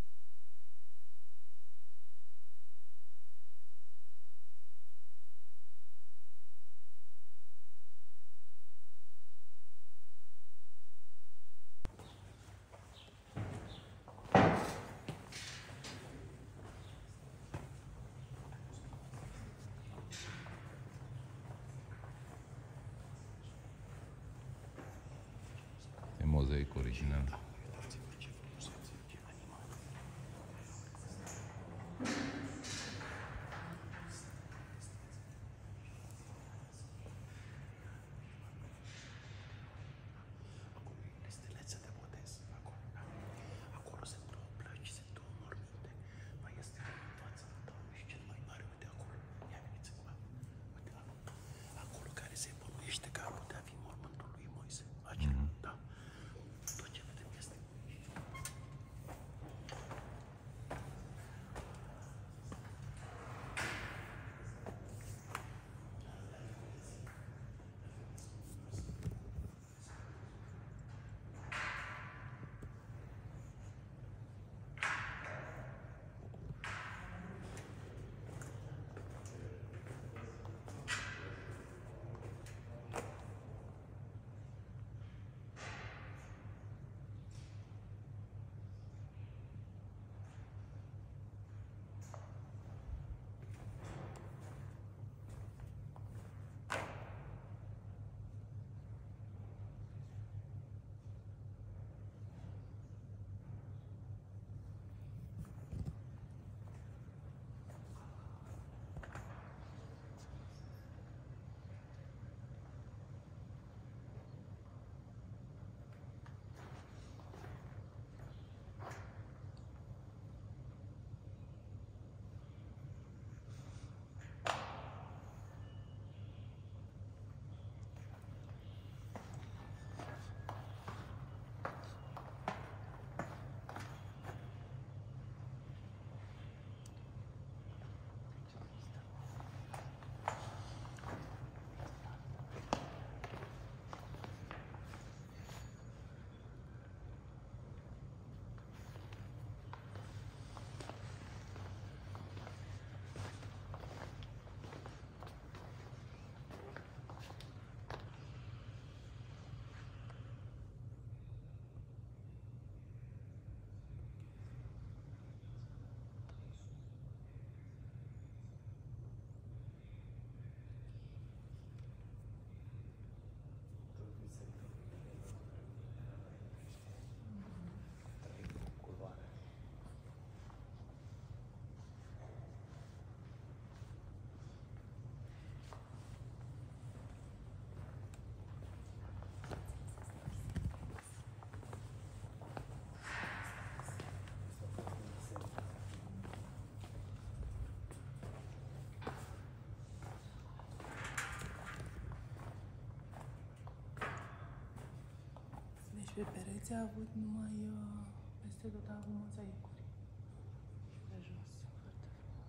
Mozaic original. Pe pereți a avut numai, peste tot a avut mozaicuri. Și pe jos, foarte frumos.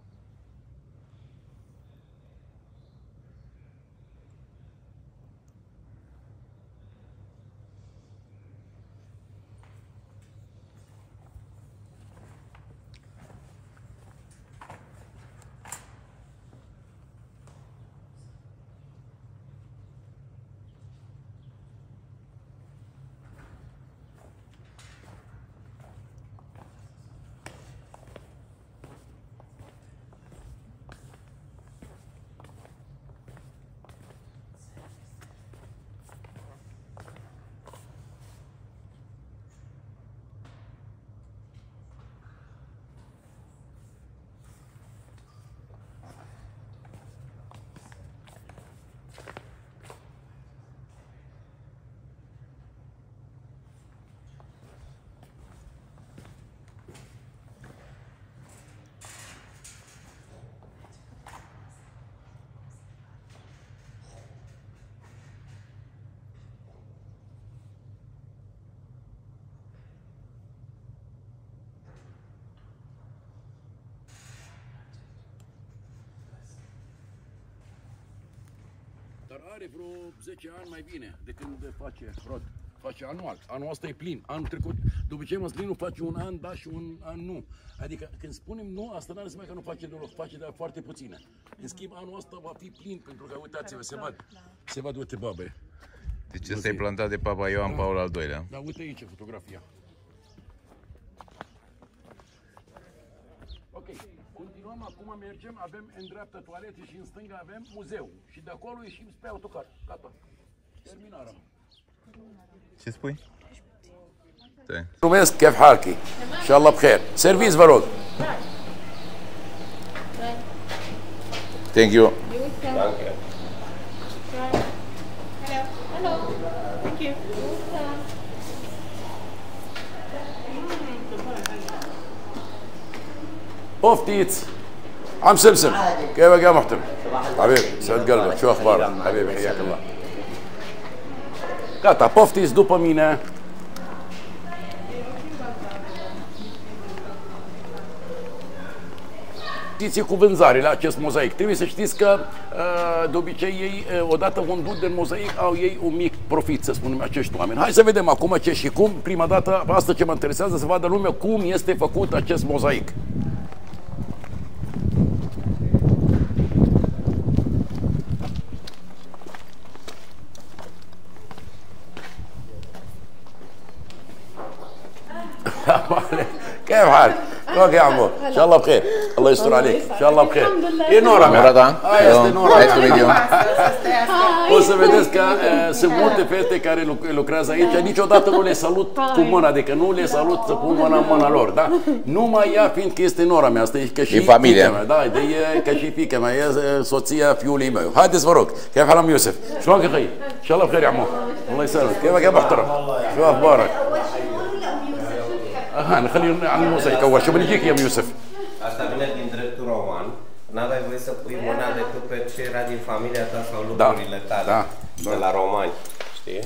Dar are vreo 10 ani mai bine de când face rod. Face anual. Anul ăsta e plin. Anul trecut, după ce măslinul face un an da și un an nu. Adică când spunem nu, asta nu înseamnă că nu face deloc, face de foarte puține. În schimb, anul ăsta va fi plin, pentru că uitați-vă, se văd, uite, babe. Deci ăsta e plantat de Papa Ioan Paul al II-lea. Da, uite aici fotografia. Ok, continuăm acum, mergem, avem în dreapta toalete și în stânga avem muzeu. Și de acolo ieșim spre autocar. Gata. Terminarea. Ce spui? Numesc, كيف حالك؟ إن شاء الله بخير. Service, vă rog. Thank you. Danke. Hello. Thank you. بوفتيت عم سمسم كيفك يا محترم؟ حبيبي سعد قلبك شو اخبارك؟ حبيبي حياك الله. Gata, poftiți după mine. Știți cu vânzare la acest mozaic. Trebuie să știți că de obicei ei, odată vândut de mozaic, au ei un mic profit, să spunem, acești oameni. Hai să vedem acum ce și cum. Prima dată, asta ce mă interesează, să vadă lumea cum este făcut acest mozaic. كيف حالك؟ كيفك يا عمو؟ ان شاء الله بخير، الله يستر عليك، ان شاء الله بخير. E Nora mea. Este Nora. O să vedeți că sunt multe fete care lucrează aici, niciodată nu le salut cu mâna, adică nu le salut să pun mâna în mâna lor, da? Numai ea, fiindcă este Nora mea, asta e ca și fiica mea, da, e ca și fiica mea, e soția fiului meu. Haideți vă rog, كيف حالك يوسف؟ شلونك يا اخي؟ ان شاء الله بخير يا عمو. الله يسلمك، كيفك يا محترم؟ شو اخبارك؟ خلينا عن الموزايك اول شو بنجيك يا يوسف. Asta vine din dreptul roman. N-aveai voie să pui mâna decât pe ce era din familia ta sau lucrurile tale. De la romani, știi?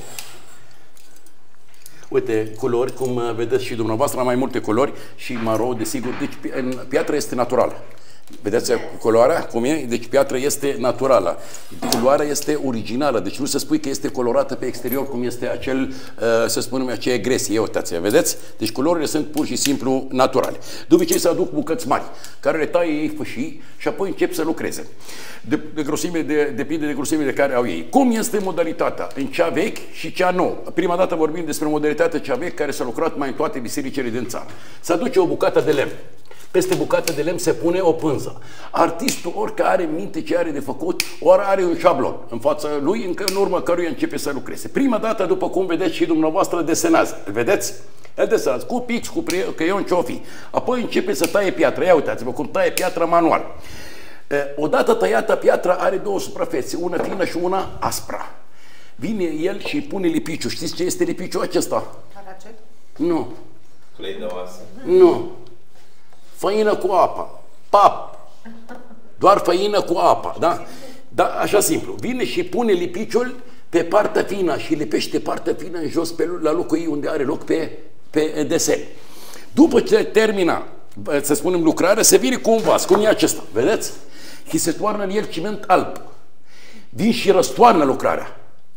Uite, culori, cum vedeți și dumneavoastră, am mai multe culori și maro, desigur, deci piatra este naturală. Vedeți culoarea cum e? Deci piatra este naturală. Culoarea este originală, deci nu se spui că este colorată pe exterior cum este acel, să spunem, acea gresie. Uitați, vedeți? Deci culorile sunt pur și simplu naturale. După ce se aduc bucăți mari, care le taie ei fâșii și apoi încep să lucreze. Depinde de grosimea de care au ei. Cum este modalitatea? În cea vechi și cea nouă. Prima dată vorbim despre modalitatea cea veche care s-a lucrat mai în toate bisericile din țară. Se aduce o bucată de lemn. Peste bucată de lemn se pune o pânză. Artistul, orică are minte ce are de făcut, ori are un șablon în fața lui, în urma căruia începe să lucreze. Prima dată, după cum vedeți și dumneavoastră, desenează. Îl vedeți? El desenează cu pix, cu creion, ce-o fi. Apoi începe să taie piatra. Ia uitați-vă cum taie piatra manual. Odată tăiată, piatra are două suprafețe, una fină și una aspră. Vine el și pune lipiciu. Știți ce este lipiciu acesta? Caracet? Nu. Clei de oasă. Nu. Făină cu apă. Pap. Doar făină cu apă, da? Da, așa simplu. Vine și pune lipiciul pe partea fină și lipește partea fină în jos la locul ei unde are loc pe desen. După ce termina, să spunem, lucrarea, se vine cu un vas, cum e acesta, vedeți? Și se toarnă în el ciment alb. Vin și răstoarnă lucrarea.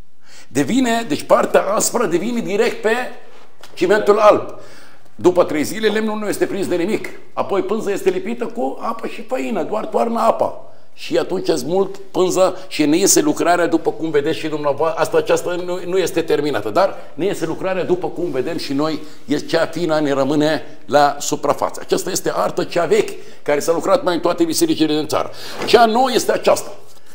Deci partea aspră devine direct pe cimentul alb. După 3 zile lemnul nu este prins de nimic. Apoi pânza este lipită cu apă și făină, doar toarnă apa. Și atunci smult pânza și ne iese lucrarea după cum vedeți și dumneavoastră. Aceasta nu este terminată, dar ne iese lucrarea după cum vedem și noi, cea fină ne rămâne la suprafață. Aceasta este artă cea veche, care s-a lucrat mai în toate bisericile din țară. Cea nouă este aceasta.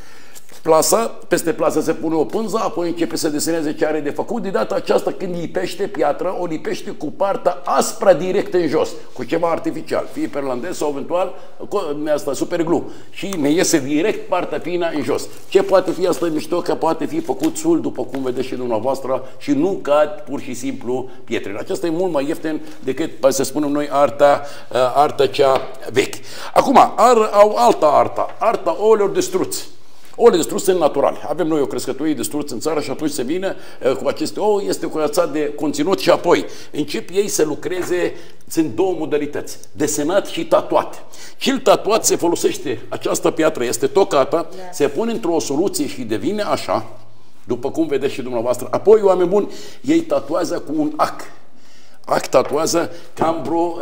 Plasa, peste plasă se pune o pânză, apoi începe să deseneze ce are de făcut. De data aceasta, când lipește piatra, o lipește cu partea aspră direct în jos, cu ceva artificial, fie perlandez sau eventual asta, superglue. Și ne iese direct partea fină în jos. Ce poate fi asta mișto? Că poate fi făcut sul, după cum vedeți și dumneavoastră, și nu cad pur și simplu pietrele. Acesta e mult mai ieftin decât, să spunem noi, arta cea veche. Acum, au alta arta ouălor de struț. Ouăle de struț sunt naturale. Avem noi o crescătorie de struț în țară și atunci se vine cu aceste ouă, este curățat de conținut și apoi încep ei să lucreze, sunt două modalități, desenat și tatuat. Cel tatuat se folosește, această piatră este tocată, se pune într-o soluție și devine așa, după cum vedeți și dumneavoastră. Apoi, oameni buni, ei tatuează cu un ac. Ac tatuează cam vreo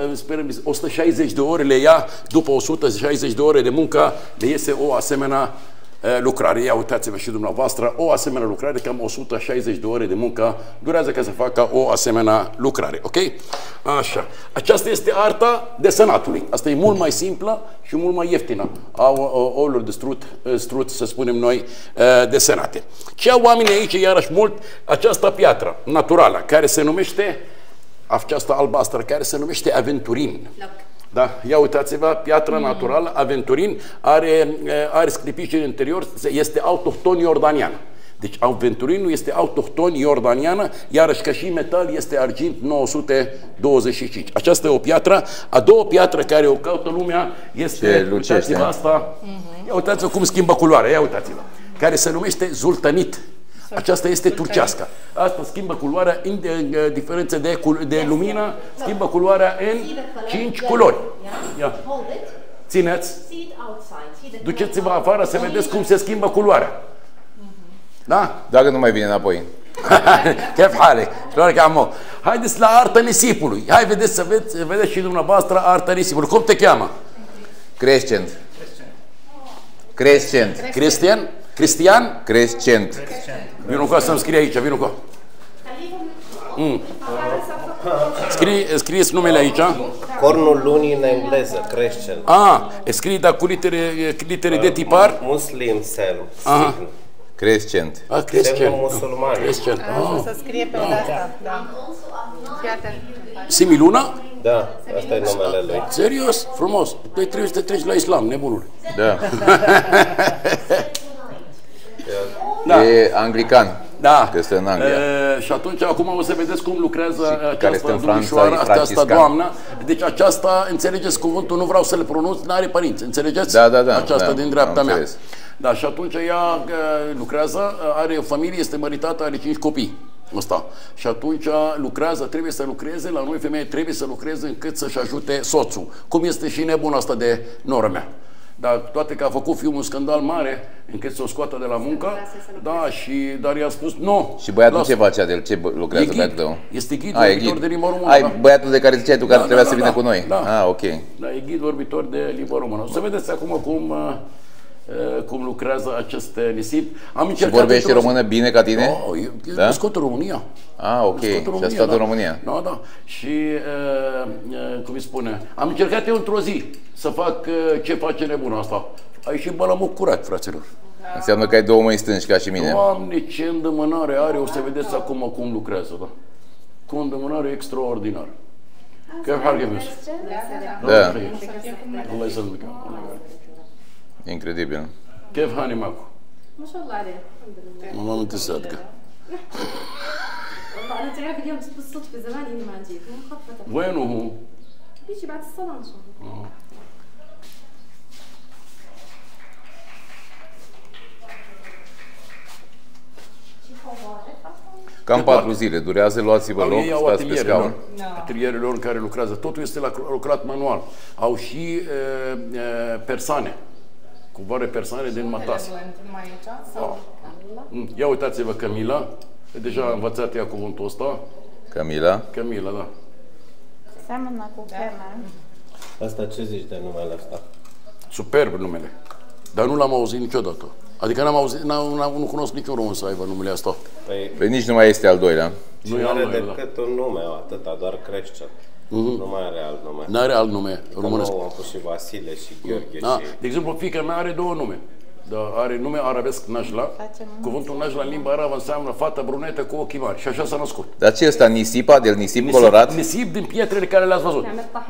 160 de ore le ia, după 160 de ore de muncă le iese o asemenea lucrare. Ia uitați-vă și dumneavoastră, o asemenea lucrare, cam 160 de ore de muncă durează ca să facă o asemenea lucrare, ok? Așa. Aceasta este arta desenatului. Asta e mult mai simplă și mult mai ieftină a ouălor de struț, să spunem noi, desenate. Ce au oamenii aici, iarăși mult, această piatră naturală, care se numește, această albastră, care se numește aventurin. Da, ia uitați-vă, piatra naturală, aventurin, are sclipici în interior, este autohton iordanian. Deci aventurinul este autohton iordaniană, iarăși ca și metal este argint 925. Aceasta e o piatră. A doua piatră care o caută lumea este, uitați-vă asta, ia uitați-vă cum schimbă culoarea, ia uitați-vă, care se numește zultanit. Aceasta este turcească. Asta schimbă culoarea în diferență de lumină, schimbă culoarea în 5 culori. Ia. Țineți. Duceți-vă afară să vedeți cum se schimbă culoarea. Da? Dacă nu mai vine înapoi. Chef halek. Haideți la arta nisipului. Hai, vedeți să vedeți și dumneavoastră arta nisipului. Cum te cheamă? Crescent. Crescent. Cristian? Cristian? Crescent. Vino cu să-mi scrie aici, vino cu. Scrieți numele aici. Cornul lunii în engleză, Crescent. Scrie, dar cu litere de tipar? Muslim self. Crescent. Semnul musulman. Crescent. Să scrie pe asta, da. Similuna? Da, asta e numele lui. Serios? Frumos. Tu trebuie să te treci la islam, nebunul. Da. E anglican. Da. Că este în Anglia. Și atunci, acum o să vedeți cum lucrează această domnișoară, această doamnă. Deci aceasta, înțelegeți cuvântul, nu vreau să le pronunț, n-are părinți, înțelegeți? Da. Aceasta din dreapta mea. Înțeles. Da, și atunci ea lucrează, are o familie, este măritată, are 5 copii. Asta. Și atunci lucrează, trebuie să lucreze, la noi femeie trebuie să lucreze încât să-și ajute soțul. Cum este și nebun asta de noră mea. Dar toate că a făcut fiul un scandal mare încât să o scoată de la muncă, da, dar i-a spus nu. Și băiatul ce face de el? Ce lucrează băiatul tău? Este ghid vorbitor de limba română. Ai băiatul de care ziceai tu că trebuia să vină cu noi? Da. Ok. Da, e ghid vorbitor de limba română. O să vedeți acum cum lucrează acest nisip. Și vorbește română bine ca tine? Eu născut în România. Ok. Și a stat în România. Da. Și, cum îi spune, am încercat eu într-o zi să fac ce face nebunul asta. A ieșit bălămuc curat, fraților. Înseamnă că ai două mâini stângi ca și mine. Doamne, ce îndemânare are, o să vedeți acum cum lucrează, da? Cu o îndemânare extraordinară. Chiar harghemus. Da. Allah يسلمك. Incredibil. كيف هاني معكم؟ ما شاء الله عليه الحمد لله. والله انت صادقه. والله انا تعرف اليوم جيت بالصدفه زمان اني ما جيت مو مخططه. وينه هو؟ بيجي بعد الصلاه ان شاء الله. Cam 4 zile durează, luați-vă loc, ei au stați pe scaun. atelierele lor în care lucrează. Totul este lucrat manual. Au și persoane, cuvoare persoane din matase. Ia uitați-vă Camila, deja a învățat ea cuvântul ăsta. Camila? Camila, da. Seamănă cu Cameron. Asta ce zici de numele ăsta? Superb numele. Dar nu l-am auzit niciodată. Adică n-am auzit, nu cunosc niciun român să aibă numele asta. Păi nici nu mai este al doilea. Nu are decât un nume, atâta, doar crește. Nu mai are alt nume. Nu are alt nume românesc. Nu, am pus și Vasile și Gheorghe și... De exemplu, fiica mea are 2 nume. Dar are nume arabesc Najla. Cuvântul Najla în limba arabă înseamnă fată brunetă cu ochii mari. Și așa s-a născut. Dar ce ăsta? Nisipa? De nisip colorat? Nisip din pietrele care le-ați văzut.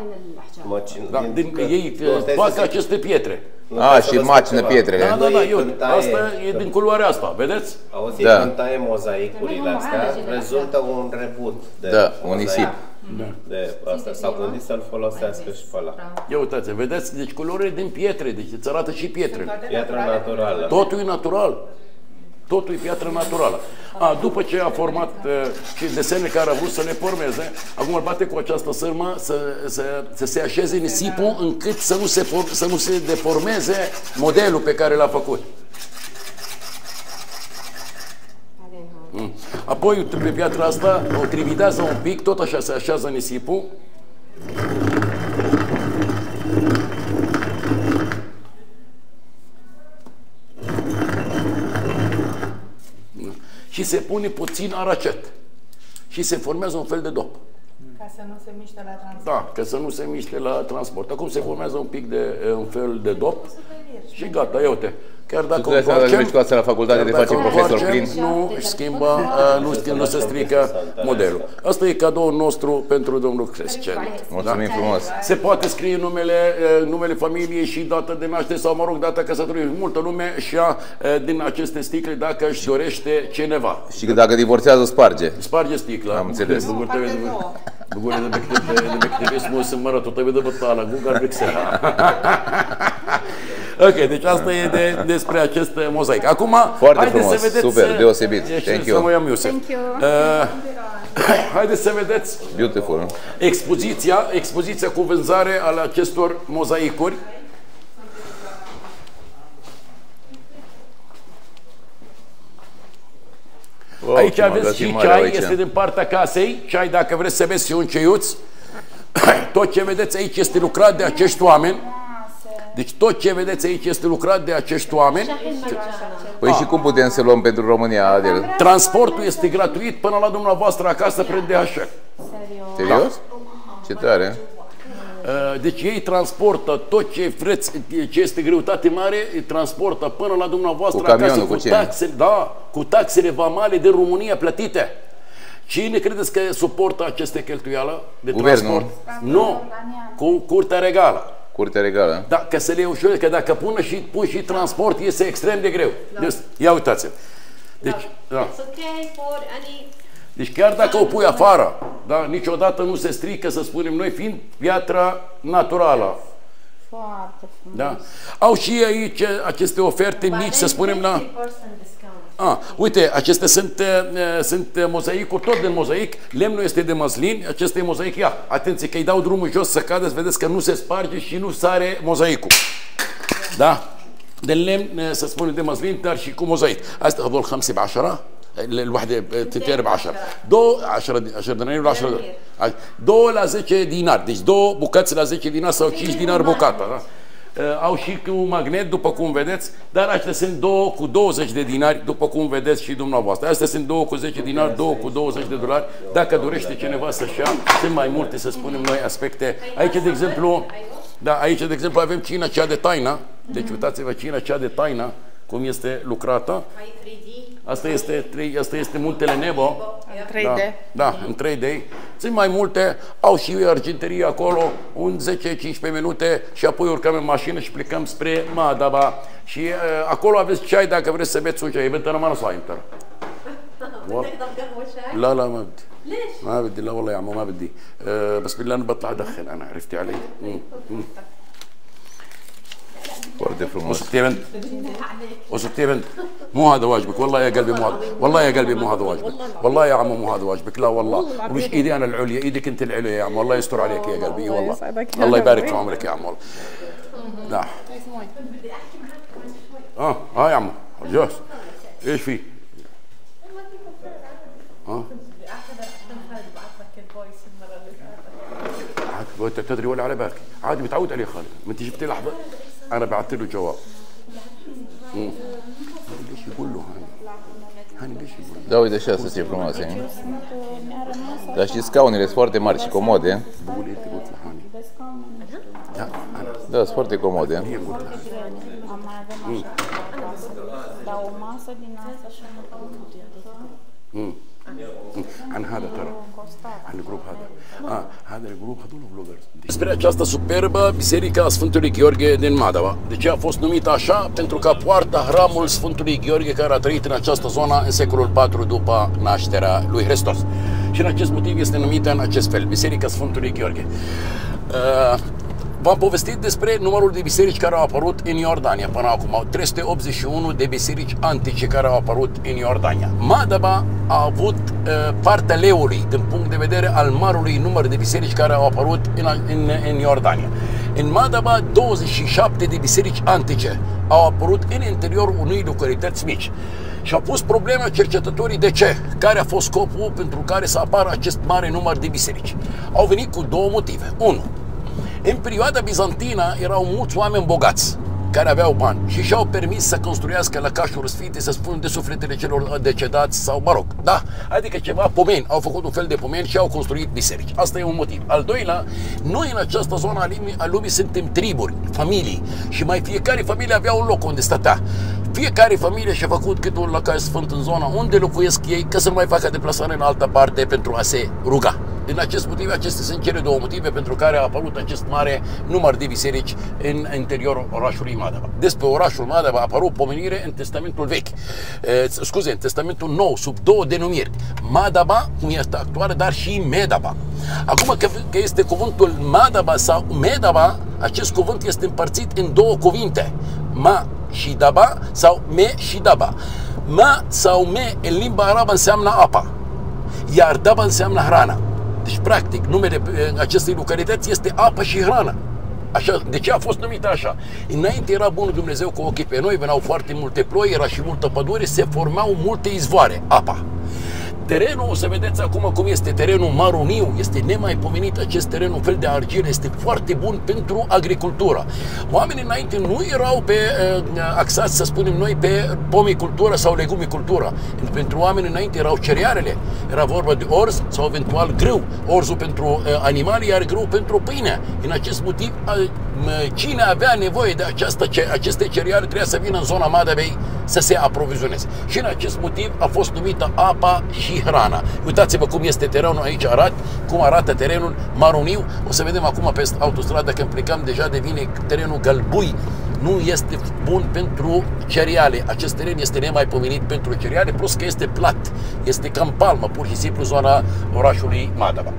Ei fac aceste pietre. Și macină pietrele. Da, asta e din culoarea asta, vedeți? Auzi, când taie mozaicurile astea, rezultă un rebut de un nisip. De asta s-au gândit să-l folosească și pe ăla. Ia uitați, vedeți? Deci culorile din pietre, deci îți arată și pietrele. Piatră naturală. Totul e natural. Totul e piatră naturală. După ce a format și desene care a vrut să le formeze, acum îl bate cu această sârmă să se așeze nisipul încât să nu se deformeze modelul pe care l-a făcut. Apoi pe piatra asta o trividează un pic, tot așa se așează nisipul. Și se pune puțin aracet. Și se formează un fel de dop. Ca să nu se miște la transport. Da, ca să nu se miște la transport. Acum se formează un pic de un fel de dop. Și gata, ia uite. Chiar dacă o întoarcem, la facultate de face profesor plin. Nu își schimbă, nu se strică modelul. Asta e cadoul nostru pentru domnul Crescent. Mulțumim frumos. Se poate scrie numele familiei și data de naștere sau, mă rog, data căsătoriei. Multă lume și-a din aceste sticle dacă își dorește cineva. Și dacă divorțează, sparge. Sparge sticla. Am înțeles. Говорили de bectivismul se mără tot de bătala, Google Pixela. Ok, deci asta e despre acest mozaic. Acum, haideți să vedeți... Super, deosebit. Thank you. Haideți să vedeți Beautiful. expoziția cu vânzare ale acestor mozaicuri. Aici aveți și ceai, este din partea casei, ceai dacă vreți să aveți și un ceiuț. Tot ce vedeți aici este lucrat de acești oameni. Deci tot ce vedeți aici este lucrat de acești oameni. Păi și cum putem să luăm pentru România, Adel? Transportul este gratuit până la dumneavoastră acasă prin DHL. Serios? Ce tare! Deci ei transportă tot ce vreți, ce este greutate mare, îi transportă până la dumneavoastră acasă cu taxele vamale din România plătite. Cine credeți că suportă aceste cheltuială de transport? Nu, cu Curtea Regală. Curtea Regală. Da, că să le ușureze, că dacă pun și transport, este extrem de greu. Deci, ia uitați-vă. Deci chiar dacă o pui afară, da, niciodată nu se strică, să spunem noi, fiind piatra naturală. Foarte frumos. Da? Au și aici aceste oferte mici, să spunem, la... Uite, acestea sunt mozaicuri, tot de mozaic, lemnul este de măslin, acesta e mozaic, ia, atenție că îi dau drumul jos să cadă, să vedeți că nu se sparge și nu sare mozaicul. Da? De lemn, să spunem, de măslin, dar și cu mozaic. Asta هذول 5 ب10 الوحده تتير ب10 10 دنانير ولا 10 2 la 10 dinari, deci 2 bucăți la 10 dinari sau 5 dinari bucata, da? Au și un magnet, după cum vedeți, dar astea sunt 2 cu 20 de dinari, după cum vedeți și dumneavoastră. Astea sunt 2 cu 10 dinari, 2 cu 20 de dolari. Dacă dorește cineva să-și ia, sunt mai multe, să spunem noi, aspecte. Aici, de exemplu, avem cina cea de taină. Deci, uitați-vă, cina cea de taină, cum este lucrată. Asta este Muntele Nebo. În 3D. Da, în 3D. Sunt mai multe, au și arginterie acolo, un 10-15 minute și apoi urcăm în mașină și plecăm spre Madaba. Și acolo aveți ceai dacă vreți să beți un ceai. Event أنا ما صايم ترى. لا لا ما بدي. ليش؟ ما بدي لا والله يا عمو ما بدي. بس بالله أنا بطلع أدخن أنا عرفتي علي. Foarte frumos. وصلتي بنت مو هذا واجبك والله يا قلبي مو هذا والله يا قلبي مو هذا واجبك والله يا عمو مو هذا واجبك لا والله ومش ايدي انا العليا ايدك انت العليا يا عم والله يستر عليك يا قلبي والله الله يبارك في عمرك يا عم والله لا ها يا عمو جوز ايش في وانت تدري ولا على بالك عادي متعود عليه خالد ما انت جبت لي لحظه انا بعثت له جواب ليش يقول له هاني lăși يقول Da, uite și astea ce frumoase. Dar și scaunele sunt foarte mari și comode. بقول انت قلت له هاني Da, sunt foarte comode. هي قلت له Dar o masă din asta și عن هذا ترى عن الجروب هذا الجروب هذول بلوجرز. Despre această superbă biserică a Sfântului Gheorghe din Madaba. De ce a fost numită așa? Pentru că poartă hramul Sfântului Gheorghe care a trăit în această zonă în secolul IV după nașterea lui Hristos. Și în acest motiv este numită în acest fel, Biserica Sfântului Gheorghe. V-am povestit despre numărul de biserici care au apărut în Iordania până acum. 381 de biserici antice care au apărut în Iordania. Madaba a avut partea leului din punct de vedere al marului număr de biserici care au apărut în Iordania. În Madaba 27 de biserici antice au apărut în interiorul unei localități mici. Și au pus problema cercetătorii de ce? Care a fost scopul pentru care să apară acest mare număr de biserici? Au venit cu două motive. 1. În perioada bizantină erau mulți oameni bogați care aveau bani și și-au permis să construiască lăcașuri sfinte, să spun, de sufletele celor decedați sau, mă rog, da, adică ceva pomeni, au făcut un fel de pomeni și au construit biserici. Asta e un motiv. Al doilea, noi în această zonă a lumii suntem triburi, familii și mai fiecare familie avea un loc unde stătea. Fiecare familie și-a făcut câte un lăcaș sfânt în zona unde locuiesc ei, ca să nu mai facă deplasare în altă parte pentru a se ruga. Din acest motiv, acestea sunt cele două motive pentru care a apărut acest mare număr de biserici în interiorul orașului Madaba. Despre orașul Madaba a apărut pomenire în Testamentul Vechi, în Testamentul Nou, sub două denumiri. Madaba, cum este actuală, dar și Medaba. Acum că este cuvântul Madaba sau Medaba, acest cuvânt este împărțit în două cuvinte. Ma și Daba sau Me și Daba. Ma sau Me în limba arabă înseamnă apa, iar Daba înseamnă hrana. Deci, practic, numele acestei localități este apă și hrană. Așa, de ce a fost numită așa? Înainte era bunul Dumnezeu cu ochii pe noi, veneau foarte multe ploi, era și multă pădure, se formau multe izvoare, apa. Terenul, o să vedeți acum cum este terenul maroniu, este nemaipomenit acest teren, un fel de argilă, este foarte bun pentru agricultură. Oamenii înainte nu erau axați, să spunem noi, pe pomicultură sau legumicultură. Pentru oameni înainte erau cerealele, era vorba de orz sau eventual grâu, orzul pentru animale, iar grâu pentru pâine. În acest motiv, cine avea nevoie de aceste cereale trebuia să vină în zona Madabei să se aprovizioneze. Și în acest motiv a fost numită apa și hrana. Uitați-vă cum este terenul aici, cum arată terenul maroniu. O să vedem acum pe autostradă când plecăm, deja devine terenul gălbui. Nu este bun pentru cereale. Acest teren este nemaipomenit pentru cereale, plus că este plat. Este cam palmă, pur și simplu, zona orașului Madaba.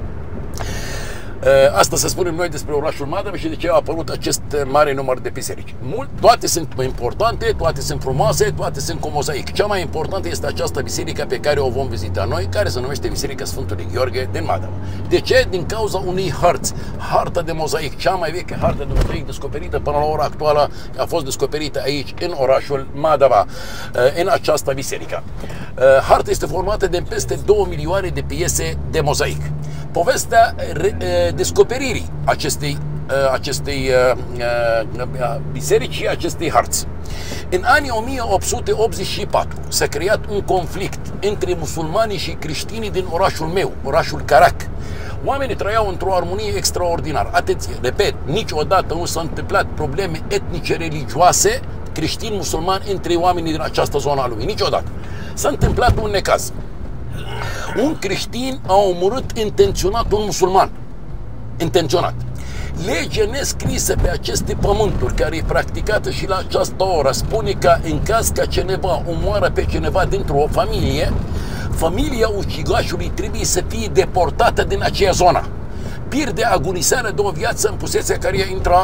Asta să spunem noi despre orașul Madaba și de ce a apărut acest mare număr de biserici. Toate sunt importante, toate sunt frumoase, toate sunt cu mozaic. Cea mai importantă este această biserică pe care o vom vizita noi, care se numește Biserica Sfântului Gheorghe din Madaba. De ce? Din cauza unei hărți, harta de mozaic, cea mai veche hartă de mozaic descoperită până la ora actuală, a fost descoperită aici, în orașul Madaba, în această biserică. Harta este formată de peste 2 milioane de piese de mozaic. Povestea descoperirii acestei biserici și acestei harți. În anii 1884 s-a creat un conflict între musulmanii și creștinii din orașul meu, orașul Carac. Oamenii trăiau într-o armonie extraordinară. Atenție, repet, niciodată nu s-au întâmplat probleme etnice religioase creștini-musulmani între oamenii din această zonă a lumii. Niciodată. S-a întâmplat un necaz. Un creștin a omorât intenționat un musulman. Intenționat. Legea nescrisă pe aceste pământuri, care e practicată și la această oră, spune că în caz că cineva omoară pe cineva dintr-o familie, familia ucigașului trebuie să fie deportată din aceea zonă. Pierde agonisarea de o viață în posesia care intra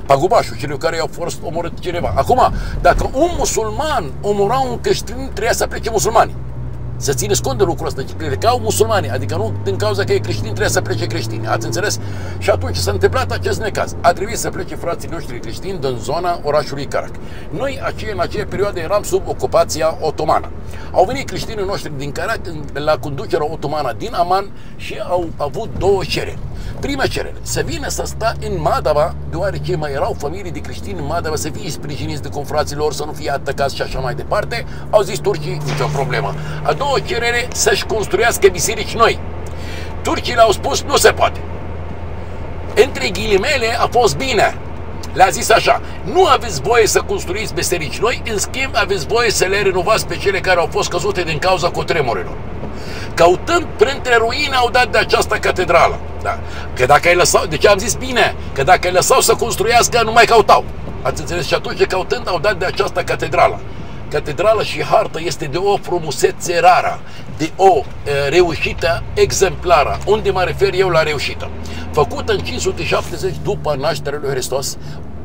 pagubașul, celor care au fost omorât cineva. Acum, dacă un musulman omora un creștin, trebuia să plece musulmani. Să țineți cont de lucrul ăsta, plecau musulmani, adică nu din cauza că e creștin, trebuie să plece creștini. Ați înțeles? Și atunci s-a întâmplat acest necaz. A trebuit să plece frații noștri creștini din zona orașului Carac. Noi, în aceea perioadă, eram sub ocupația otomană. Au venit creștinii noștri din Carac la conducerea otomană din Aman și au avut două cereri. Prima cerere, să vină să stea în Madaba, deoarece mai erau familii de creștini în Madaba, să fie sprijiniți de confrații lor, să nu fie atacați și așa mai departe. Au zis turcii, nicio problemă. A doua cerere, să-și construiască biserici noi. Turcii le-au spus, nu se poate. Între ghilimele a fost bine. Le-a zis așa, nu aveți voie să construiți biserici noi, în schimb aveți voie să le renovați pe cele care au fost căzute din cauza cutremurilor. Căutând printre ruine au dat de această catedrală. Da. Că dacă ai lăsat, deci am zis bine, că dacă ai lăsat să construiască, nu mai căutau. Ați înțeles? Și atunci căutând au dat de această catedrală. Catedrala și harta este de o frumusețe rară, de o reușită exemplară. Unde mă refer eu la reușită? Făcută în 570 după nașterea lui Hristos,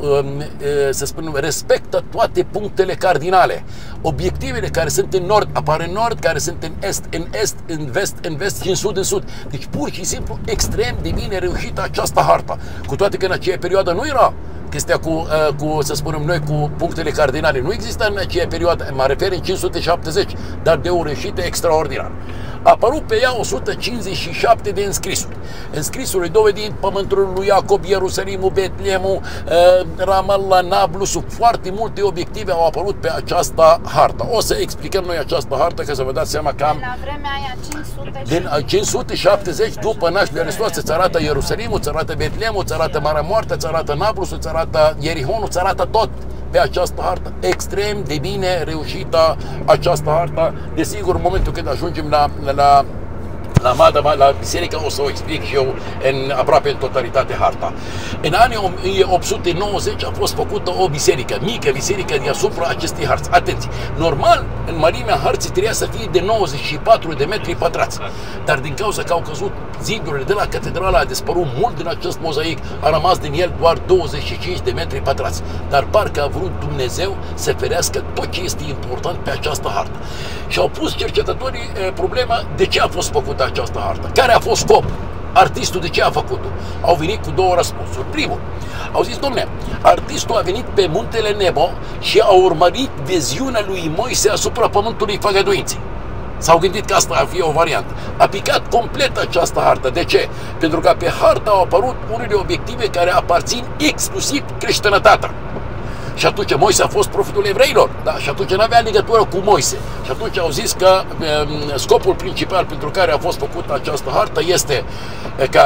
să spunem, respectă toate punctele cardinale. Obiectivele care sunt în nord apar în nord, care sunt în est, în vest și în sud. Deci pur și simplu extrem de bine reușită această hartă. Cu toate că în aceea perioadă nu era chestia cu, să spunem noi, cu punctele cardinale. Nu există în aceea perioadă, mă refer în 570, dar de o reușită extraordinară. A apărut pe ea 157 de înscrisuri. Înscrisuri dovedind pământul lui Iacob, Ierusalimul, Betlemul, Ramallah, Nablusul, foarte multe obiective au apărut pe această hartă. O să explicăm noi această hartă, ca să vă dați seama că am... La vremea aia 570. Din 570 după nașterea Hristos îți arată Ierusalimul, îți arată Betlemul, îți arată Marea Moartă, îți arată Nablusul, îți arată Ierihonul, îți arată tot pe această hartă. Extrem de bine reușită această hartă. Desigur, în momentul când ajungem la Madaba, la biserică, o să o explic și eu aproape în totalitate harta. În anii 1890 a fost făcută o biserică, mică biserică deasupra acestei harți. Atenție! Normal, în mărimea harții trebuia să fie de 94 de metri pătrați. Dar din cauza că au căzut zidurile de la catedrală, a dispărut mult din acest mozaic, a rămas din el doar 25 de metri pătrați. Dar parcă a vrut Dumnezeu să ferească tot ce este important pe această hartă. Și au pus cercetătorii problema de ce a fost făcută această hartă. Care a fost scop? Artistul de ce a făcut-o? Au venit cu două răspunsuri. Primul, au zis, dom'le, artistul a venit pe muntele Nebo și a urmărit viziunea lui Moise asupra pământului făgăduinței. S-au gândit că asta ar fi o variantă. A picat complet această hartă. De ce? Pentru că pe hartă au apărut unele obiective care aparțin exclusiv creștinătatea. Și atunci Moise a fost profetul evreilor, da? Și atunci nu avea legătură cu Moise. Și atunci au zis că scopul principal pentru care a fost făcută această hartă este că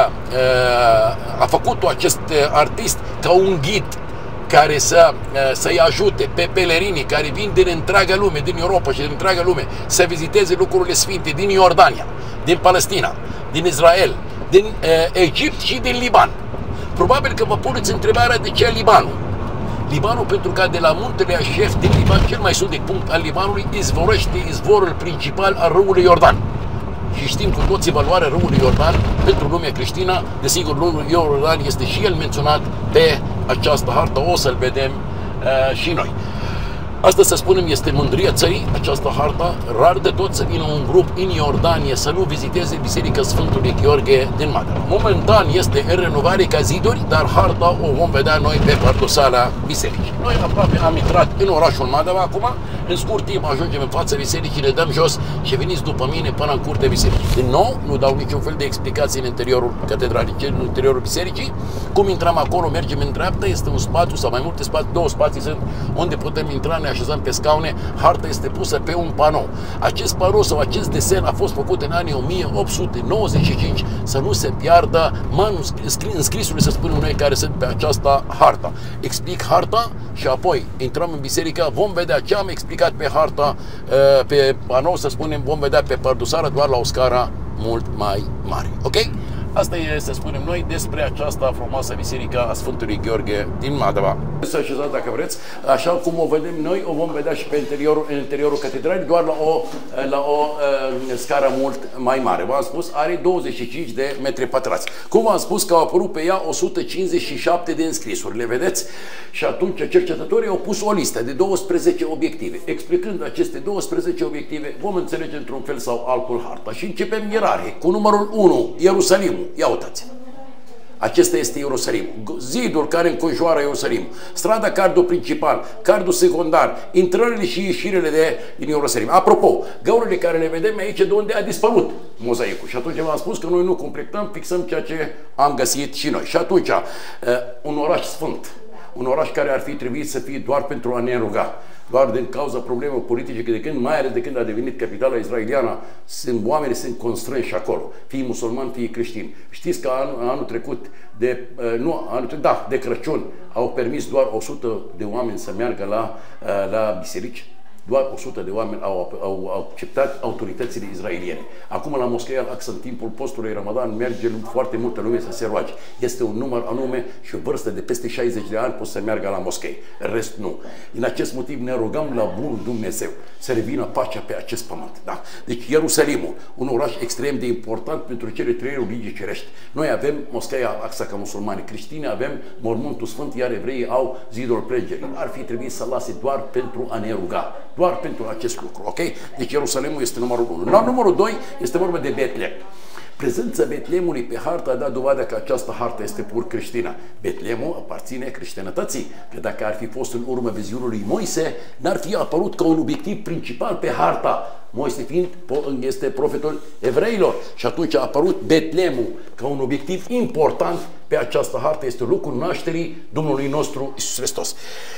a făcut-o acest artist ca un ghid care să-i ajute pe pelerinii care vin din întreaga lume, din Europa și din întreaga lume, să viziteze lucrurile sfinte din Iordania, din Palestina, din Israel, din Egipt și din Liban. Probabil că vă puneți întrebarea de ce Libanul. Libanul, pentru că de la muntele Așef din Liban, cel mai sudic punct al Libanului, izvorăște izvorul principal al râului Iordan. Și știm cu toții valoarea râului Iordan pentru lumea creștină. Desigur, râul Iordan este și el menționat pe această hartă, o să-l vedem și noi. Asta, să spunem, este mândria țării, această hartă. Rar de tot să vină un grup în Iordanie să nu viziteze Biserica Sfântului Gheorghe din Madaba. Momentan este în renovare ca ziduri, dar harta o vom vedea noi pe pardosala bisericii. Noi aproape am intrat în orașul Madaba acum, în scurt timp ajungem în fața bisericii, le dăm jos și veniți după mine până în curtea bisericii. Din nou, nu dau niciun fel de explicații în interiorul catedralei, în interiorul bisericii. Cum intrăm acolo, mergem în dreapta, este un spațiu sau mai multe spații, două spații sunt unde putem intra, ne așezăm pe scaune, harta este pusă pe un panou. Acest panou sau acest desen a fost făcut în anii 1895 să nu se piardă înscrisurile, să spunem noi, care sunt pe această hartă. Explic harta și apoi intrăm în biserică, vom vedea ce am explicat pe harta, pe panou, să spunem, vom vedea pe pardusară doar la o scară mult mai mare. Ok? Asta e, să spunem noi, despre această frumoasă biserică a Sfântului Gheorghe din Madova. Să așezați dacă vreți, așa cum o vedem noi, o vom vedea și pe în interiorul catedralei, doar la o scară mult mai mare. V-am spus, are 25 de metri pătrați. Cum v-am spus că au apărut pe ea 157 de înscrisuri, le vedeți? Și atunci cercetătorii au pus o listă de 12 obiective. Explicând aceste 12 obiective, vom înțelege într-un fel sau altul harta. Și începem ierarhie cu numărul 1, Ierusalimul. Ia uitați. Acesta este Ierusalim. Zidul care înconjoară Ierusalim. Strada, cardul principal, cardul secundar, intrările și ieșirile din Ierusalim. Apropo, găurile care le vedem aici, de unde a dispărut mozaicul. Și atunci v-am spus că noi nu completăm, fixăm ceea ce am găsit și noi. Și atunci, un oraș sfânt, un oraș care ar fi trebuit să fie doar pentru a ne ruga, doar din cauza problemelor politice, că de când, mai ales de când a devenit capitala israeliană, oamenii sunt constrânși acolo, fie musulmani, fie creștini. Știți că anul trecut, de Crăciun, au permis doar 100 de oameni să meargă la biserici? Doar 100 de oameni au acceptat autoritățile izraeliene. Acum la Moscheea Al-Aqsa, în timpul postului Ramadan, merge foarte multă lume să se roage. Este un număr anume și o vârstă de peste 60 de ani pot să meargă la moschei. Rest nu. Din acest motiv ne rugăm la bunul Dumnezeu să revină pacea pe acest pământ. Da? Deci Ierusalimul, un oraș extrem de important pentru cele trei religii cerești. Noi avem Moscheea Al-Aqsa ca musulmani, creștini avem Mormântul Sfânt, iar evreii au Zidul Plângerii. Ar fi trebuit să lase doar pentru a ne ruga. Doar pentru acest lucru, ok? Deci Ierusalimul este numărul 1. La numărul 2 este vorba de Betlehem. Prezența Betleemului pe hartă a dat dovadă că această hartă este pur creștină. Betleemul aparține creștinătății, că dacă ar fi fost în urma viziunului Moise, n-ar fi apărut ca un obiectiv principal pe harta. Moise fiind este profetul evreilor și atunci a apărut Betleemul ca un obiectiv important pe această hartă. Este locul nașterii Domnului nostru Iisus Hristos.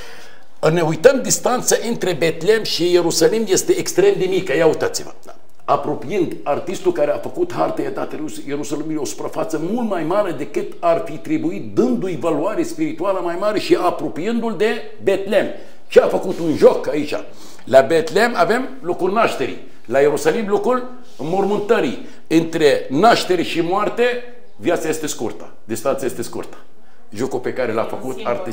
Ne uităm, distanța între Betlehem și Ierusalim este extrem de mică. Ia uitați-vă. Apropiind, artistul care a făcut harta i-a dat Ierusalimului o suprafață mult mai mare decât ar fi trebuit, dându-i valoare spirituală mai mare și apropiindu-l de Betlehem. Ce a făcut un joc aici? La Betlehem avem locul nașterii, la Ierusalim locul înmormântării. Între naștere și moarte, viața este scurtă, distanța este scurtă. Jocul pe care l-a făcut artist.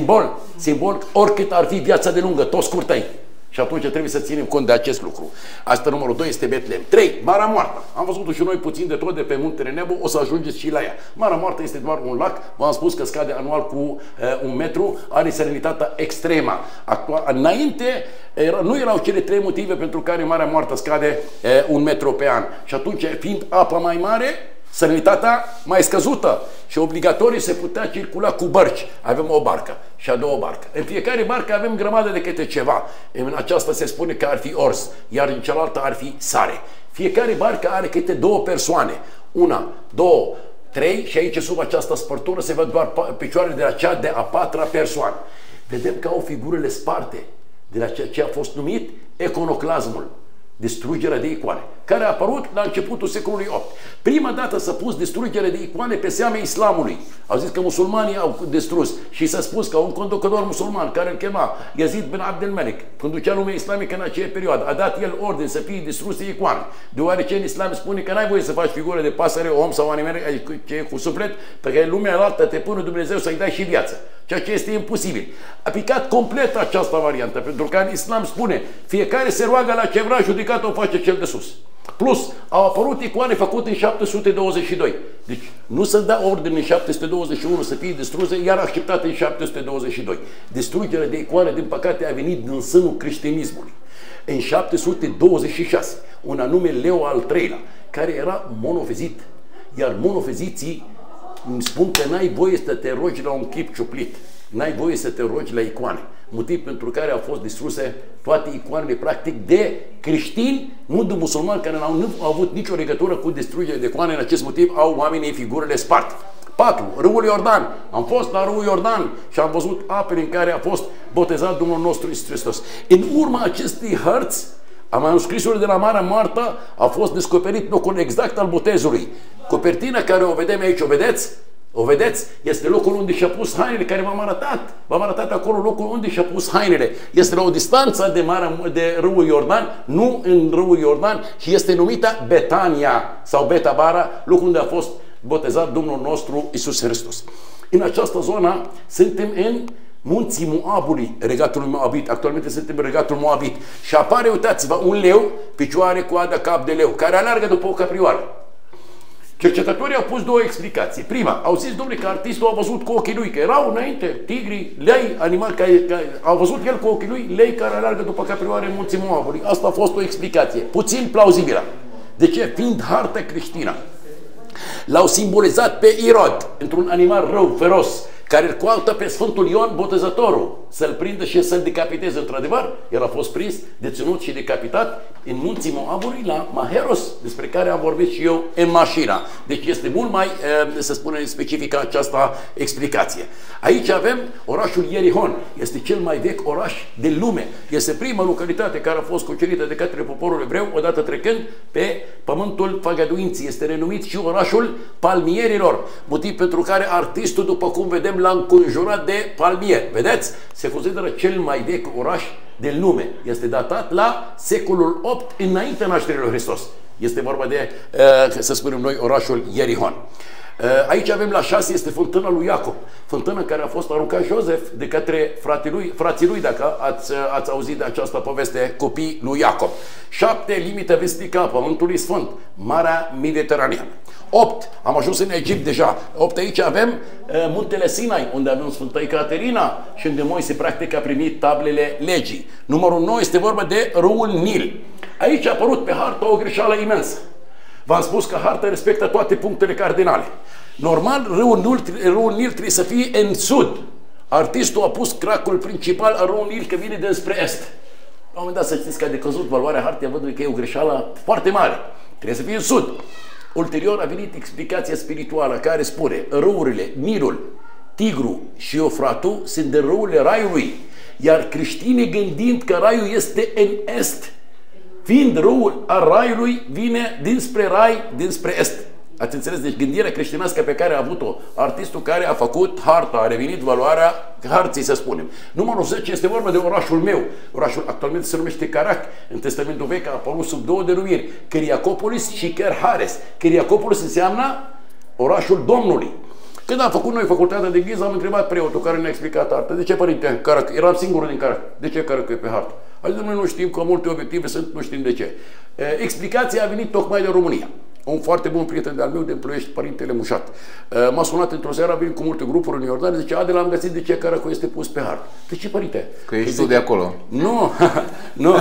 Simbol, oricât ar fi viața de lungă, tot scurt ai. Și atunci trebuie să ținem cont de acest lucru. Asta numărul 2 este Betlehem. 3. Marea Moartă. Am văzut și noi puțin de tot de pe Muntele Nebo, o să ajungeți și la ea. Marea Moartă este doar un lac, v-am spus că scade anual cu 1 metru, are salinitatea extremă. Înainte nu erau cele 3 motive pentru care Marea Moartă scade 1 metru pe an. Și atunci, fiind apa mai mare, salinitatea mai scăzută și obligatorii se putea circula cu bărci. Avem o barcă și a doua barcă. În fiecare barcă avem grămadă de câte ceva. În aceasta se spune că ar fi ors, iar în cealaltă ar fi sare. Fiecare barcă are câte 2 persoane. 1, 2, 3 și aici sub această spărtură se văd doar picioarele de la cea de a 4-a persoană. Vedem că au figurile sparte de la ce a fost numit iconoclasmul. Distrugerea de icoane, care a apărut la începutul secolului VIII. Prima dată s-a pus distrugerea de icoane pe seama islamului. Au zis că musulmanii au distrus și s-a spus că un conducător musulman care îl chema Yazid bin Abdel Malik, conducea lumea islamică în acea perioadă, a dat el ordine să fie distruse icoane, deoarece în islam spune că n-ai voie să faci figură de pasăre, om sau animal cu suflet, pe care lumea altă te pune Dumnezeu să-i dai și viață, ceea ce este imposibil. A picat complet această variantă, pentru că în islam spune fiecare se roagă la ce vrea, judecat o face cel de sus. Plus, au apărut icoane făcute în 722. Deci nu se dă ordine în 721 să fie distruse, iar acceptate în 722. Distrugerea de icoane, din păcate, a venit din sânul creștinismului. În 726, un anume Leo al III-lea, care era monofezit, iar monofeziții îmi spun că n-ai voie să te rogi la un chip ciuplit, n-ai voie să te rogi la icoane. Motiv pentru care au fost distruse toate icoanele practic de creștini, nu de musulmani, care nu au avut nicio legătură cu distrugerea de icoane. În acest motiv au oamenii figurile sparte. 4. Râul Iordan. Am fost la râul Iordan și am văzut apele în care a fost botezat Domnul nostru Iisus Hristos. În urma acestei hărți, a manuscrisurilor de la Marea Moartă, a fost descoperit locul exact al botezului. Copertina care o vedem aici, o vedeți? O vedeți? Este locul unde și-a pus hainele, care v-am arătat. V-am arătat acolo locul unde și-a pus hainele. Este la o distanță de râul Iordan, nu în râul Iordan, și este numită Betania sau Betabara, locul unde a fost botezat Domnul nostru Iisus Hristos. În această zonă suntem în munții Moabului, regatul Moabit. Actualmente suntem în regatul Moabit. Și apare, uitați-vă, un leu, picioare, coadă, cap de leu, care alergă după o caprioară. Cercetătorii au pus două explicații. Prima, au zis, domnule, că artistul a văzut cu ochii lui, că erau înainte tigri, lei, animali, care au văzut el cu ochii lui, lei care alergă după caprioare în munții Moabului. Asta a fost o explicație, puțin plauzibilă. De ce? Fiind hartă creștină. L-au simbolizat pe Irod, într-un animal rău, feros, care îl coaută pe Sfântul Ion Botezătorul, să-l prindă și să-l decapiteze. Într-adevăr, el a fost prins, deținut și decapitat în munții Moabului la Maheros, despre care am vorbit și eu în mașina. Deci este mult mai, să spunem, specifică această explicație. Aici avem orașul Ierihon. Este cel mai vechi oraș din lume. Este prima localitate care a fost cucerită de către poporul evreu, odată trecând pe pământul făgăduinții. Este renumit și orașul palmierilor, motiv pentru care artistul, după cum vedem, l-a înconjurat de palmieri. Vedeți? Se consideră cel mai vechi oraș din lume. Este datat la secolul 8 înaintea nașterii lui Hristos. Este vorba de, să spunem noi, orașul Ierihon. Aici avem la 6, este fântâna lui Iacob. Fântână care a fost aruncat Iosef de către frații lui, dacă ați auzit de această poveste, copii lui Iacob. 7, limită vestică a Pământului Sfânt, Marea Mediteraneană. 8, am ajuns în Egipt deja. 8, aici avem muntele Sinai, unde avem Sfânta Ecaterina și unde Moise practic a primit tablele legii. Numărul 9 este vorba de râul Nil. Aici a apărut pe hartă o greșeală imensă. V-am spus că harta respectă toate punctele cardinale. Normal, râul Nil trebuie să fie în sud. Artistul a pus cracul principal al râului Nil că vine dinspre est. La un moment dat, să știți că a decăzut valoarea hartei, văd că e o greșeală foarte mare. Trebuie să fie în sud. Ulterior a venit explicația spirituală care spune râurile Nilul, Tigru și Eufratul sunt de râurile Raiului, iar creștinii, gândind că Raiul este în est, fiind râul al Raiului, vine dinspre Rai, dinspre est. Ați înțeles? Deci gândirea creștinească pe care a avut-o artistul care a făcut harta, a revenit valoarea harții, să spunem. Numărul 10 este vorba de orașul meu. Orașul actualmente se numește Carac. În Testamentul Vechi a apărut sub două denumiri, Chiriacopolis și Kerhares. Chiriacopolis înseamnă orașul Domnului. Când am făcut noi facultatea de engleză, am întrebat preotul care ne-a explicat harta. De ce, părinte, Carac? Eram singurul din Carac. De ce Carac e pe hartă? Adică noi nu știm, că multe obiective sunt, nu știm de ce. Explicația a venit tocmai de România. Un foarte bun prieten de-al meu de Ploiești, părintele Mușat. M-a sunat într-o seară, a venit cu multe grupuri în Iordan, zice, Adel, am găsit de ce Caracul este pus pe hartă. De ce, părinte? Că ești tu de acolo. Nu, nu.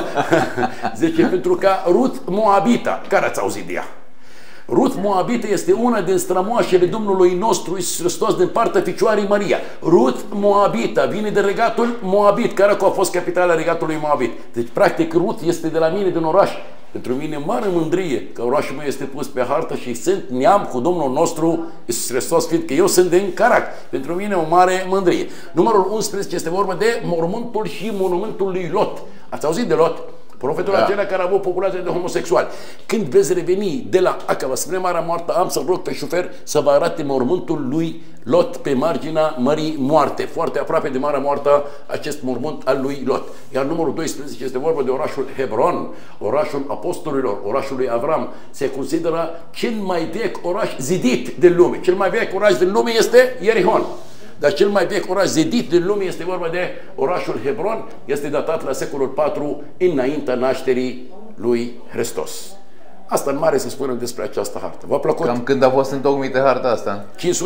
Zice, pentru că Ruth Moabita, care ați auzit de ea? Ruth Moabita este una din strămoașele Domnului nostru Iisus Hristos din partea Fecioarei Maria. Ruth Moabita vine de regatul Moabit, care a fost capitala regatului Moabit. Deci, practic, Ruth este de la mine, din oraș. Pentru mine mare mândrie că orașul meu este pus pe hartă și sunt neam cu Domnul nostru Iisus Hristos, fiindcă eu sunt din Carac. Pentru mine o mare mândrie. Numărul 11 este vorba de mormântul și monumentul lui Lot. Ați auzit de Lot? Profetul acela care a avut populație de homosexuali. Când veți reveni de la Acava spre Marea Moartă, am să rog pe șofer să vă arate mormântul lui Lot pe marginea Mării Moarte. Foarte aproape de Marea Moartă acest mormânt al lui Lot. Iar numărul 12 este vorba de orașul Hebron, orașul apostolilor, orașul lui Avram. Se consideră cel mai vechi oraș zidit din lume. Cel mai vechi oraș din lume este Ierihon. Dar cel mai vechi oraș zidit din lume este vorba de orașul Hebron, este datat la secolul 4 înaintea nașterii lui Hristos. Asta în mare să spunem despre această hartă. V-a plăcut? Cam când a fost întocmită harta asta?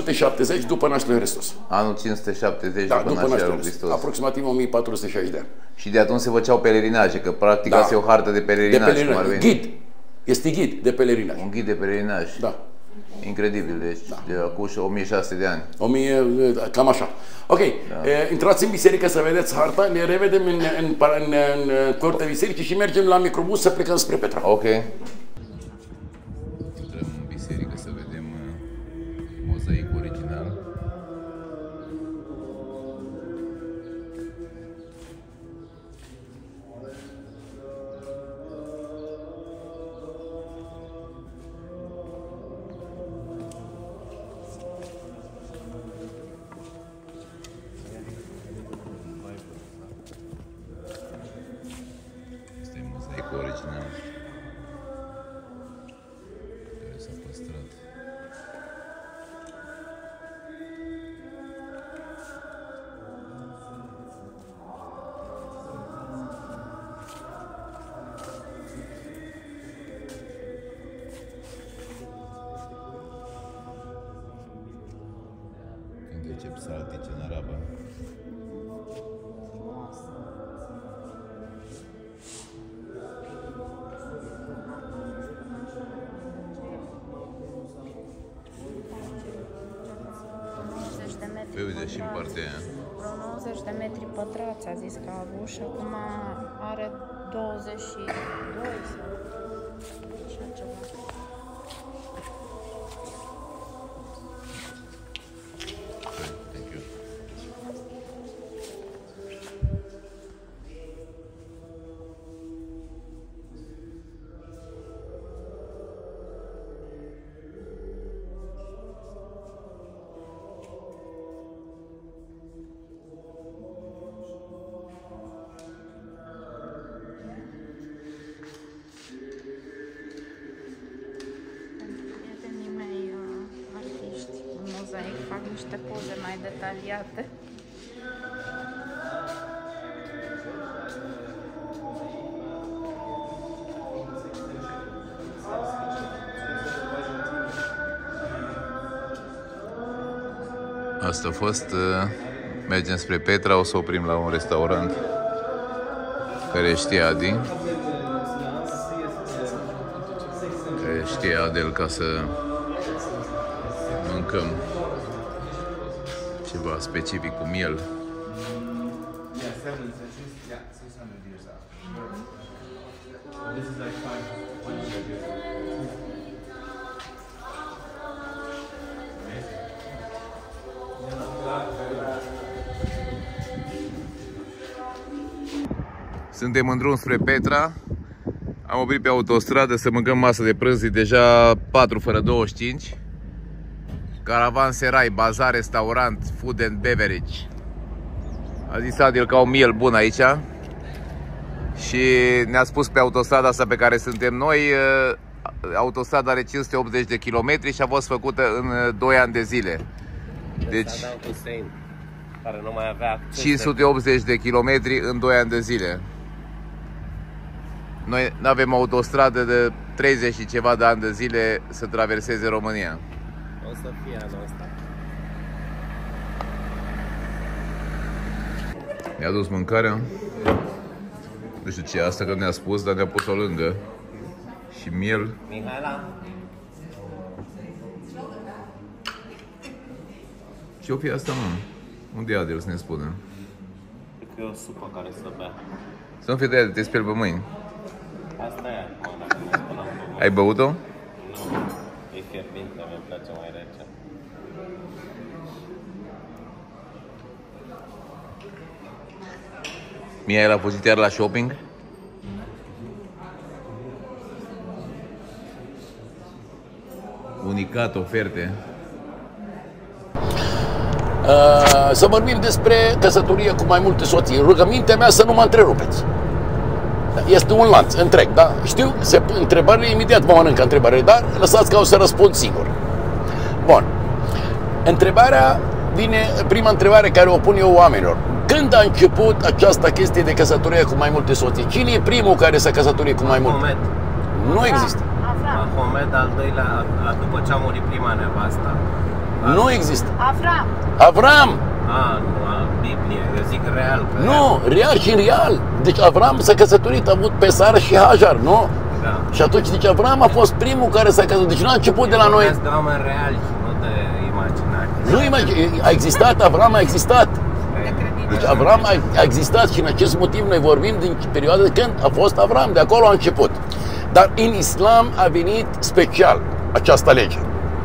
570 după nașterea lui Hristos. Anul 570 da, după nașterea lui Hristos. Aproximativ 1460 de ani. Și de atunci se făceau pelerinaje, că practic asta e o hartă de pelerinaj. Ghid. Este ghid de pelerinaj. Un ghid de pelerinaj. Da. Incredibil, deci de acum 1600 de ani. Cam așa. Ok, intrați în biserică să vedeți harta, ne revedem în curtea bisericii și mergem la microbus să plecăm spre Petra. Ok. Intrăm în biserică să vedem mozaicul original. Original. decep saltice în arabă. Uite și în partea aia. Vreo 90 de metri pătrați a zis că a avut și acum are 22 sau așa ceva. Thank you. Prietenii mei artiști în mozaic fac niște poze mai detaliate. Asta a fost. Mergem spre Petra, o să oprim la un restaurant care știe Adi. Care știe Adel ca să mâncăm ceva specific cu miel. Suntem în drum spre Petra. Am oprit pe autostradă să mâncăm masă de prânz, deja 4 fără 25. Caravanserai, bazar, restaurant, food and beverage. A zis Adil că au miel bun aici. Și ne-a spus pe autostrada asta pe care suntem noi. Autostrada are 580 de kilometri și a fost făcută în 2 ani de zile. Deci care nu mai avea 580 de kilometri în 2 ani de zile. Noi nu avem autostradă de 30 și ceva de ani de zile să traverseze România. O să fie anul ăsta. Mi-a dus mâncarea. Nu știu ce e asta că ne-a spus, dar ne-a pus-o lângă. Și miel. Mihaela? Ce-o fi asta, mă? Unde e Adel să ne spună? Cred că e o supă care să bea. Să nu fie de aia de te speli pe mâini. Asta e acum, dacă nu spălam pe mâini. Ai băut-o? Nu, e fierbinte, mi-e place mai rece. Mie l-a pus iar la shopping? Unicat, oferte. Să vorbim despre căsătorie cu mai multe soții. Rugămintea mea să nu mă întrerupeți. Este un lanț întreg, da? Știu, întrebările imediat vă mănâncă întrebările, dar lăsați ca o să răspund singur. Bun. Întrebarea vine, prima întrebare care o pun eu oamenilor. Când a început această chestie de căsătorie cu mai multe soții? Cine e primul care s-a căsătorit cu mai multe? Mahomet. Nu există. Mahomet al doilea, după ce a murit prima nevastă. Nu există. Avram. Avram. Nu, Biblie, eu zic real. Nu, real și real. Deci Avram s-a căsătorit, a avut pe Sara și Hajar, nu? Da. Și atunci, deci Avram a fost primul care s-a căsătorit. Deci nu a început de la noi. De oameni reali, nu de imaginație. Nu imagine, a existat, Avram a existat. Deci Avram a existat și în acest motiv noi vorbim din perioada de când a fost Avram, de acolo a început. Dar în Islam a venit special această lege.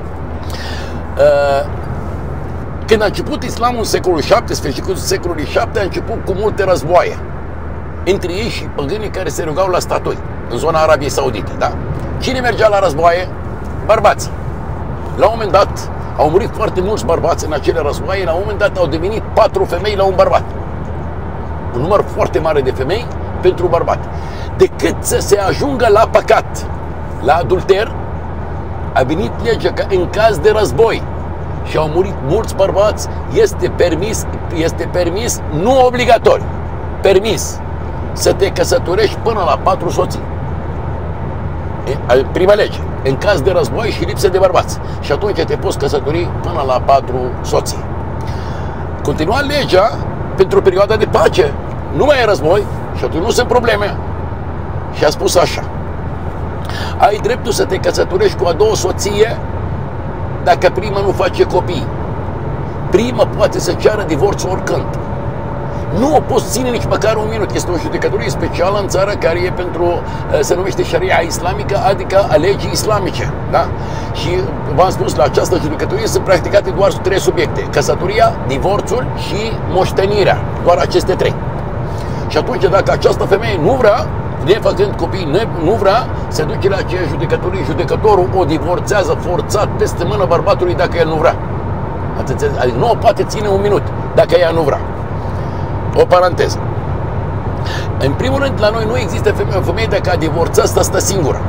Când a început Islamul în secolul VII, sfârșitul secolului VII, a început cu multe războaie între ei și păgânii care se rugau la statui în zona Arabiei Saudite, da? Cine mergea la războaie? Bărbații. La un moment dat au murit foarte mulți bărbați în acele războaie, la un moment dat au devenit 4 femei la un bărbat. Un număr foarte mare de femei pentru bărbat. Decât să se ajungă la păcat, la adulter, a venit legea că în caz de război și au murit mulți bărbați, este permis, nu obligatoriu, permis să te căsătorești până la 4 soții. Prima lege, în caz de război și lipsă de bărbați. Și atunci te poți căsători până la 4 soții. continua legea pentru perioada de pace. Nu mai e război și atunci nu sunt probleme. Și a spus așa: ai dreptul să te căsătorești cu a doua soție dacă prima nu face copii. Prima poate să ceară divorț oricând. Nu o poți ține nici măcar un minut. Este o judecătorie specială în țară care e pentru, se numește Sharia islamică, adică a legii islamice. Da? Și v-am spus, la această judecătorie sunt practicate doar 3 subiecte: căsătoria, divorțul și moștenirea. Doar aceste 3. Și atunci, dacă această femeie nu vrea, nefăcând copii, nu vrea, se duce la aceea judecătorie. Judecătorul o divorțează forțat peste mână bărbatului dacă el nu vrea. Adică nu o poate ține un minut dacă ea nu vrea. O paranteză. În primul rând, la noi nu există o femeie dacă a divorțat să stă singură.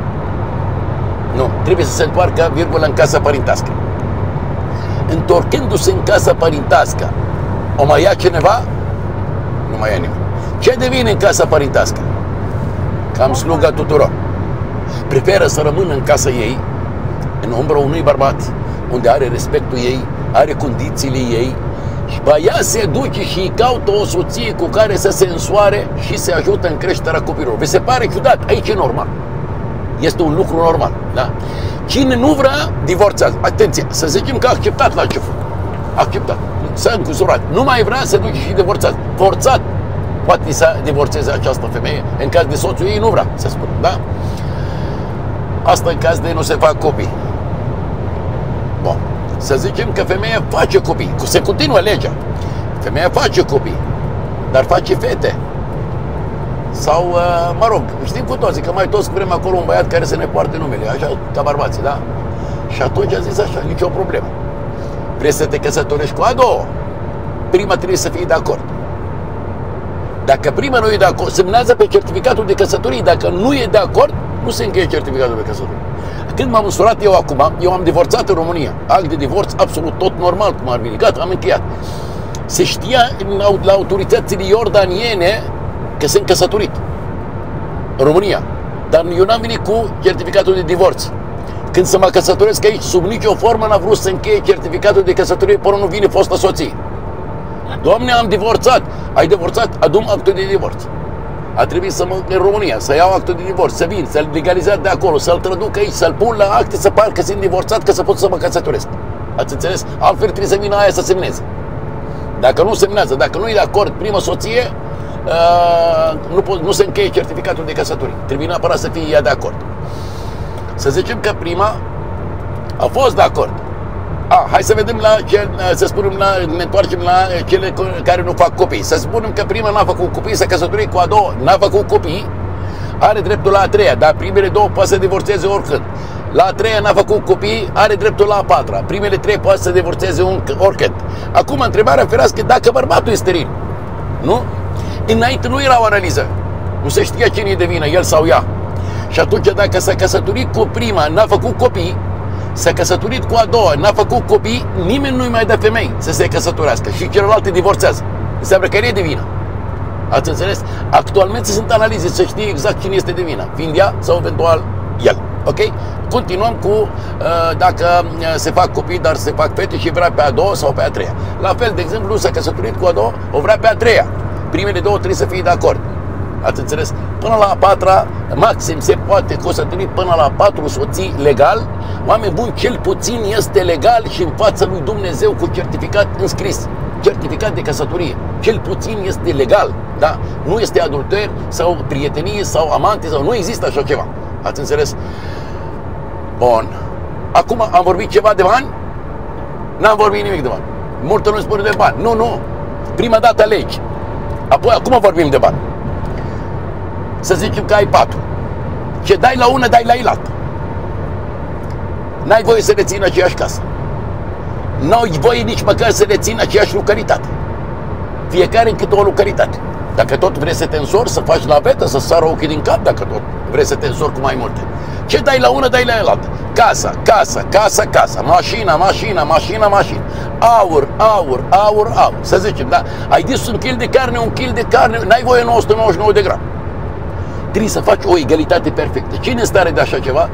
Nu, trebuie să se întoarcă, virgulă, în casa părintească. Întorcându-se în casa părintească, o mai ia cineva? Nu mai ia nimeni. Ce devine în casa părintească? Cam sluga tuturor. Preferă să rămână în casa ei, în umbra unui bărbat, unde are respectul ei, are condițiile ei, și ea se duce și îi caută o soție cu care să se însoare și se ajută în creșterea copilului. Vi se pare ciudat? Aici e normal. Este un lucru normal. Da? Cine nu vrea, divorțează. Atenție, să zicem că a acceptat la început. Acceptat. S-a încusurat. Nu mai vrea, se duce și divorțează. Forțat poate să divorțeze această femeie. În caz de soțul ei nu vrea, să spun. Da? Asta în caz de nu se fac copii. Bun. Să zicem că femeia face copii. Se continuă legea. Femeia face copii, dar face fete. Sau, mă rog, știm cu toții că mai toți vrem acolo un băiat care să ne poarte numele, așa, ca bărbații, da? Și atunci a zis așa: nicio problemă. Vrei să te căsătorești cu a doua? Prima trebuie să fie de acord. Dacă prima nu e de acord, semnează pe certificatul de căsătorie. Dacă nu e de acord, nu se încheie certificatul de căsătorie. Când m-am însurat eu acum, eu am divorțat în România. Act de divorț absolut tot normal, cum ar veni. Gata, am încheiat. Se știa la autoritățile iordaniene că sunt căsătorit în România. Dar eu n-am venit cu certificatul de divorț. Când să mă căsătoresc aici, sub nicio formă n-a vrut să încheie certificatul de căsătorie până nu vine fosta soție. Doamne, am divorțat. Ai divorțat? Adu-mi actul de divorț. A trebuit să mă în România, să iau actul de divorț, să vin, să-l legalizez de acolo, să-l traduc aici, să-l pun la acte, să par că sunt divorțat, că să pot să mă căsătoresc. Ați înțeles? Altfel trebuie să vină aia să semneze. Dacă nu semnează, dacă nu e de acord prima soție, nu se încheie certificatul de căsătorie. Trebuie neapărat să fie ea de acord. Să zicem că prima a fost de acord. Hai să vedem să spunem ne întoarcem la cele care nu fac copii. Să spunem că prima n-a făcut copii, s-a căsătorit cu a doua, n-a făcut copii, are dreptul la a treia, dar primele 2 poate să divorțeze oricând. La a treia n-a făcut copii, are dreptul la a patra. Primele 3 poate să divorțeze oricând. Acum, întrebarea ferească, dacă bărbatul e steril, nu? Înainte nu era o analiză. Nu se știa cine e de vină, el sau ea. Și atunci, dacă s-a căsătorit cu prima, n-a făcut copii, s-a căsătorit cu a doua, n-a făcut copii, nimeni nu-i mai dă femei să se căsătorească și celălalt divorțează. Înseamnă că el e de vină. Ați înțeles? Actualmente sunt analize să știe exact cine este de vină, fiind ea sau eventual el. Ok? Continuăm cu dacă se fac copii, dar se fac fete și vrea pe a doua sau pe a treia. La fel, de exemplu, s-a căsătorit cu a doua, o vrea pe a treia. Primele 2 trebuie să fie de acord. Ați înțeles? Până la a patra, maxim se poate căsători până la 4 soții legal. Oameni buni, cel puțin este legal și în fața lui Dumnezeu cu certificat înscris. Certificat de căsătorie. Cel puțin este legal, da? Nu este adulter sau prietenie sau amante sau nu există așa ceva. Ați înțeles? Bun. Acum am vorbit ceva de bani? N-am vorbit nimic de bani. Multă nu spune de bani. Nu. Prima dată alegi. Apoi acum vorbim de bani. Să zicem că ai 4. Ce dai la una, dai la ilaltă. N-ai voie să le ții în aceeași casă. N-ai voie nici măcar să le ții în aceeași localitate. Fiecare în câte o localitate. Dacă tot vrei să te însori, să faci navetă, să sară ochii din cap, dacă tot vrei să te însori cu mai multe. Ce dai la una, dai la ilaltă. Casa. Mașina. Aur. Să zicem, da? Ai dus 1 kg de carne, n-ai voie 999 de grame. Trebuie să faci o egalitate perfectă. Cine în stare de așa ceva?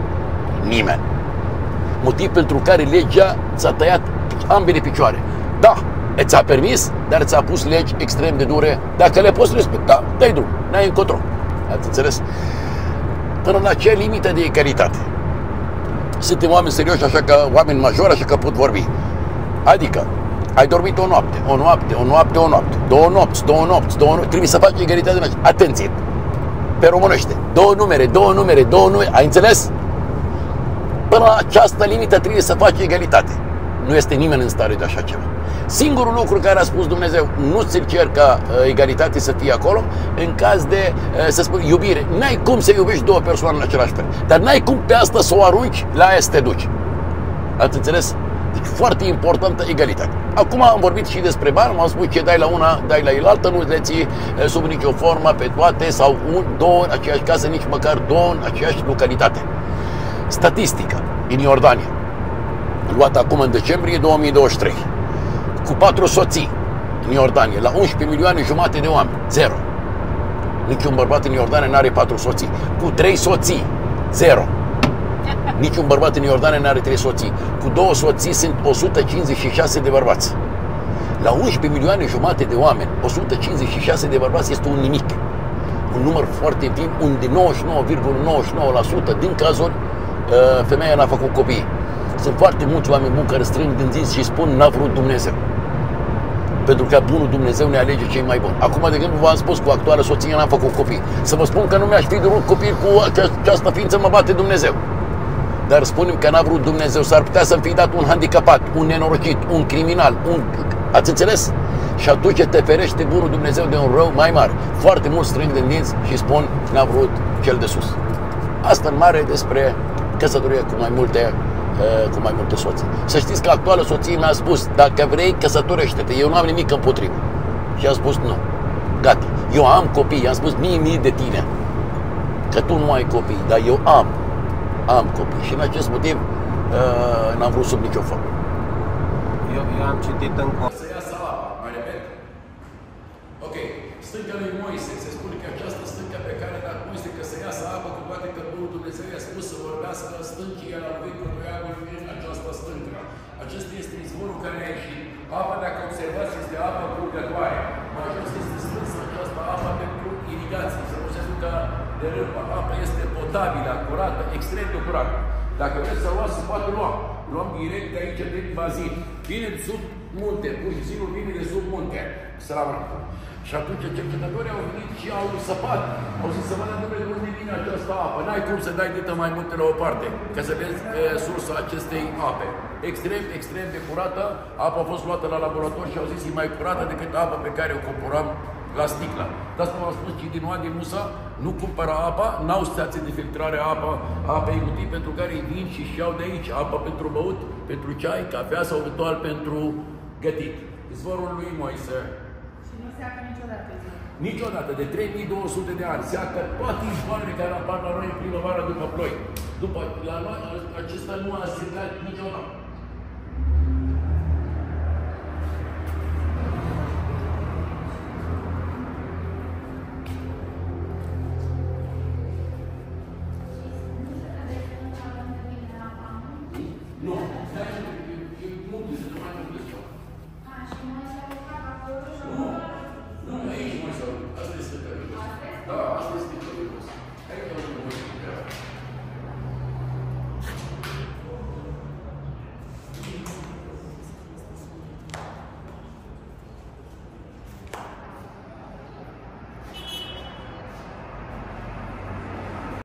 Nimeni. Motiv pentru care legea ți-a tăiat ambele picioare. Da, ți-a permis, dar ți-a pus legi extrem de dure. Dacă le poți respecta, dai drum, n-ai încotro. Ați înțeles? Până la ce limită de egalitate? Suntem oameni serioși, așa că oameni majori, așa că pot vorbi. Adică, ai dormit o noapte, o noapte, o noapte, o noapte, 2 nopți, 2 nopți, 2 nopți, trebuie să faci egalitate. Atenție! Pe românește, 2 numere, 2 numere, 2 numere, ai înțeles? Până la această limită trebuie să faci egalitate. Nu este nimeni în stare de așa ceva. Singurul lucru care a spus Dumnezeu, nu ți-l cer ca egalitate să fie acolo, în caz de, să spun, iubire. N-ai cum să iubești 2 persoane în același fel. Dar n-ai cum pe asta să o arunci, la aia să te duci. Ați înțeles? Deci foarte importantă egalitate. Acum am vorbit și despre bani, m-am spus ce dai la una, dai la elaltă, nu le ții sub nicio formă pe toate sau 2 în aceeași casă, nici măcar 2 în aceeași localitate. Statistică în Iordania, luată acum în decembrie 2023, cu 4 soții în Iordania, la 11 milioane jumate de oameni, 0. Niciun bărbat în Iordania n-are 4 soții. Cu 3 soții, 0. Niciun bărbat în Iordania n-are 3 soții. Cu 2 soții sunt 156 de bărbați. La 11 milioane jumate de oameni, 156 de bărbați este un nimic. Un număr foarte infim, unde 99,99% din cazuri femeia n-a făcut copii. Sunt foarte mulți oameni buni care strâng din zi și spun n-a vrut Dumnezeu. Pentru că bunul Dumnezeu ne alege cei mai buni. Acum, de exemplu, v-am spus, cu actuala soție n-am făcut copii. Să vă spun că nu mi-aș fi durut copii cu această ființă, mă bate Dumnezeu. Dar spunem că n-a vrut Dumnezeu, s-ar putea să-mi fi dat un handicapat, un nenorocit, un criminal, ați înțeles? Și atunci te ferește bunul Dumnezeu de un rău mai mare. Foarte mulți strâng din dinți și spun n-a vrut cel de sus. Asta în mare despre căsătoria cu mai multe soții. Să știți că actuala soție mi-a spus, dacă vrei, căsătorește-te, eu nu am nimic împotrivă. Și am spus nu, gata, eu am copii, i-am spus mie de tine, că tu nu ai copii, dar eu am copii și în acest motiv n-am vrut sub nicio formă. Eu am citit în Să iasă apa, mai repet. Ok, stânca lui Moise, se spune că această stâncă pe care a Moise că să iasă apă, cu toate că bunul Dumnezeu i-a spus să vorbească stâncii, el a lovit cu toiagul în această stâncă. Acesta este izvorul care a ieșit. Apa, dacă observați, este apă curgătoare. Mai jos este strânsă această apă pentru irigație, să nu se ducă de râpă. Apa este potabilă, curată, extrem de curată. Dacă vreți să luați, se poate lua. Luăm direct de aici, din bazin. Vine de sub munte, pur și simplu vine de sub munte. Slavă. Și atunci cercetătorii au venit și au săpat. Au zis să vadă de unde vine această apă. N-ai cum să dai dită mai multe la o parte, ca să vezi sursa acestei ape. Extrem de curată. Apa a fost luată la laborator și au zis e mai curată decât apa pe care o compuram la sticlă. De asta v-am spus, cei din Oadi Musa nu cumpără apa, n-au stație de filtrare apă ecutii pentru care îi vin și iau de aici apă pentru băut, pentru ceai, cafea sau eventual pentru gătit. Izvorul lui Moise. Și nu seacă niciodată. Niciodată, de 3200 de ani, seacă toate izvoarele care apar la noi în primăvară după ploi. După la noi, acesta nu a secat niciodată. Da, asta este